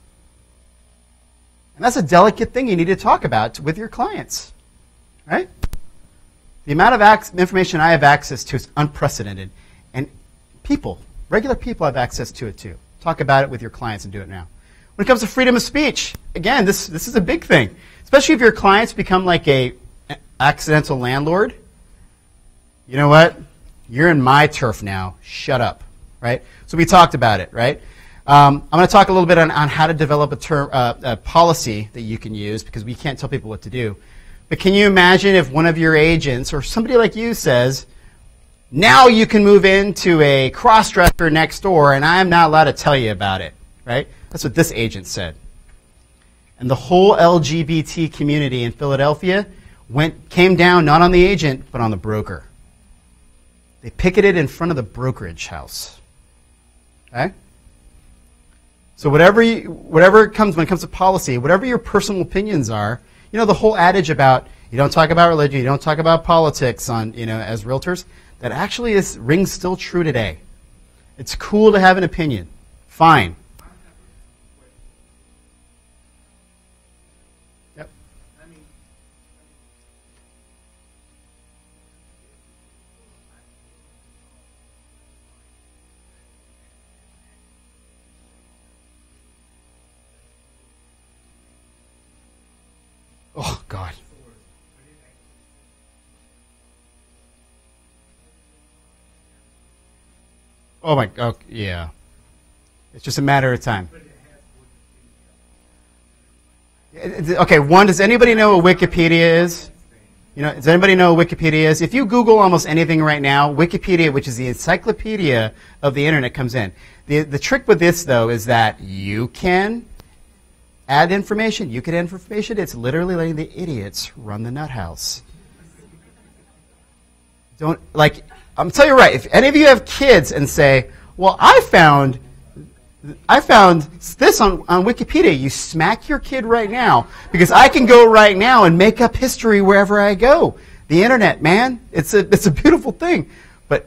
And that's a delicate thing you need to talk about with your clients, right? The amount of information I have access to is unprecedented. And regular people have access to it too. Talk about it with your clients and do it now. When it comes to freedom of speech, again, this is a big thing. Especially if your clients become like an accidental landlord. You know what? You're in my turf now. Shut up, right? So we talked about it, right? I'm going to talk a little bit on how to develop a policy that you can use, because we can't tell people what to do. But can you imagine if one of your agents or somebody like you says, now you can move into a cross-dresser next door, and I'm not allowed to tell you about it, right? That's what this agent said. And the whole LGBT community in Philadelphia came down not on the agent, but on the broker. They picketed in front of the brokerage house. Okay? So whatever comes when it comes to policy, whatever your personal opinions are, the whole adage about you don't talk about religion, you don't talk about politics as realtors, that actually rings still true today. It's cool to have an opinion. Fine. Yep. Oh, God. Oh, my God. Yeah. It's just a matter of time. Okay, does anybody know what Wikipedia is? Does anybody know what Wikipedia is? If you Google almost anything right now, Wikipedia, which is the encyclopedia of the internet, comes in. The trick with this, though, is that you can add information. You can add information. It's literally letting the idiots run the nut house. I'm telling you right, if any of you have kids and say, well, I found this on Wikipedia, you smack your kid right now, because I can go right now and make up history wherever I go. The internet, man, it's a beautiful thing. But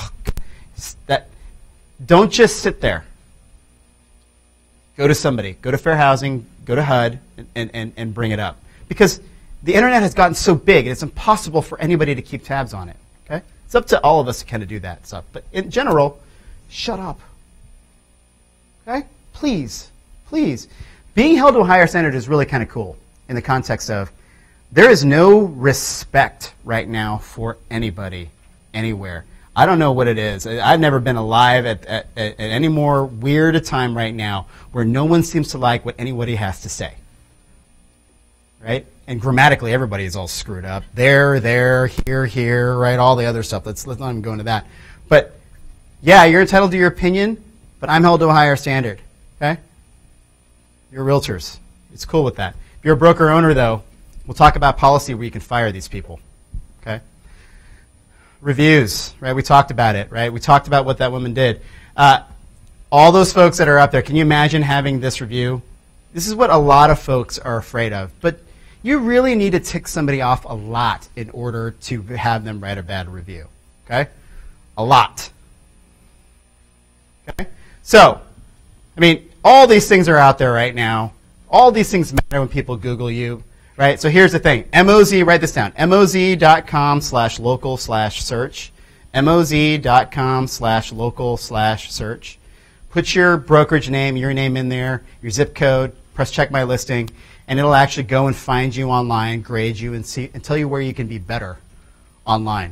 don't just sit there. Go to somebody. Go to Fair Housing. Go to HUD and bring it up. Because the internet has gotten so big, and it's impossible for anybody to keep tabs on it. Okay? It's up to all of us to kind of do that stuff. But in general, shut up. Okay? Please. Please. Being held to a higher standard is really kind of cool in the context of there is no respect right now for anybody, anywhere. I don't know what it is. I've never been alive at any more weird a time right now where no one seems to like what anybody has to say. right? And grammatically, everybody is all screwed up. There, here, right? All the other stuff. Let's not even go into that. But yeah, you're entitled to your opinion, but I'm held to a higher standard. Okay? You're realtors. It's cool with that. If you're a broker owner, though, we'll talk about policy where you can fire these people. Okay? Reviews, right? We talked about it, right? We talked about what that woman did. All those folks that are up there, can you imagine having this review? This is what a lot of folks are afraid of. But you really need to tick somebody off a lot in order to have them write a bad review. Okay? A lot. Okay? So, I mean, all these things are out there right now. All these things matter when people Google you. Right? So here's the thing. MOZ, write this down. MOZ.com/local/search. MOZ.com/local/search. Put your brokerage name, your name in there, your zip code, press check my listing, and it'll actually go and find you online, grade you, and tell you where you can be better online.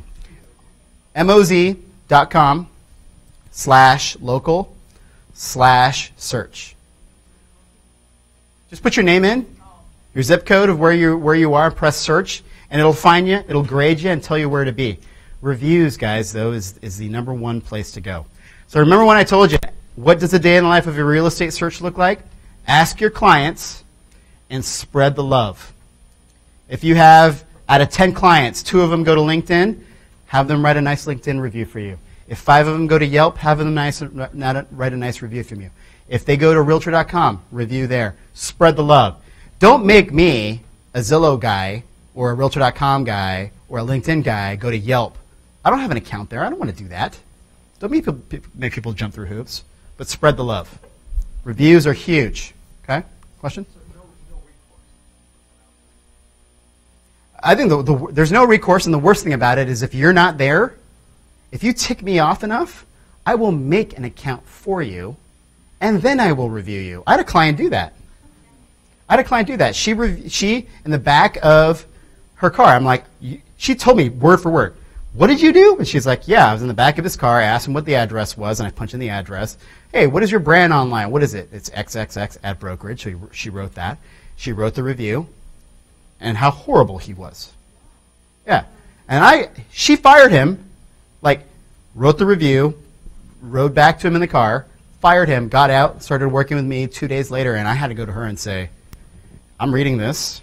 MOZ.com/local/search. Just put your name in, your zip code of where you are, press search, and it'll find you, it'll grade you, and tell you where to be. Reviews, guys, though, is the #1 place to go. So remember when I told you, what does a day in the life of a real estate search look like? Ask your clients and spread the love. If you have, out of 10 clients, 2 of them go to LinkedIn, have them write a nice LinkedIn review for you. If 5 of them go to Yelp, have them write a nice review from you. If they go to Realtor.com, review there. Spread the love. Don't make me, a Zillow guy, or a Realtor.com guy, or a LinkedIn guy, go to Yelp. I don't have an account there. I don't want to do that. Don't make people jump through hoops, but spread the love. Reviews are huge. Okay? Question? I think there's no recourse, and the worst thing about it is if you're not there, if you tick me off enough, I will make an account for you, and then I will review you. I had a client do that. She, in the back of her car, I'm like, she told me word for word, what did you do? And she's like, yeah, I was in the back of his car. I asked him what the address was, and I punched in the address. Hey, what is your brand online? What is it? It's XXX at brokerage. So she wrote that. She wrote the review, and how horrible he was. Yeah. And she fired him, wrote the review, rode back to him in the car, fired him, got out, started working with me 2 days later, and I had to go to her and say, I'm reading this.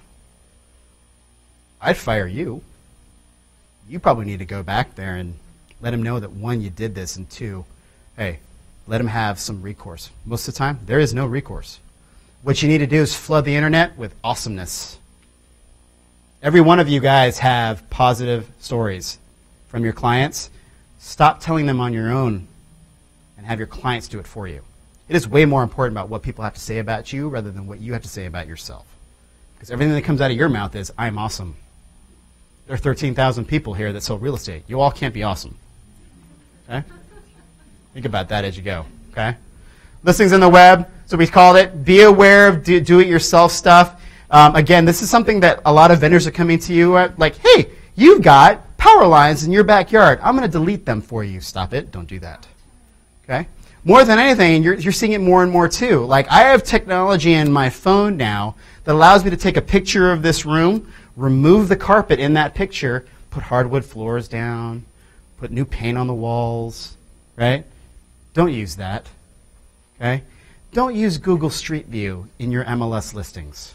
I'd fire you. You probably need to go back there and let him know that, 1, you did this, and 2, hey, let him have some recourse. Most of the time, there is no recourse. What you need to do is flood the internet with awesomeness. Every one of you guys have positive stories from your clients. Stop telling them on your own and have your clients do it for you. It is way more important about what people have to say about you rather than what you have to say about yourself. Because everything that comes out of your mouth is, I'm awesome. There are 13,000 people here that sell real estate. You all can't be awesome. Okay? Think about that as you go. Okay? Listings on the web. So we called it. Be aware of do-it-yourself stuff. Again, this is something that a lot of vendors are coming to you like, hey, you've got power lines in your backyard. I'm going to delete them for you. Stop it. Don't do that. Okay? More than anything, you're seeing it more and more too. Like, I have technology in my phone now that allows me to take a picture of this room, remove the carpet in that picture, put hardwood floors down, put new paint on the walls, right? Don't use that. Okay? Don't use Google Street View in your MLS listings.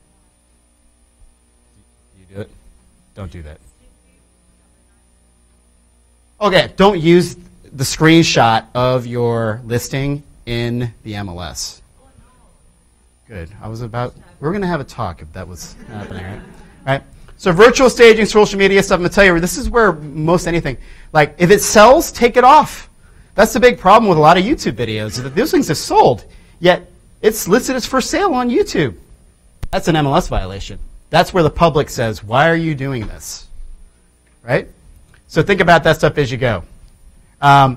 You do it? Don't do that. Okay, don't use the screenshot of your listing in the MLS. Good. We're going to have a talk if that was happening, right? Right? So virtual staging, social media stuff, I'm going to tell you, this is where most anything, like if it sells, take it off. That's the big problem with a lot of YouTube videos, is that those things are sold, yet it's listed as for sale on YouTube. That's an MLS violation. That's where the public says, why are you doing this? Right? So think about that stuff as you go. We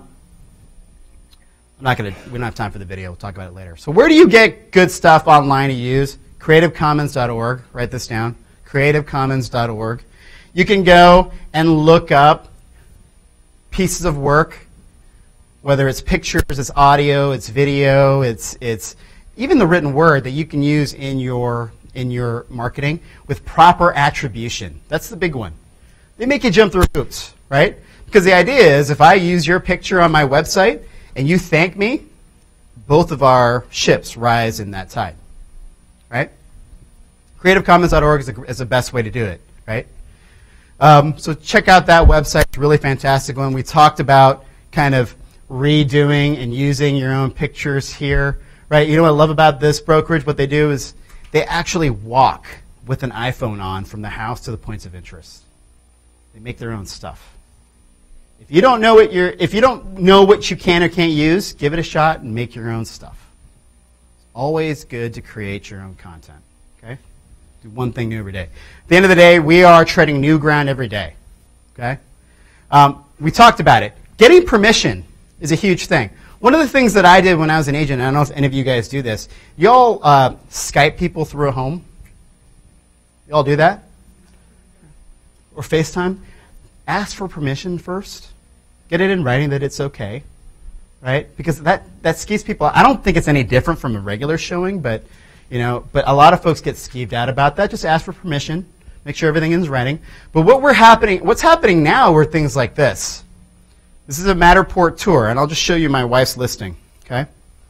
don't have time for the video. We'll talk about it later. So where do you get good stuff online to use? CreativeCommons.org. Write this down. CreativeCommons.org. You can go and look up pieces of work, whether it's pictures, it's audio, it's video, it's even the written word that you can use in your in your marketing with proper attribution. That's the big one. They make you jump through hoops, right? Because the idea is if I use your picture on my website and you thank me, both of our ships rise in that tide, right? CreativeCommons.org is the best way to do it, right? So check out that website. It's a really fantastic one. We talked about kind of redoing and using your own pictures here, right? You know what I love about this brokerage? What they do is they actually walk with an iPhone on from the house to the points of interest. They make their own stuff. If you don't know what you can or can't use, give it a shot and make your own stuff. It's always good to create your own content. Okay? Do one thing new every day. At the end of the day, we are treading new ground every day. Okay? We talked about it. Getting permission is a huge thing. One of the things that I did when I was an agent, I don't know if any of you guys do this, y'all Skype people through a home? Y'all do that? Or FaceTime? Ask for permission first. Get it in writing that it's okay, right? Because that skeeves people. I don't think it's any different from a regular showing, but a lot of folks get skeeved out about that. Just ask for permission. Make sure everything is in writing. But what's happening now are things like this. This is a Matterport tour, and I'll just show you my wife's listing. Okay.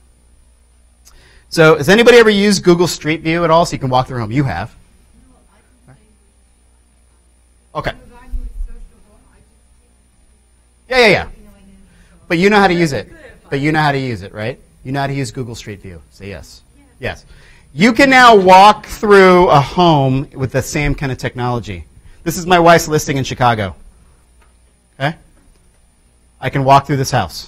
So, has anybody ever used Google Street View at all, so you can walk through home? You have. Okay. Yeah. But you know how to use it. Right? You know how to use Google Street View. Say yes. Yes. You can now walk through a home with the same kind of technology. This is my wife's listing in Chicago. Okay? I can walk through this house.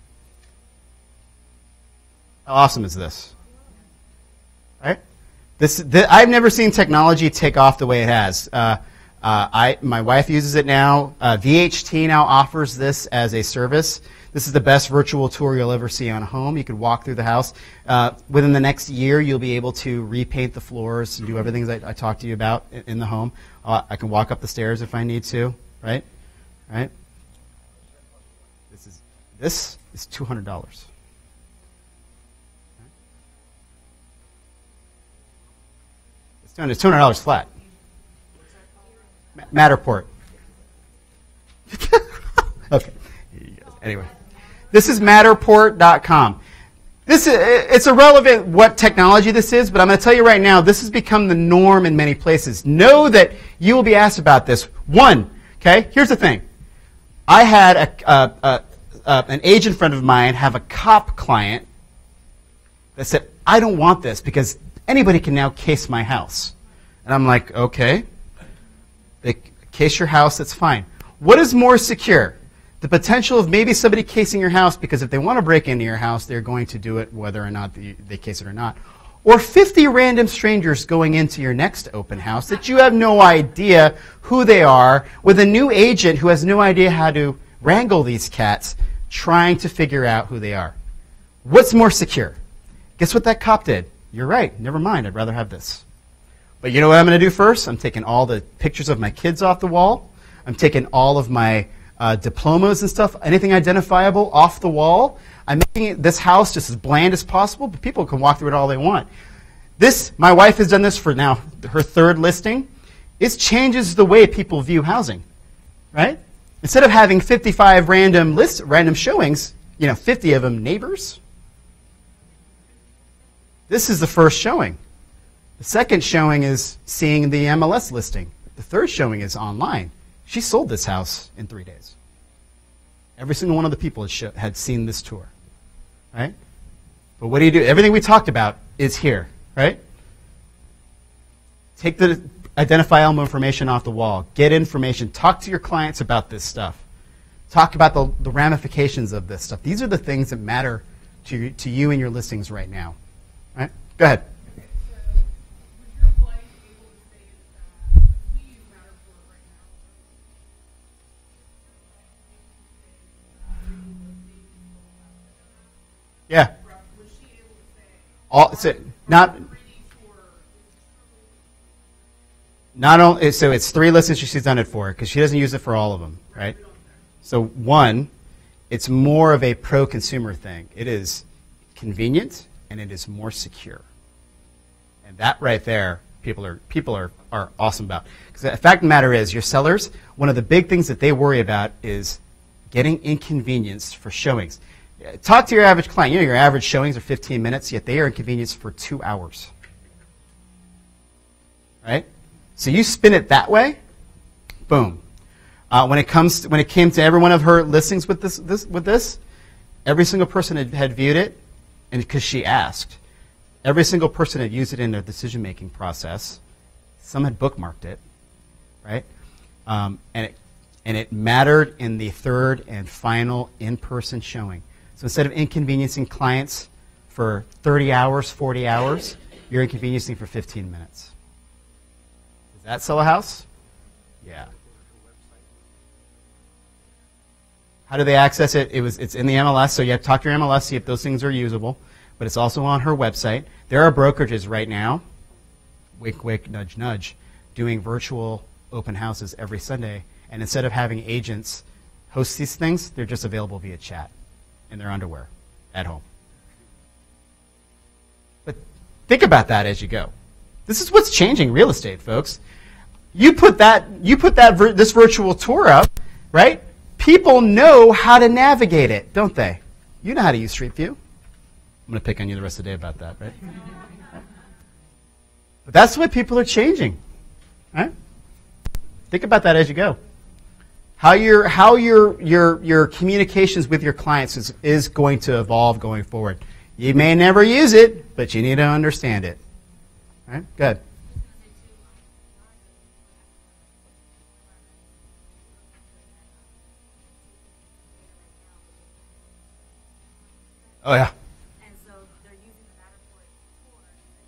How awesome is this? Right? I've never seen technology take off the way it has. My wife uses it now. VHT now offers this as a service. This is the best virtual tour you'll ever see on a home. You could walk through the house. Within the next year, you'll be able to repaint the floors and do everything that I talked to you about in the home. I can walk up the stairs if I need to, right? Right? This is $200. It's $200 flat. Matterport. Okay. Anyway, this is Matterport.com. It's irrelevant what technology this is, but I'm going to tell you right now, this has become the norm in many places. Know that you will be asked about this. One, okay, here's the thing. I had an agent friend of mine have a cop client that said, I don't want this because anybody can now case my house. And I'm like, okay. They case your house, that's fine. What is more secure? The potential of maybe somebody casing your house because if they want to break into your house, they're going to do it whether or not they case it or not. Or 50 random strangers going into your next open house that you have no idea who they are with a new agent who has no idea how to wrangle these cats trying to figure out who they are. What's more secure? Guess what that cop did? You're right. Never mind. I'd rather have this. But you know what I'm going to do first? I'm taking all the pictures of my kids off the wall. I'm taking all of my diplomas and stuff, anything identifiable off the wall. I'm making this house just as bland as possible, but people can walk through it all they want. My wife has done this for now her third listing. It changes the way people view housing, right? Instead of having 55 random showings, 50 of them neighbors. This is the first showing. The second showing is seeing the MLS listing. The third showing is online. She sold this house in 3 days. Every single one of the people had seen this tour, right? But what do you do? Everything we talked about is here, right? Take the identifiable information off the wall. Get information. Talk to your clients about this stuff. Talk about the ramifications of this stuff. These are the things that matter to you and your listings right now. Right? Go ahead. Yeah. Not only so it's 3 listings she's done it for because she doesn't use it for all of them, right? So one, it's more of a pro-consumer thing. It is convenient and it is more secure, and that right there people are awesome about. Because the fact of the matter is, your sellers, one of the big things that they worry about is getting inconvenienced for showings. Talk to your average client. You know, your average showings are 15 minutes, yet they are inconvenienced for 2 hours. Right? So you spin it that way, boom. When it came to every one of her listings with this, every single person had viewed it, and because she asked, every single person had used it in their decision-making process. Some had bookmarked it, right? And it mattered in the third and final in-person showing. So instead of inconveniencing clients for 30 hours, 40 hours, you're inconveniencing for 15 minutes. Does that sell a house? Yeah. How do they access it? It's in the MLS, so you have to talk to your MLS, see if those things are usable. But it's also on her website. There are brokerages right now, wink, wink, nudge, nudge, doing virtual open houses every Sunday. And instead of having agents host these things, they're just available via chat in their underwear at home. But think about as you go. This is what's changing real estate, folks. You put this virtual tour up, right? People know how to navigate it, don't they? You know how to use Street View. I'm going to pick on you the rest of the day about that, right? But that's the way people are changing, right? Think about that as you go. How your communications with your clients is going to evolve going forward. You may never use it, but you need to understand it. All right? Good. Oh, yeah. And so they're using the Matterport tour.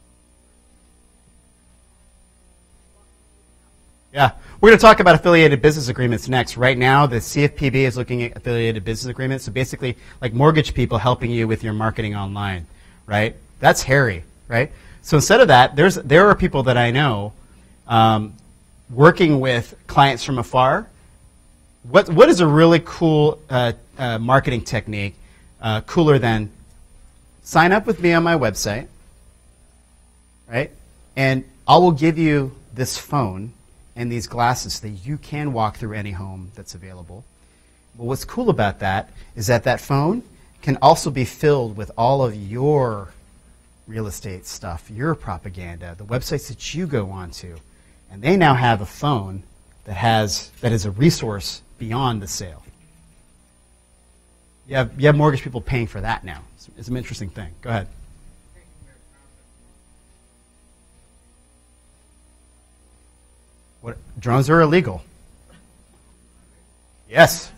Yeah. We're going to talk about affiliated business agreements next. Right now, the CFPB is looking at affiliated business agreements. So basically, like mortgage people helping you with your marketing online, right? That's hairy, right? So instead of that, there are people that I know working with clients from afar. What is a really cool marketing technique? Cooler than sign up with me on my website, right? And I will give you this phone and these glasses so that you can walk through any home that's available. But what's cool about that is that phone can also be filled with all of your real estate stuff, your propaganda, the websites that you go onto. And they now have a phone that is a resource beyond the sale. You have mortgage people paying for that now. It's an interesting thing. Go ahead. What, drones are illegal. Yes.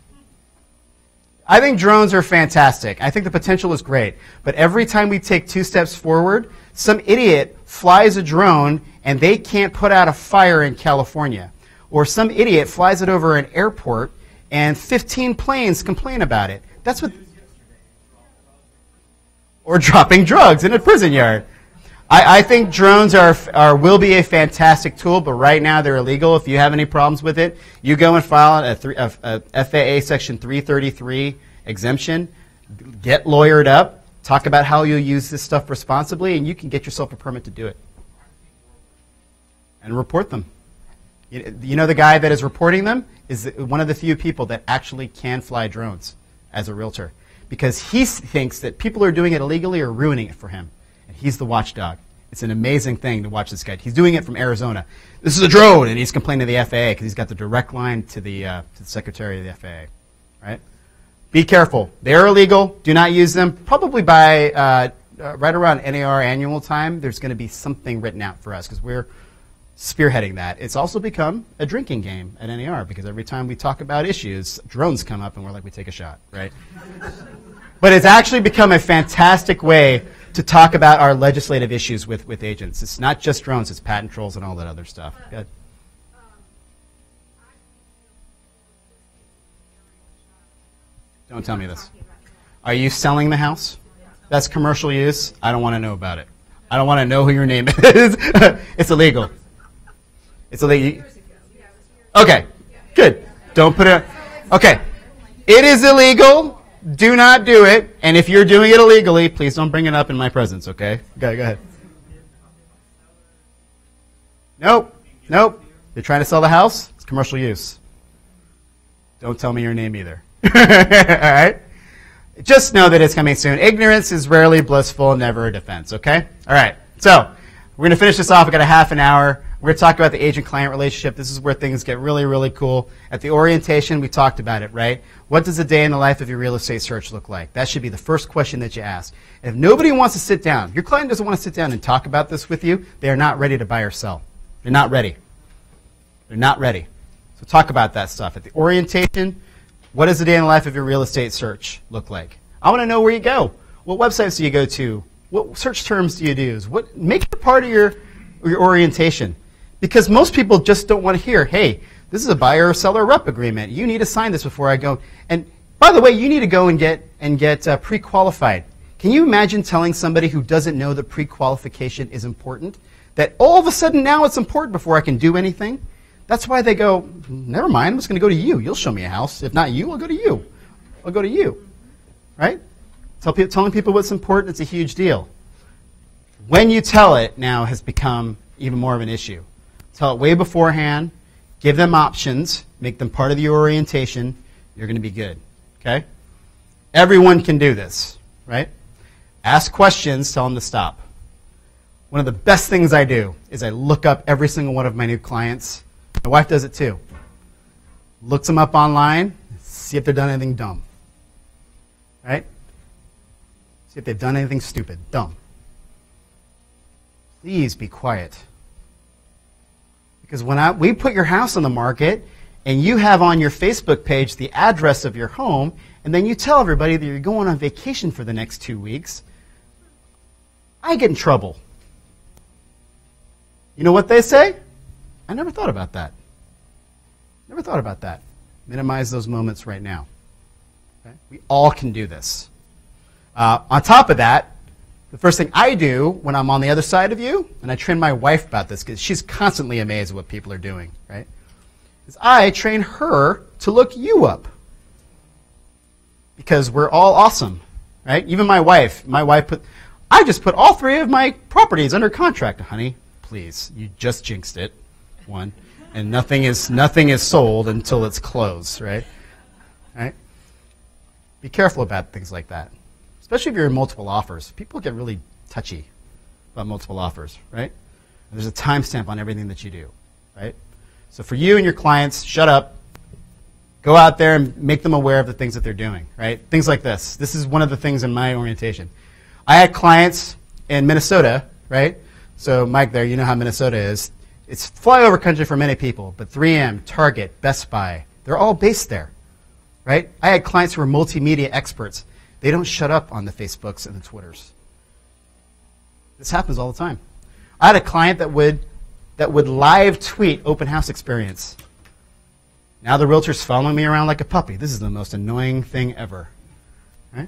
I think drones are fantastic. I think the potential is great. But every time we take 2 steps forward, some idiot flies a drone and they can't put out a fire in California. Or some idiot flies it over an airport and 15 planes complain about it. That's what. Or dropping drugs in a prison yard. I think drones will be a fantastic tool, but right now they're illegal. If you have any problems with it, you go and file a FAA Section 333 exemption. Get lawyered up. Talk about how you'll use this stuff responsibly, and you can get yourself a permit to do it. And report them. You know the guy that is reporting them is one of the few people that actually can fly drones as a realtor, because he thinks that people are doing it illegally or ruining it for him. And he's the watchdog. It's an amazing thing to watch this guy. He's doing it from Arizona. This is a drone, and he's complaining to the FAA because he's got the direct line to the secretary of the FAA. Right? Be careful. They're illegal. Do not use them. Probably by right around NAR annual time, there's going to be something written out for us because we're spearheading that. It's also become a drinking game at NAR because every time we talk about issues, drones come up and we're like, we take a shot, right? But it's actually become a fantastic way to talk about our legislative issues with agents. It's not just drones, it's patent trolls and all that other stuff. Good. Don't tell me this. Are you selling the house? That's commercial use. I don't want to know about it. I don't want to know who your name is. It's illegal. It's illegal. Okay, good. Don't put it. Okay, it is illegal. Do not do it. And if you're doing it illegally, please don't bring it up in my presence, okay? Go ahead. Nope. Nope. You're trying to sell the house? It's commercial use. Don't tell me your name either. All right? Just know that it's coming soon. Ignorance is rarely blissful, never a defense, okay? All right. So we're going to finish this off. We've got a half an hour. We're going to talk about the agent-client relationship. This is where things get really, really cool. At the orientation, we talked about it, right? What does a day in the life of your real estate search look like? That should be the first question that you ask. If nobody wants to sit down, your client doesn't want to sit down and talk about this with you, they are not ready to buy or sell. They're not ready. They're not ready. So talk about that stuff. At the orientation, what does the day in the life of your real estate search look like? I want to know where you go. What websites do you go to? What search terms do you use? Make it part of your orientation. Because most people just don't want to hear, hey, this is a buyer or seller rep agreement. You need to sign this before I go. And by the way, you need to go and get pre-qualified. Can you imagine telling somebody who doesn't know that pre-qualification is important, that all of a sudden now it's important before I can do anything? That's why they go, never mind, I'm just going to go to you. You'll show me a house. If not you, I'll go to you. I'll go to you. Right? Telling people what's important, it's a huge deal. When you tell it now has become even more of an issue. Tell it way beforehand. Give them options. Make them part of your orientation. You're going to be good. Okay? Everyone can do this. Right? Ask questions. Tell them to stop. One of the best things I do is I look up every single one of my new clients. My wife does it too. Looks them up online. See if they've done anything dumb. Right? See if they've done anything stupid. Dumb. Please be quiet. Because when we put your house on the market and you have on your Facebook page the address of your home, and then you tell everybody that you're going on vacation for the next 2 weeks, I get in trouble. You know what they say? I never thought about that. Never thought about that. Minimize those moments right now. Okay? We all can do this. On top of that, the first thing I do when I'm on the other side of you, and I train my wife about this because she's constantly amazed at what people are doing, right? Is I train her to look you up. Because we're all awesome, right? Even my wife I just put all 3 of my properties under contract. Honey, please, you just jinxed it. One. And nothing is sold until it's closed, right? Right? Be careful about things like that. Especially if you're in multiple offers. People get really touchy about multiple offers, right? And there's a timestamp on everything that you do, right? So for you and your clients, shut up. Go out there and make them aware of the things that they're doing, right? Things like this. This is one of the things in my orientation. I had clients in Minnesota, right? So Mike there, you know how Minnesota is. It's flyover country for many people, but 3M, Target, Best Buy, they're all based there, right? I had clients who were multimedia experts. They don't shut up on the Facebooks and the Twitters. This happens all the time. I had a client that would live tweet open house experience. Now the realtor's following me around like a puppy. This is the most annoying thing ever. Right?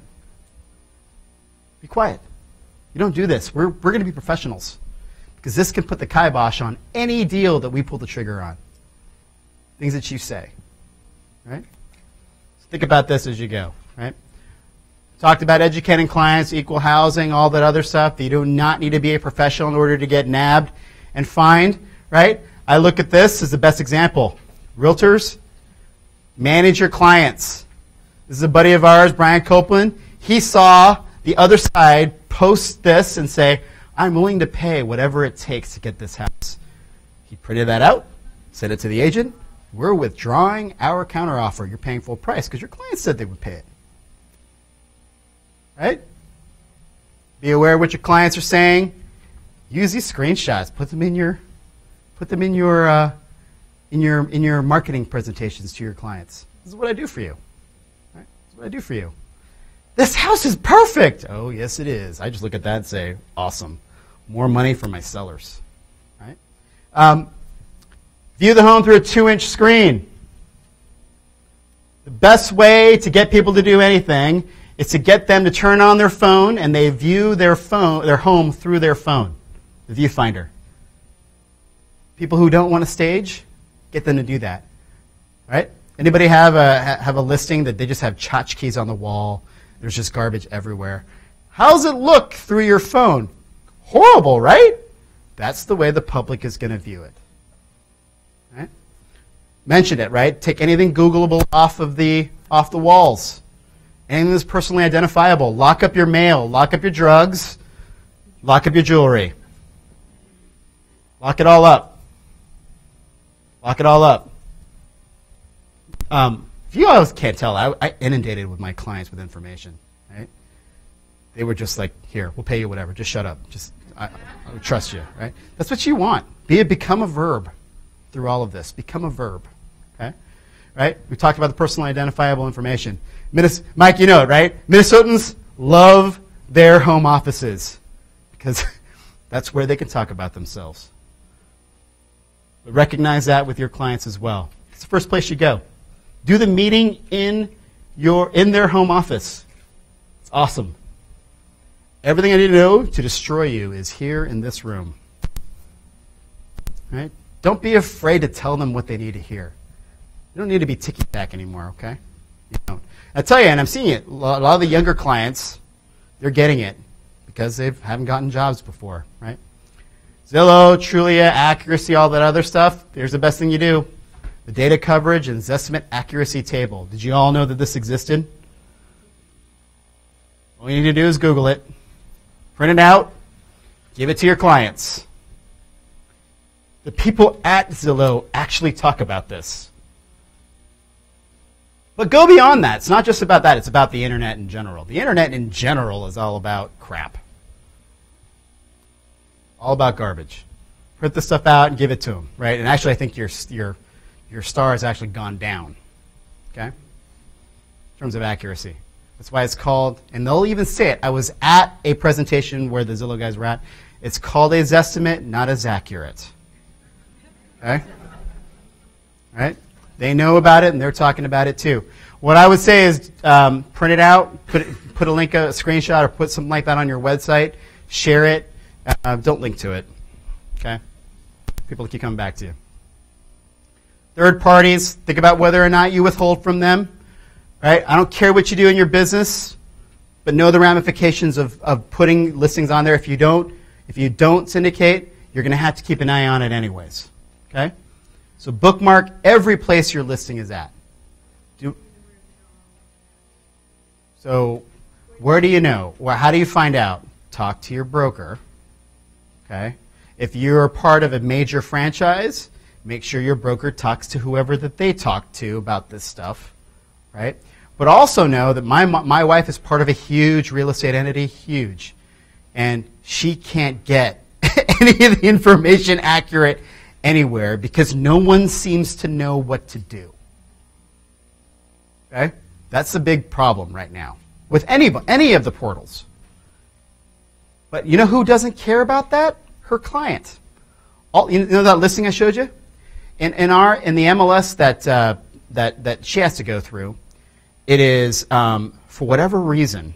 Be quiet. You don't do this. We're going to be professionals. Because this can put the kibosh on any deal that we pull the trigger on. Things that you say. Right? So think about this as you go. Right? Talked about educating clients, equal housing, all that other stuff. You do not need to be a professional in order to get nabbed and fined. Right? I look at this as the best example. Realtors, manage your clients. This is a buddy of ours, Brian Copeland. He saw the other side post this and say, I'm willing to pay whatever it takes to get this house. He printed that out, sent it to the agent. We're withdrawing our counteroffer. You're paying full price because your client said they would pay it. Right? Be aware of what your clients are saying. Use these screenshots. Put them in your marketing presentations to your clients. This is what I do for you. Right? This is what I do for you. This house is perfect. Oh, yes, it is. I just look at that and say, awesome. More money for my sellers. Right? View the home through a 2-inch screen. The best way to get people to do anything is to get them to turn on their phone and they view their home through their phone, the viewfinder. People who don't want to stage, get them to do that. Right? Anybody have a listing that they just have tchotchkes on the wall? There's just garbage everywhere. How does it look through your phone? Horrible, right? That's the way the public is going to view it. Mentioned it, right? Take anything Googleable off the walls. Anything that's personally identifiable. Lock up your mail. Lock up your drugs. Lock up your jewelry. Lock it all up. Lock it all up. If you always can't tell, I inundated with my clients with information. Right? They were just like, here, we'll pay you whatever. Just shut up. I trust you. Right? That's what you want. Become a verb through all of this. Become a verb. Okay? Right? We talked about the personally identifiable information. Mike, you know it, right? Minnesotans love their home offices because that's where they can talk about themselves. But recognize that with your clients as well. It's the first place you go. Do the meeting in their home office. It's awesome. Everything I need to know to destroy you is here in this room. Right? Don't be afraid to tell them what they need to hear. You don't need to be ticky-tack anymore, okay? You don't. I tell you, and I'm seeing it, a lot of the younger clients, they're getting it because they haven't gotten jobs before, right? Zillow, Trulia, accuracy, all that other stuff, here's the best thing you do. The data coverage and estimate accuracy table. Did you all know that this existed? All you need to do is Google it, print it out, give it to your clients. The people at Zillow actually talk about this. But go beyond that. It's not just about that. It's about the internet in general. The internet in general is all about crap. All about garbage. Print the stuff out and give it to them, right? And actually, I think your star has actually gone down, okay? In terms of accuracy. That's why it's called, and they'll even say it. I was at a presentation where the Zillow guys were at. It's called a Zestimate, not as accurate. Okay? All right? They know about it, and they're talking about it too. What I would say is print it out, put a link, a screenshot, or put something like that on your website. Share it. Don't link to it. Okay? People keep coming back to you. Third parties, think about whether or not you withhold from them. Right? I don't care what you do in your business, but know the ramifications of putting listings on there. If you don't syndicate, you're going to have to keep an eye on it anyways. Okay? So bookmark every place your listing is at. So where do you know? Well, how do you find out? Talk to your broker. Okay? If you're part of a major franchise, make sure your broker talks to whoever that they talk to about this stuff. Right? But also know that my wife is part of a huge real estate entity, huge. And she can't get any of the information accurate anywhere because no one seems to know what to do. Okay? That's the big problem right now with any of the portals. But you know who doesn't care about that? Her client. You know that listing I showed you? In the MLS that she has to go through, it is, for whatever reason,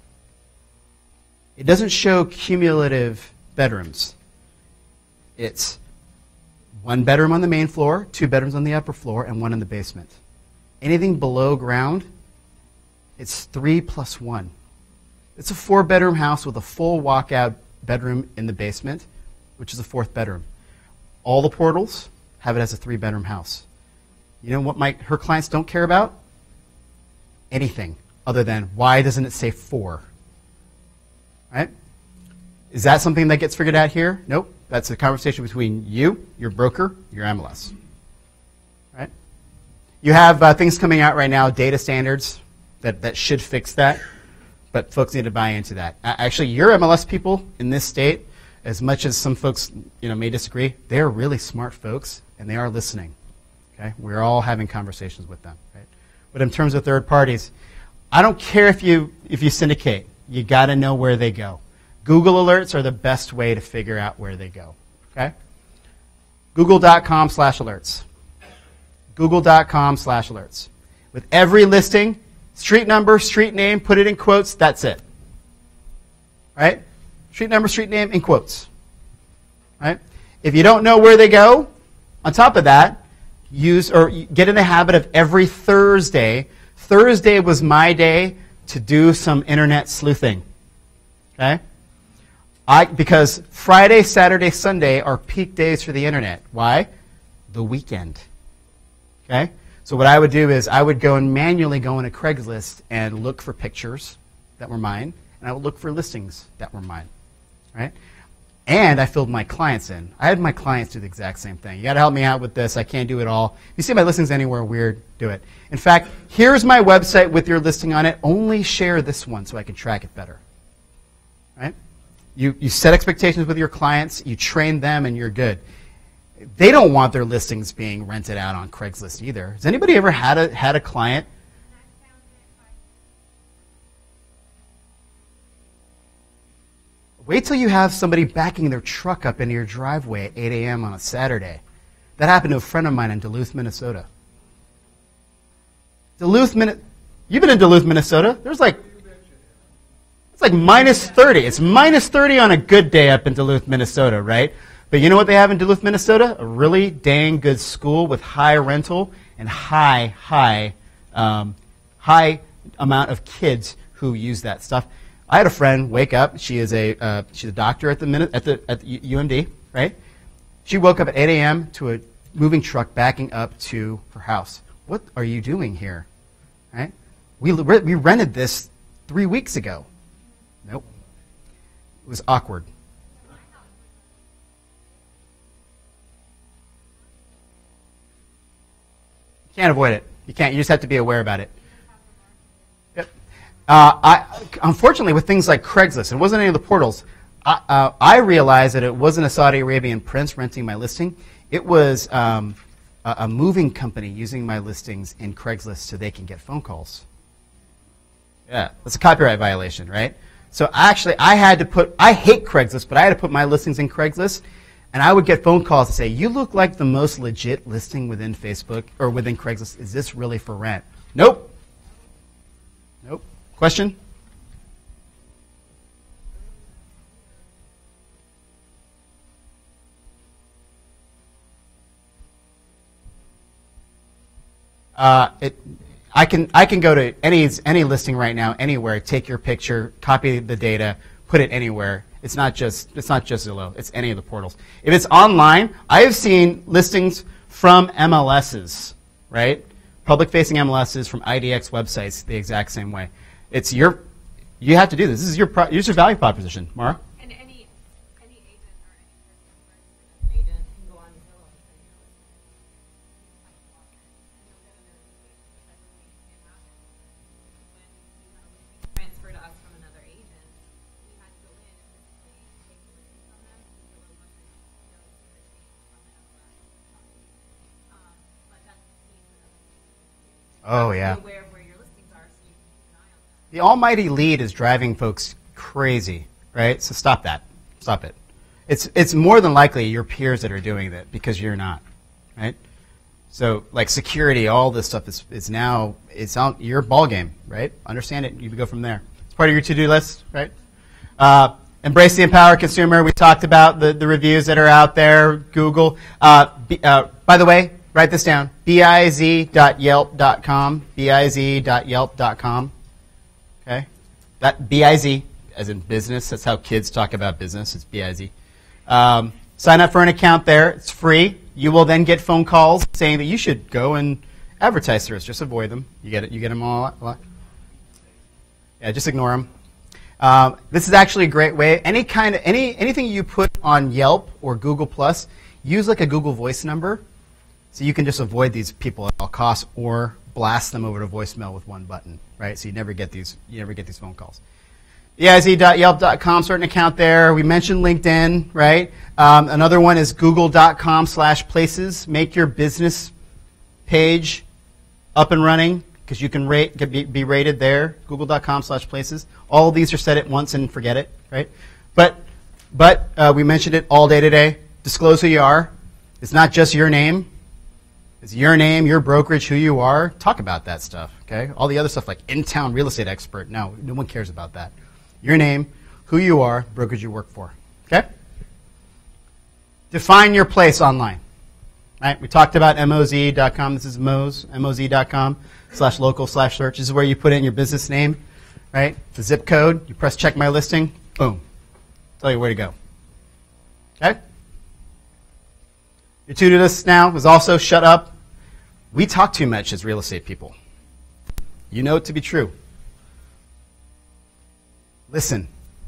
it doesn't show cumulative bedrooms. It's 1 bedroom on the main floor, 2 bedrooms on the upper floor, and 1 in the basement. Anything below ground, it's 3 plus 1. It's a 4-bedroom house with a full walkout bedroom in the basement, which is a 4th bedroom. All the portals have it as a 3-bedroom house. You know what her clients don't care about? Anything other than why doesn't it say 4? Right? Is that something that gets figured out here? Nope. That's a conversation between you, your broker, your MLS. Right? You have things coming out right now, data standards that should fix that, but folks need to buy into that. Actually, your MLS people in this state, as much as some folks may disagree, they are really smart folks, and they are listening. Okay? We're all having conversations with them. Right? But in terms of third parties, I don't care if you syndicate. You got to know where they go. Google alerts are the best way to figure out where they go. Okay? Google.com/alerts. Google.com/alerts. With every listing, street number, street name, put it in quotes, that's it. Right? Street number, street name, in quotes. Right? If you don't know where they go, on top of that, get in the habit of every Thursday. Thursday was my day to do some internet sleuthing. Okay? Because Friday, Saturday, Sunday are peak days for the internet. Why? The weekend. Okay? So what I would do is I would go and manually go into Craigslist and look for pictures that were mine, and I would look for listings that were mine, right? And I filled my clients in. I had my clients do the exact same thing. You got to help me out with this. I can't do it all. If you see my listings anywhere weird, do it. In fact, here's my website with your listing on it. Only share this one so I can track it better, right? You set expectations with your clients, you train them, and you're good. They don't want their listings being rented out on Craigslist either. Has anybody ever had a client? Wait till you have somebody backing their truck up into your driveway at 8 a.m. on a Saturday. That happened to a friend of mine in Duluth, Minnesota. You've been in Duluth, Minnesota? It's like minus 30. It's minus 30 on a good day up in Duluth, Minnesota, right? But you know what they have in Duluth, Minnesota? A really dang good school with high rental and high amount of kids who use that stuff. I had a friend wake up. She's a doctor at the UMD, right? She woke up at 8 a.m. to a moving truck backing up to her house. What are you doing here, right? We rented this 3 weeks ago. Nope. It was awkward. You can't avoid it. You can't. You just have to be aware about it. Unfortunately, with things like Craigslist, it wasn't any of the portals. I realized that it wasn't a Saudi Arabian prince renting my listing. It was a moving company using my listings in Craigslist so they can get phone calls. Yeah, that's a copyright violation, right? So actually, I hate Craigslist, but I had to put my listings in Craigslist, and I would get phone calls to say, you look like the most legit listing within Facebook or within Craigslist. Is this really for rent? Nope. Nope. Question? I can go to any listing right now, anywhere, take your picture, copy the data, put it anywhere. It's not just Zillow. It's any of the portals. If it's online, I have seen listings from MLSs, right? Public-facing MLSs from IDX websites the exact same way. You have to do this. This is your value proposition, Mara. And any agent or any person who agent can go on Zillow and say, when you have a listing transferred to us from another agent, we had to go in and physically take the listing from them because Zillow wasn't noticing the change from the MLS. But that's the key for them. Oh, yeah. Be aware of where your listings are so you can keep an eye on them. The almighty lead is driving folks crazy, right? So stop that. Stop it. It's more than likely your peers that are doing that because you're not, right? So like security, all this stuff is now it's on your ball game, right? Understand it. You can go from there. It's part of your to-do list, right? Embrace the empowered consumer. We talked about the reviews that are out there. Google. By the way, write this down. biz.yelp.com. biz.yelp.com. Okay? That biz, as in business. That's how kids talk about business. It's biz. Sign up for an account there. It's free. You will then get phone calls saying that you should go and advertise through us. Just avoid them. You get it. You get them all. Yeah, just ignore them. This is actually a great way. Anything you put on Yelp or Google Plus, use like a Google Voice number, so you can just avoid these people at all costs or blast them over to voicemail with one button, right? So you never get these phone calls. biz.yelp.com, start an account there. We mentioned LinkedIn, right? Another one is google.com/places. Make your business page up and running because you can be rated there. Google.com/places. All of these are set at once and forget it, right? But we mentioned it all day today. Disclose who you are. It's not just your name. It's your name, your brokerage, who you are. Talk about that stuff, okay? All the other stuff like in-town real estate expert. No one cares about that. Your name, who you are, brokerage you work for, okay? Define your place online, right? We talked about moz.com. This is moz.com/local/search. This is where you put in your business name, right? The zip code. You press check my listing. Boom. Tell you where to go, okay? Your to-do list now is also shut up. We talk too much as real estate people. You know it to be true. Listen.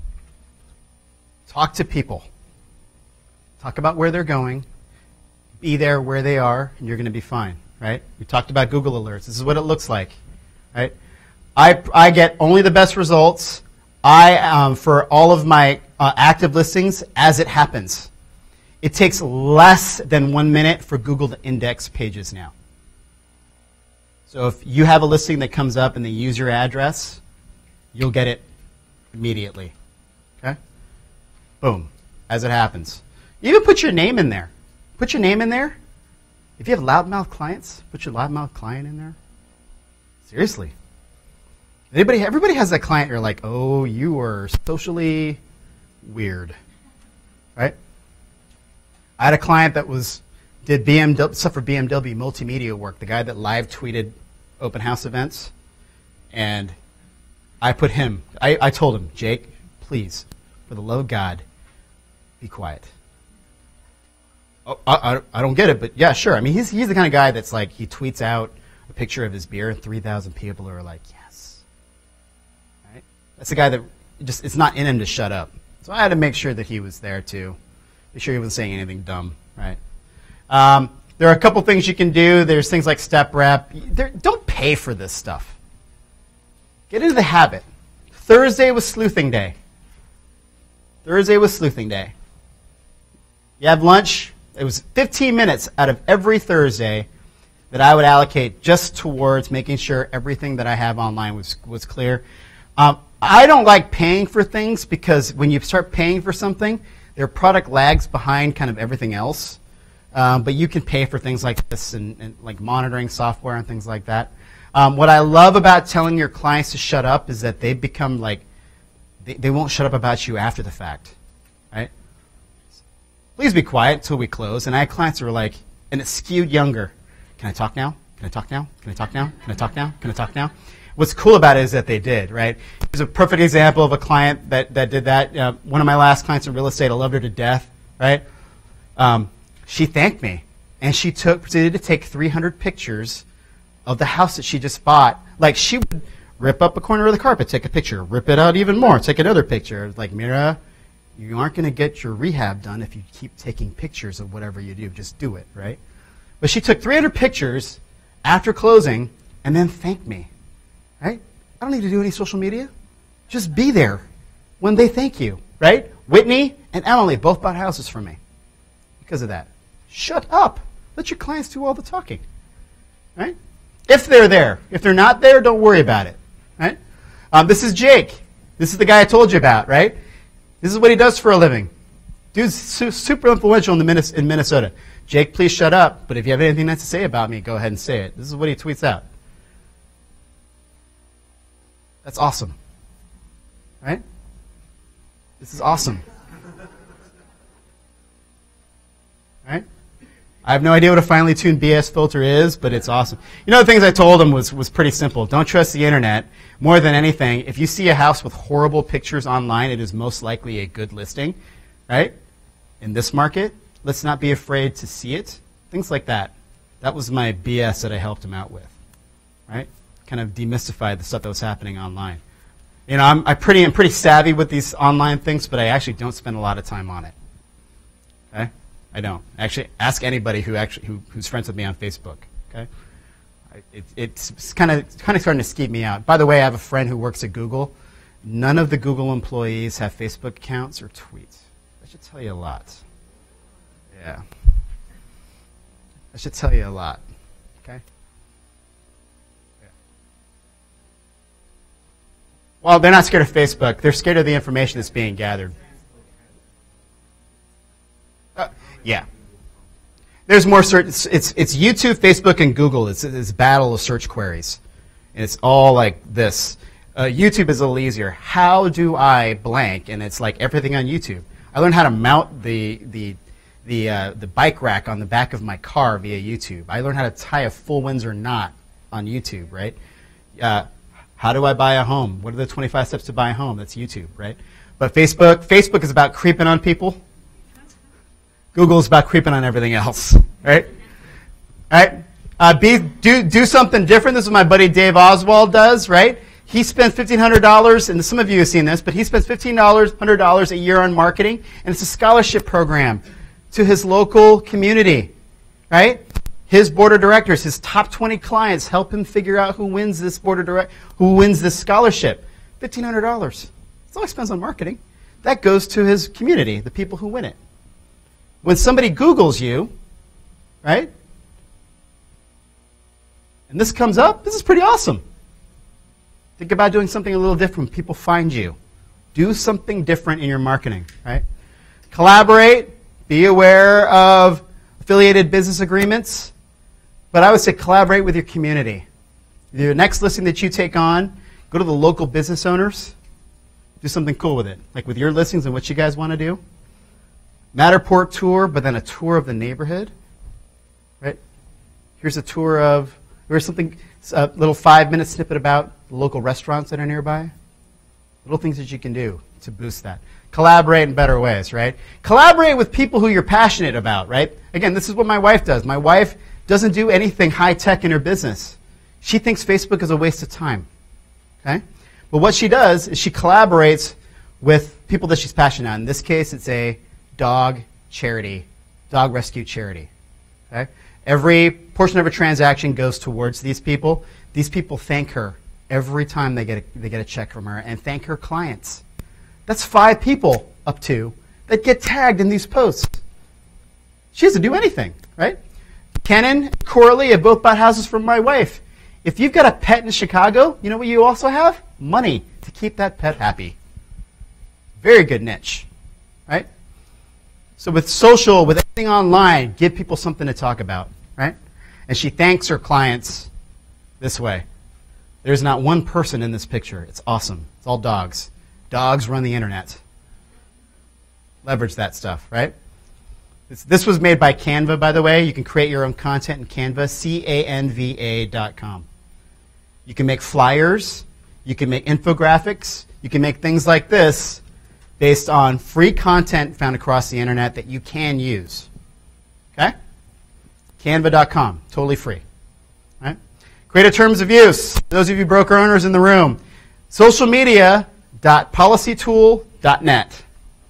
Talk to people. Talk about where they're going. Be there where they are, and you're going to be fine, right? We talked about Google alerts. This is what it looks like, right? I get only the best results for all of my active listings as it happens. It takes less than 1 minute for Google to index pages now. So if you have a listing that comes up and they use your address, you'll get it immediately. Okay? Boom, as it happens. Even put your name in there. Put your name in there. If you have loudmouth clients, put your loudmouth client in there. Seriously. Everybody has that client you're like, oh, you are socially weird. Right? I had a client that did BMW, stuff for BMW multimedia work, the guy that live tweeted open house events. And I put him, I told him, Jake, please, for the love of God, be quiet. Oh, I don't get it, but yeah, sure. I mean, he's the kind of guy that's like, he tweets out a picture of his beer, and 3,000 people are like, yes. Right? That's the guy that it's not in him to shut up. So I had to make sure that he was there too. Make sure he wasn't saying anything dumb, right? There are a couple things you can do. There's things like step rep. Don't pay for this stuff. Get into the habit. Thursday was sleuthing day. Thursday was sleuthing day. You have lunch. It was 15 minutes out of every Thursday that I would allocate just towards making sure everything that I have online was clear. I don't like paying for things because when you start paying for something, their product lags behind kind of everything else. But you can pay for things like this and like monitoring software and things like that. What I love about telling your clients to shut up is that they become like, they won't shut up about you after the fact, right? Please be quiet until we close. And I had clients who were like, and it skewed younger. Can I talk now? Can I talk now? Can I talk now? Can I talk now? Can I talk now? What's cool about it is that they did, right? Here's a perfect example of a client that did that. One of my last clients in real estate, I loved her to death, right? She thanked me, and she proceeded to take 300 pictures of the house that she just bought. Like, she would rip up a corner of the carpet, take a picture, rip it out even more, take another picture. Like, Mira, you aren't going to get your rehab done if you keep taking pictures of whatever you do. Just do it, right? But she took 300 pictures after closing and then thanked me, right? I don't need to do any social media. Just be there when they thank you, right? Whitney and Emily both bought houses from me because of that. Shut up. Let your clients do all the talking, right? If they're there. If they're not there, don't worry about it, right? This is Jake. This is the guy I told you about, right? This is what he does for a living. Dude's super influential in Minnesota. Jake, please shut up, but if you have anything nice to say about me, go ahead and say it. This is what he tweets out. That's awesome, right? This is awesome, right? I have no idea what a finely tuned BS filter is, but it's awesome. You know, the things I told him was pretty simple. Don't trust the internet. More than anything, if you see a house with horrible pictures online, it is most likely a good listing, right? In this market, let's not be afraid to see it. Things like that. That was my BS that I helped him out with, right? Kind of demystified the stuff that was happening online. You know, I'm pretty savvy with these online things, but I actually don't spend a lot of time on it. Okay? I don't. Actually, ask anybody who's friends with me on Facebook. Okay, it's kind of starting to skeeve me out. By the way, I have a friend who works at Google. None of the Google employees have Facebook accounts or tweets. That should tell you a lot. Yeah, that should tell you a lot. Okay. Yeah. Well, they're not scared of Facebook. They're scared of the information that's being gathered. Yeah. There's more search. It's YouTube, Facebook, and Google. It's this battle of search queries. And it's all like this. YouTube is a little easier. How do I blank? And it's like everything on YouTube. I learned how to mount the bike rack on the back of my car via YouTube. I learned how to tie a full Windsor knot on YouTube, right? How do I buy a home? What are the 25 steps to buy a home? That's YouTube, right? But Facebook is about creeping on people. Google is about creeping on everything else, right? All right? Do something different. This is what my buddy Dave Oswald does, right? He spends $1,500, and some of you have seen this, but he spends $1,500 a year on marketing, and it's a scholarship program to his local community, right? His board of directors, his top 20 clients help him figure out who wins this scholarship. $1,500. That's all he spends on marketing. That goes to his community, the people who win it. When somebody Googles you, right? And this comes up, this is pretty awesome. Think about doing something a little different when people find you. Do something different in your marketing, right? Collaborate. Be aware of affiliated business agreements. But I would say collaborate with your community. The next listing that you take on, go to the local business owners. Do something cool with it. Like with your listings and what you guys want to do. Matterport tour, but then a tour of the neighborhood. Right? Here's a tour of, here's something, a little 5-minute snippet about the local restaurants that are nearby. Little things that you can do to boost that. Collaborate in better ways, right? Collaborate with people who you're passionate about, right? Again, this is what my wife does. My wife doesn't do anything high-tech in her business. She thinks Facebook is a waste of time, okay? But what she does is she collaborates with people that she's passionate about. In this case, it's a dog charity, dog rescue charity, okay? Every portion of her transaction goes towards these people. These people thank her every time they get a check from her and thank her clients. That's 5 people up to that get tagged in these posts. She doesn't do anything, right? Ken and Coralie have both bought houses from my wife. If you've got a pet in Chicago, you know what you also have? Money to keep that pet happy. Very good niche, right? So with social, with everything online, give people something to talk about, right? And she thanks her clients this way. There's not one person in this picture. It's awesome. It's all dogs. Dogs run the internet. Leverage that stuff, right? This was made by Canva, by the way. You can create your own content in Canva, canva.com. You can make flyers. You can make infographics. You can make things like this based on free content found across the internet that you can use. Okay? Canva.com, totally free. Right? Create terms of use. Those of you broker owners in the room. Socialmedia.policytool.net.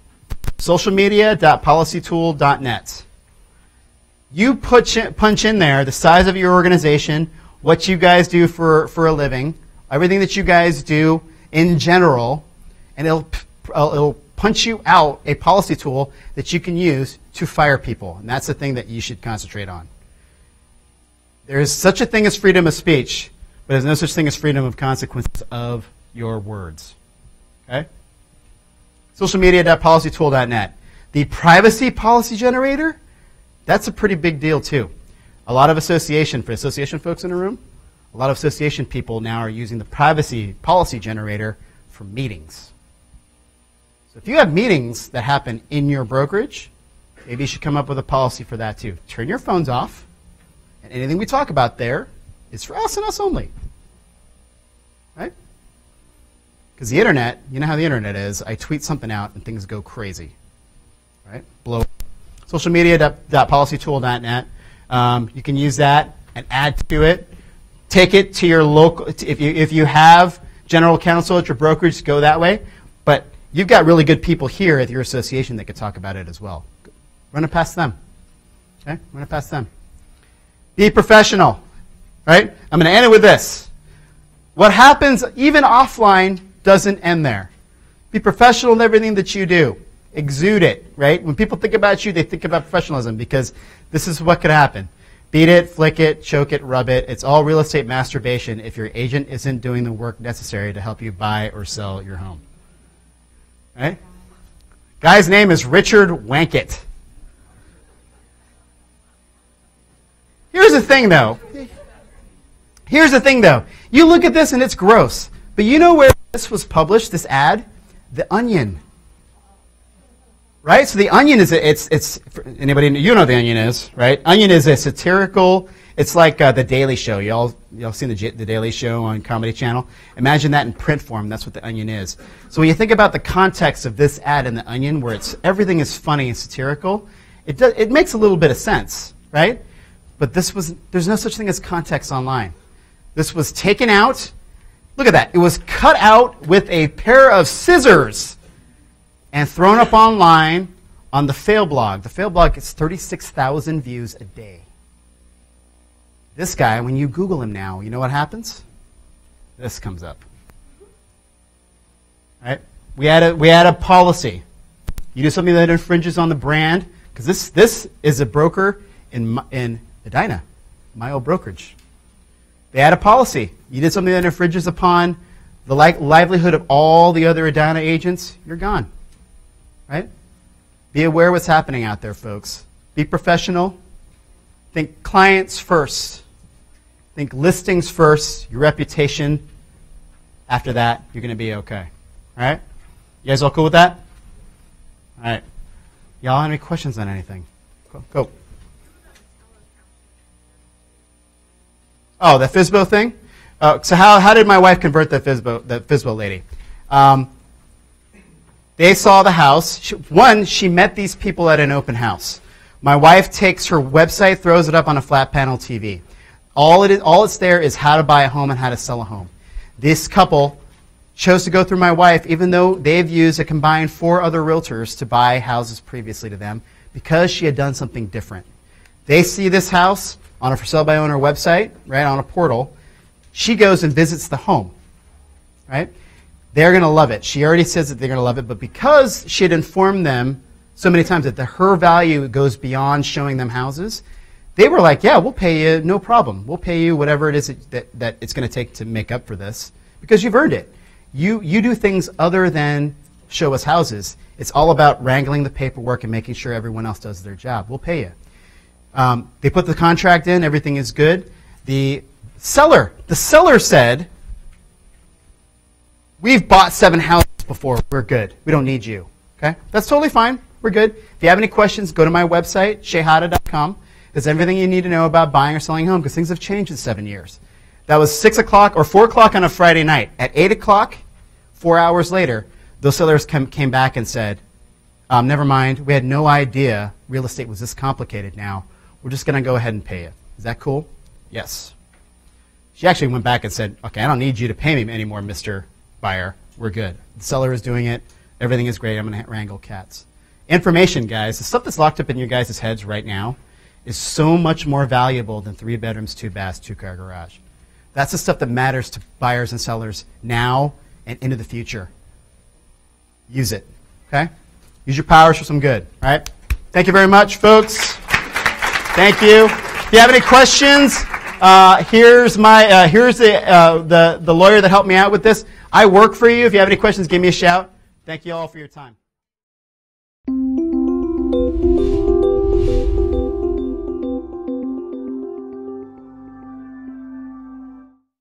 Socialmedia.policytool.net. You punch in there the size of your organization, what you guys do for a living, everything that you guys do in general, and it'll punch you out a policy tool that you can use to fire people. And that's the thing that you should concentrate on. There is such a thing as freedom of speech, but there's no such thing as freedom of consequences of your words. Okay? Socialmedia.policytool.net. The privacy policy generator, that's a pretty big deal too. A lot of association folks in the room, a lot of association people now are using the privacy policy generator for meetings. So if you have meetings that happen in your brokerage, maybe you should come up with a policy for that too. Turn your phones off, and anything we talk about there is for us and us only. Right? Because the internet, you know how the internet is. I tweet something out and things go crazy. Right? Blow. Socialmedia.policytool.net. You can use that and add to it. Take it to your local. If you have general counsel at your brokerage, go that way. But you've got really good people here at your association that could talk about it as well. Run it past them. Okay? Run it past them. Be professional. Right? I'm going to end it with this. What happens even offline doesn't end there. Be professional in everything that you do. Exude it, right? When people think about you, they think about professionalism because this is what could happen. Beat it, flick it, choke it, rub it. It's all real estate masturbation if your agent isn't doing the work necessary to help you buy or sell your home. Right? Guy's name is Richard Wankett. Here's the thing, though. You look at this and it's gross. But you know where this was published, this ad? The Onion. Right? So The Onion is, it's anybody, you know what The Onion is, right? Onion is a satirical, it's like The Daily Show. Y'all seen the Daily Show on Comedy Channel? Imagine that in print form. That's what The Onion is. So when you think about the context of this ad in The Onion, where everything is funny and satirical, it makes a little bit of sense, right? but there's no such thing as context online. This was taken out. Look at that. It was cut out with a pair of scissors and thrown up online on the fail blog. The fail blog gets 36,000 views a day. This guy, when you Google him now, you know what happens? This comes up. Right? We had a policy. You do something that infringes on the brand, because this is a broker in Edina, my old brokerage. They had a policy. You did something that infringes upon the livelihood of all the other Edina agents, you're gone. Right? Be aware of what's happening out there, folks. Be professional. Think clients first. Think listings first, your reputation. After that, you're going to be okay. All right? You guys all cool with that? All right. Y'all have any questions on anything? Go. Oh, the FSBO thing? So how did my wife convert the FSBO lady? They saw the house. She met these people at an open house. My wife takes her website, throws it up on a flat panel TV. All it's there is how to buy a home and how to sell a home. This couple chose to go through my wife, even though they've used a combined 4 other realtors to buy houses previously to them, because she had done something different. They see this house on a for sale by owner website, right, on a portal. She goes and visits the home, right? They're going to love it. She already says that they're going to love it, but because she had informed them so many times that her value goes beyond showing them houses, they were like, yeah, we'll pay you, no problem. We'll pay you whatever it is that it's going to take to make up for this, because you've earned it. You do things other than show us houses. It's all about wrangling the paperwork and making sure everyone else does their job. We'll pay you. They put the contract in. Everything is good. The seller said, we've bought 7 houses before. We're good. We don't need you. Okay? That's totally fine. We're good. If you have any questions, go to my website, shayhata.com. There's everything you need to know about buying or selling a home, because things have changed in 7 years. That was 6 o'clock or 4 o'clock on a Friday night. At 8 o'clock, 4 hours later, those sellers came back and said, never mind, we had no idea real estate was this complicated now. We're just going to go ahead and pay you. Is that cool? Yes. She actually went back and said, okay, I don't need you to pay me anymore, Mr. Buyer. We're good. The seller is doing it. Everything is great. I'm going to wrangle cats. Information, guys, the stuff that's locked up in your guys' heads right now is so much more valuable than 3 bedrooms, 2 baths, 2-car garage. That's the stuff that matters to buyers and sellers now and into the future. Use it, okay? Use your powers for some good, all right? Thank you very much, folks. Thank you. If you have any questions, here's the lawyer that helped me out with this. I work for you. If you have any questions, give me a shout. Thank you all for your time.